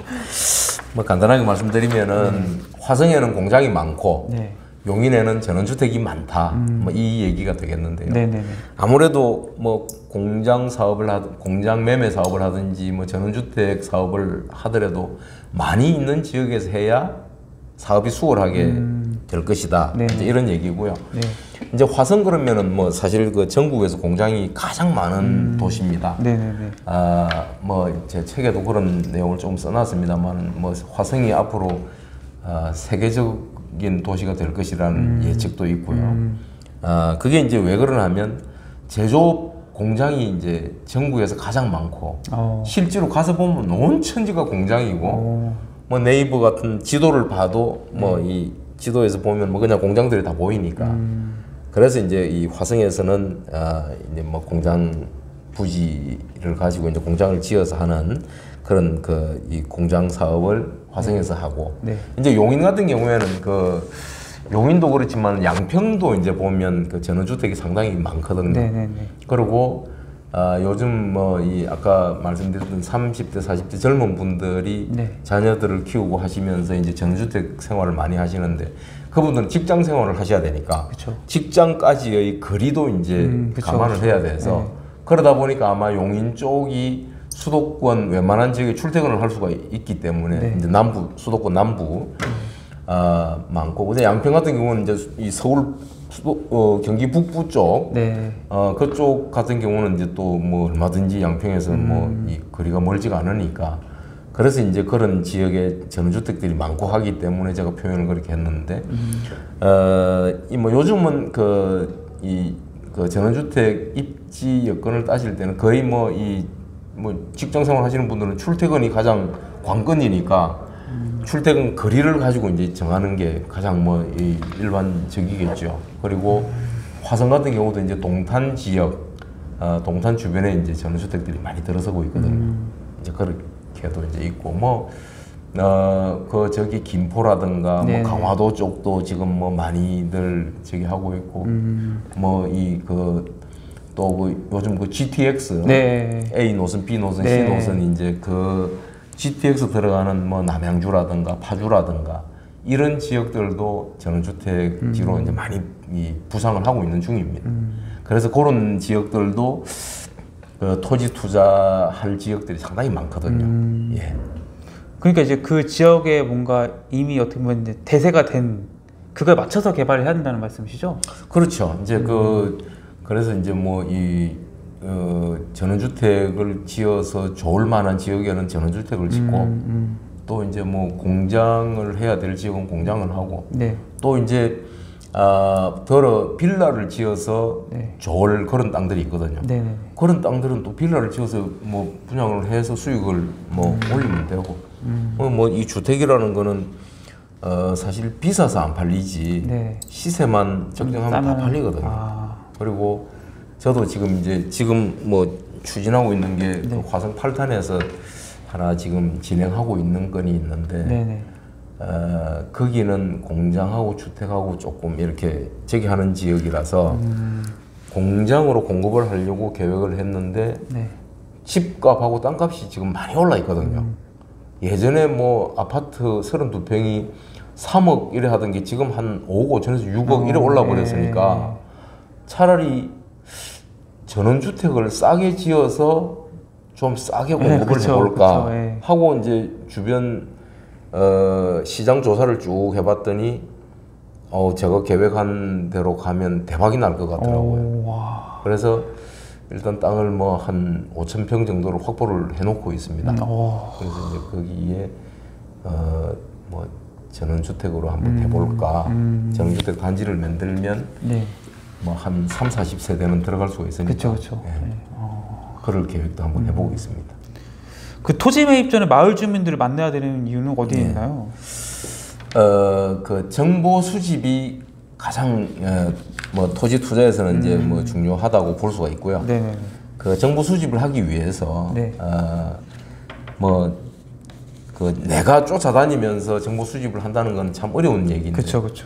뭐 간단하게 말씀드리면은 화성에는 공장이 많고 네. 용인에는 전원주택이 많다. 뭐 이 얘기가 되겠는데요. 네네네. 아무래도 뭐 공장 사업을 하든 공장 매매 사업을 하든지 뭐 전원주택 사업을 하더라도 많이 있는 지역에서 해야 사업이 수월하게 음. 될 것이다. 네. 이제 이런 얘기고요. 네. 이제 화성 그러면은 뭐 사실 그 전국에서 공장이 가장 많은 도시입니다. 네네네. 아, 뭐 제 책에도 그런 내용을 좀 써놨습니다만, 뭐 화성이 앞으로 아, 세계적인 도시가 될 것이라는 음. 예측도 있고요. 음. 아, 그게 이제 왜 그러냐면 제조업 공장이 이제 전국에서 가장 많고 어. 실제로 가서 보면 온 천지가 공장이고 어. 뭐 네이버 같은 지도를 봐도 뭐 이 지도에서 보면 뭐 그냥 공장들이 다 보이니까. 음. 그래서 이제 이 화성에서는 아 이제 뭐 공장 부지를 가지고 이제 공장을 지어서 하는 그런 그 이 공장 사업을 화성에서 하고 네. 이제 용인 같은 경우에는 그 용인도 그렇지만 양평도 이제 보면 그 전원주택이 상당히 많거든요. 네네네. 그리고 아 요즘 뭐 이 아까 말씀드렸던 삼십 대 사십 대 젊은 분들이 네. 자녀들을 키우고 하시면서 이제 전원주택 생활을 많이 하시는데 그분들은 직장 생활을 하셔야 되니까 그쵸. 직장까지의 거리도 이제 음, 그쵸, 감안을 그쵸. 해야 돼서 네. 그러다 보니까 아마 용인 쪽이 수도권 웬만한 지역에 출퇴근을 할 수가 있기 때문에 네. 이제 남부 수도권 남부 아 많고 근데 양평 같은 경우는 이제 이 서울 수도 어, 경기 북부 쪽 네. 어, 그쪽 같은 경우는 이제 또 뭐 얼마든지 양평에서 음. 뭐 이 거리가 멀지가 않으니까 그래서 이제 그런 지역에 전원주택들이 많고 하기 때문에 제가 표현을 그렇게 했는데, 음. 어, 이 뭐 요즘은 그, 이, 그 전원주택 입지 여건을 따질 때는 거의 뭐 이, 뭐 직장 생활 하시는 분들은 출퇴근이 가장 관건이니까 음. 출퇴근 거리를 가지고 이제 정하는 게 가장 뭐 이 일반적이겠죠. 그리고 화성 같은 경우도 이제 동탄 지역, 어, 동탄 주변에 이제 전원주택들이 많이 들어서고 있거든요. 음. 이제 그렇게도 이제 있고, 뭐, 어, 그 저기 김포라든가 뭐 강화도 쪽도 지금 뭐 많이들 저기 하고 있고, 음. 뭐 이 그 또 그 요즘 그 지티엑스, 네. A 노선, B 노선, 네. C 노선 이제 그 지티엑스 들어가는 뭐 남양주라든가 파주라든가 이런 지역들도 전원주택지로 음. 이제 많이 이 부상을 하고 있는 중입니다. 음. 그래서 그런 지역들도 그 토지 투자할 지역들이 상당히 많거든요. 음. 예. 그러니까 이제 그 지역에 뭔가 이미 어떻게 보면 이제 대세가 된 그걸 맞춰서 개발을 해야 된다는 말씀이시죠? 그렇죠. 이제 음. 그 그래서 이제 뭐 이 어, 전원주택을 지어서 좋을 만한 지역에는 전원주택을 짓고 음, 음. 또 이제 뭐 공장을 해야 될 지역은 공장을 하고 네. 또 이제 아, 더러 빌라를 지어서 네. 좋을 그런 땅들이 있거든요. 네네. 그런 땅들은 또 빌라를 지어서 뭐 분양을 해서 수익을 뭐 음. 올리면 되고 음. 뭐 이 주택이라는 거는 어, 사실 비싸서 안 팔리지 네. 시세만 적정하면 다 팔리거든요. 아. 그리고 저도 지금 이제 지금 뭐 추진하고 있는 게 네. 그 화성 팔 탄에서 하나 지금 진행하고 있는 건이 있는데 네네. 어, 거기는 공장하고 주택하고 조금 이렇게 저기 하는 지역이라서 음. 공장으로 공급을 하려고 계획을 했는데 네. 집값하고 땅값이 지금 많이 올라 있거든요. 음. 예전에 뭐 아파트 서른두 평이 삼억 이래 하던 게 지금 한 오억 오천에서 육억 어, 이래 올라 버렸으니까 네. 차라리 전원주택을 싸게 지어서 좀 싸게 공급을 네, 그쵸, 해볼까 그쵸, 네. 하고 이제 주변 어, 시장 조사를 쭉 해봤더니 어, 제가 계획한 대로 가면 대박이 날 것 같더라고요. 오, 그래서 일단 땅을 뭐 한 오천 평 정도로 확보를 해놓고 있습니다. 음, 그래서 이제 거기에 어, 뭐 전원주택으로 한번 음, 해볼까. 음. 전원주택 단지를 만들면 네. 뭐 한 삼사십 세대는 들어갈 수가 있으니까. 그쵸, 그쵸. 네. 네. 어. 그럴 계획도 한번 음. 해보고 있습니다. 그 토지 매입 전에 마을 주민들을 만나야 되는 이유는 어디에 네. 있나요? 어, 그 정보 수집이 가장 어, 뭐 토지 투자에서는 음. 이제 뭐 중요하다고 볼 수가 있고요. 네네. 그 정보 수집을 하기 위해서 네. 어, 뭐 그 내가 쫓아다니면서 정보 수집을 한다는 건 참 어려운 얘기인데. 그렇죠, 그렇죠.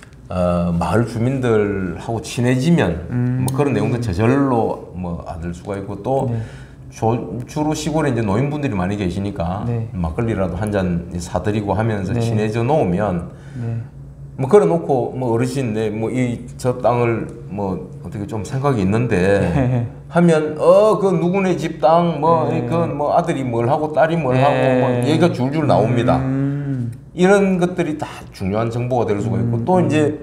어, 마을 주민들하고 친해지면 음. 뭐 그런 내용도 저절로 뭐 얻을 수가 있고 또 네. 조, 주로 시골에 이제 노인분들이 많이 계시니까 네. 막걸리라도 한 잔 사드리고 하면서 네. 친해져 놓으면 네. 뭐 걸어 놓고 뭐 어르신 내 뭐 이 저 땅을 뭐 어떻게 좀 생각이 있는데 네. 하면 어 그 누구네 집 땅 뭐 네. 그 뭐 아들이 뭘 하고 딸이 뭘 네. 하고 뭐 얘기가 줄줄 나옵니다. 음. 이런 것들이 다 중요한 정보가 될 수가 있고 음. 또 이제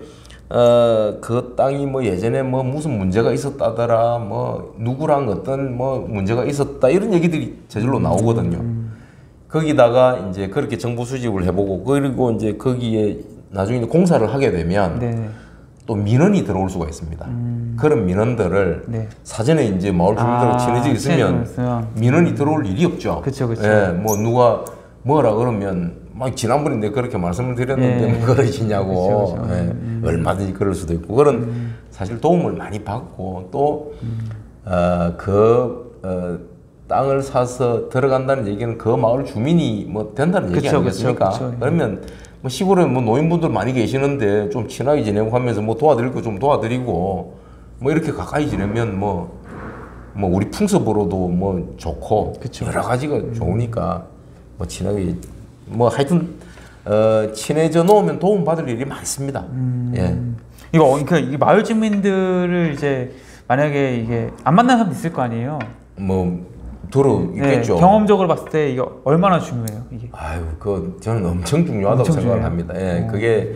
어, 그 땅이 뭐 예전에 뭐 무슨 문제가 있었다더라, 뭐 누구랑 어떤 뭐 문제가 있었다 이런 얘기들이 저절로 나오거든요. 음. 거기다가 이제 그렇게 정보 수집을 해보고 그리고 이제 거기에 나중에 공사를 하게 되면 네. 또 민원이 들어올 수가 있습니다. 음. 그런 민원들을 네. 사전에 이제 마을 주민들하고 아, 친해져 있으면 민원이 들어올 일이 없죠. 그렇죠, 그렇죠. 예, 뭐 누가 뭐라 그러면 막 지난번에 내가 그렇게 말씀을 드렸는데 네. 뭐 그러시냐고 그쵸, 그쵸. 예, 음. 얼마든지 그럴 수도 있고 그런 음. 사실 도움을 많이 받고 또 음. 어, 그 어, 땅을 사서 들어간다는 얘기는 그 마을 주민이 뭐 된다는 얘기 그쵸, 아니겠습니까? 그쵸, 그쵸. 그러면 뭐 시골에 뭐 노인분들 많이 계시는데 좀 친하게 지내고 하면서 뭐 도와드릴 거 좀 도와드리고 뭐 이렇게 가까이 지내면 뭐 뭐 우리 풍습으로도 뭐 좋고 그쵸. 여러 가지가 음. 좋으니까 뭐 친하게 뭐 하여튼 어, 친해져 놓으면 도움 받을 일이 많습니다. 음. 예. 이거 그러니까 이 마을 주민들을 이제 만약에 이게 안 만나는 사람도 있을 거 아니에요. 뭐 들어 있겠죠. 네, 경험적으로 봤을 때 이게 얼마나 중요해요, 이게? 아유, 그 저는 엄청 중요하다고 엄청 생각을 중요해요? 합니다. 예, 오. 그게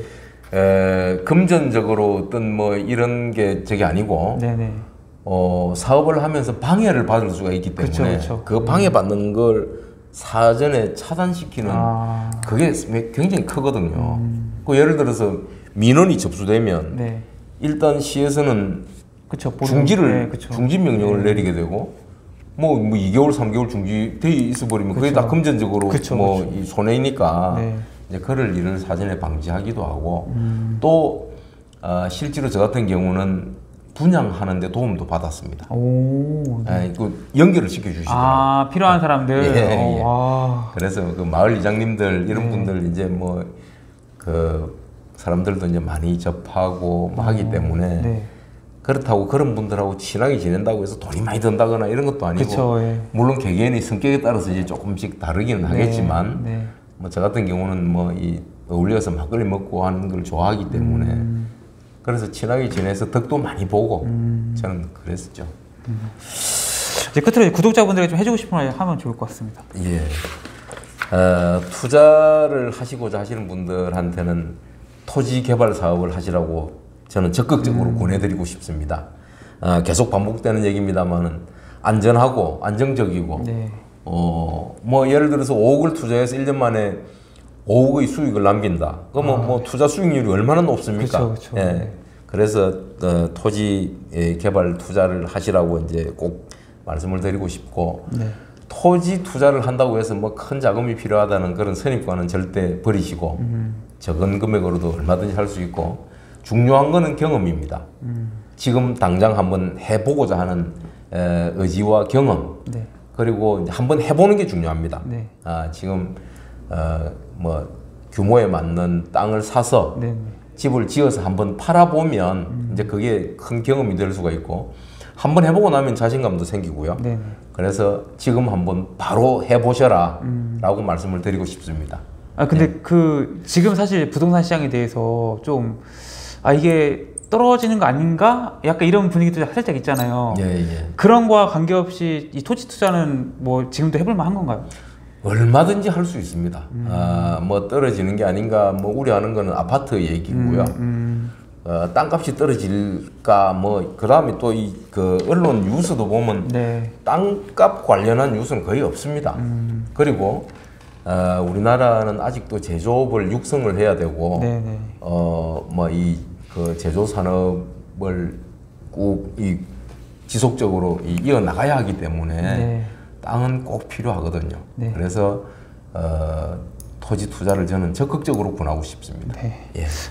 에, 금전적으로 어떤 뭐 이런 게 저게 아니고. 네네. 어, 사업을 하면서 방해를 받을 수가 있기 때문에 그쵸, 그쵸. 그 방해받는 걸 사전에 차단시키는 아, 그게 굉장히 크거든요. 음. 그 예를 들어서 민원이 접수되면 네, 일단 시에서는 그쵸. 보름, 중지를 네, 그쵸. 중지 명령을 네. 내리게 되고 뭐, 뭐 이 개월, 삼 개월 중지돼 있어 버리면 그게 그쵸. 다 금전적으로 그쵸, 뭐 그쵸. 이 손해니까 네. 이제 그럴 일을 사전에 방지하기도 하고 음. 또 어, 실제로 저 같은 경우는 분양하는데 도움도 받았습니다. 오. 예, 그 연결을 시켜주시더라고요. 아, 필요한 사람들. 예, 예. 어, 와. 그래서 그 마을 이장님들 이런 네. 분들 이제 뭐 그 사람들도 이제 많이 접하고 뭐 하기 때문에 네. 그렇다고 그런 분들하고 친하게 지낸다고 해서 돈이 많이 든다거나 이런 것도 아니고 그쵸. 예. 물론 개개인의 성격에 따라서 이제 조금씩 다르기는 하겠지만 네. 뭐 저 같은 경우는 뭐 이 어울려서 막걸리 먹고 하는 걸 좋아하기 때문에 음. 그래서 친하게 지내서 덕도 많이 보고 음. 저는 그랬었죠. 이제 끝으로 구독자분들에게 좀 해주고 싶은 말 하면 좋을 것 같습니다. 예. 어, 투자를 하시고자 하시는 분들한테는 토지 개발 사업을 하시라고 저는 적극적으로 음. 권해드리고 싶습니다. 어, 계속 반복되는 얘기입니다만은 안전하고 안정적이고 네. 어, 뭐 예를 들어서 오억을 투자해서 일 년 만에 오억의 수익을 남긴다. 그러면 아. 뭐 투자 수익률이 얼마나 높습니까? 그쵸, 그쵸. 예. 네. 그래서 어, 토지 예, 개발 투자를 하시라고 이제 꼭 말씀을 드리고 싶고 네. 토지 투자를 한다고 해서 뭐 큰 자금이 필요하다는 그런 선입관은 절대 버리시고 음. 적은 금액으로도 얼마든지 할 수 있고 중요한 거는 경험입니다. 음. 지금 당장 한번 해보고자 하는 에, 의지와 경험 네. 그리고 이제 한번 해보는 게 중요합니다. 네. 아, 지금 어, 뭐 규모에 맞는 땅을 사서 네. 네. 집을 지어서 한번 팔아보면 음. 이제 그게 큰 경험이 될 수가 있고 한번 해보고 나면 자신감도 생기고요. 네. 네. 그래서 지금 한번 바로 해보셔라 음. 라고 말씀을 드리고 싶습니다. 아 근데 그 지금 사실 부동산 시장에 대해서 좀 아 이게 떨어지는 거 아닌가? 약간 이런 분위기도 살짝 있잖아요. 예, 예. 그런 거와 관계없이 이 토지 투자는 뭐 지금도 해볼 만한 건가요? 얼마든지 할 수 있습니다. 음. 아, 뭐 떨어지는 게 아닌가 뭐 우려하는 거는 아파트 얘기고요. 음, 음. 어, 땅값이 떨어질까 뭐 그다음에 또 이 그 언론 뉴스도 보면 네. 땅값 관련한 뉴스는 거의 없습니다. 음. 그리고 어, 우리나라는 아직도 제조업을 육성을 해야 되고 네, 네. 어뭐 이 그 제조 산업을 꼭 이 지속적으로 이 이어 나가야 하기 때문에 네. 땅은 꼭 필요하거든요. 네. 그래서 어, 토지 투자를 저는 적극적으로 권하고 싶습니다. 네. 예.